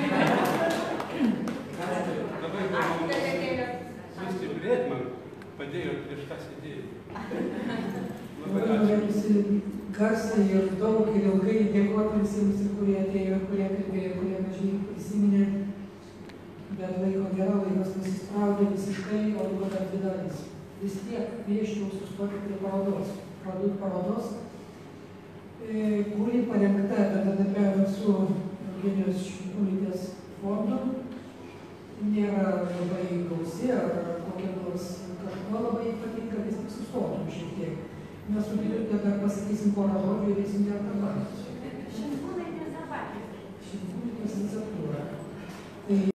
Speaker 12: Labai malonu sustiprėti man, padėjo prieš tą sėdėjimą.
Speaker 1: Labai norėtųsi garsiai ir daug ir ilgai dėkoti visiems, kurie atėjo, kurie kalbėjo, kurie mažai prisiminė. Bet laiko nėra, laikas nusispraudė visiškai, o dabar dar dvi dalys. Vis tiek kvieščiau sustoti prie parodos. Produkt parodos, kuri parengta bendradarbiaujant su Eugenijos Šimkūnaitės fondu. Nėra labai gausi ar kokia nors kažko labai patinka, vis tik sustotum šiek tiek. Mes su Birute dar pasakysim porą žodžių ir eisim dar ką. Šimkūnaitės apatija. Šimkūnaitės receptūra.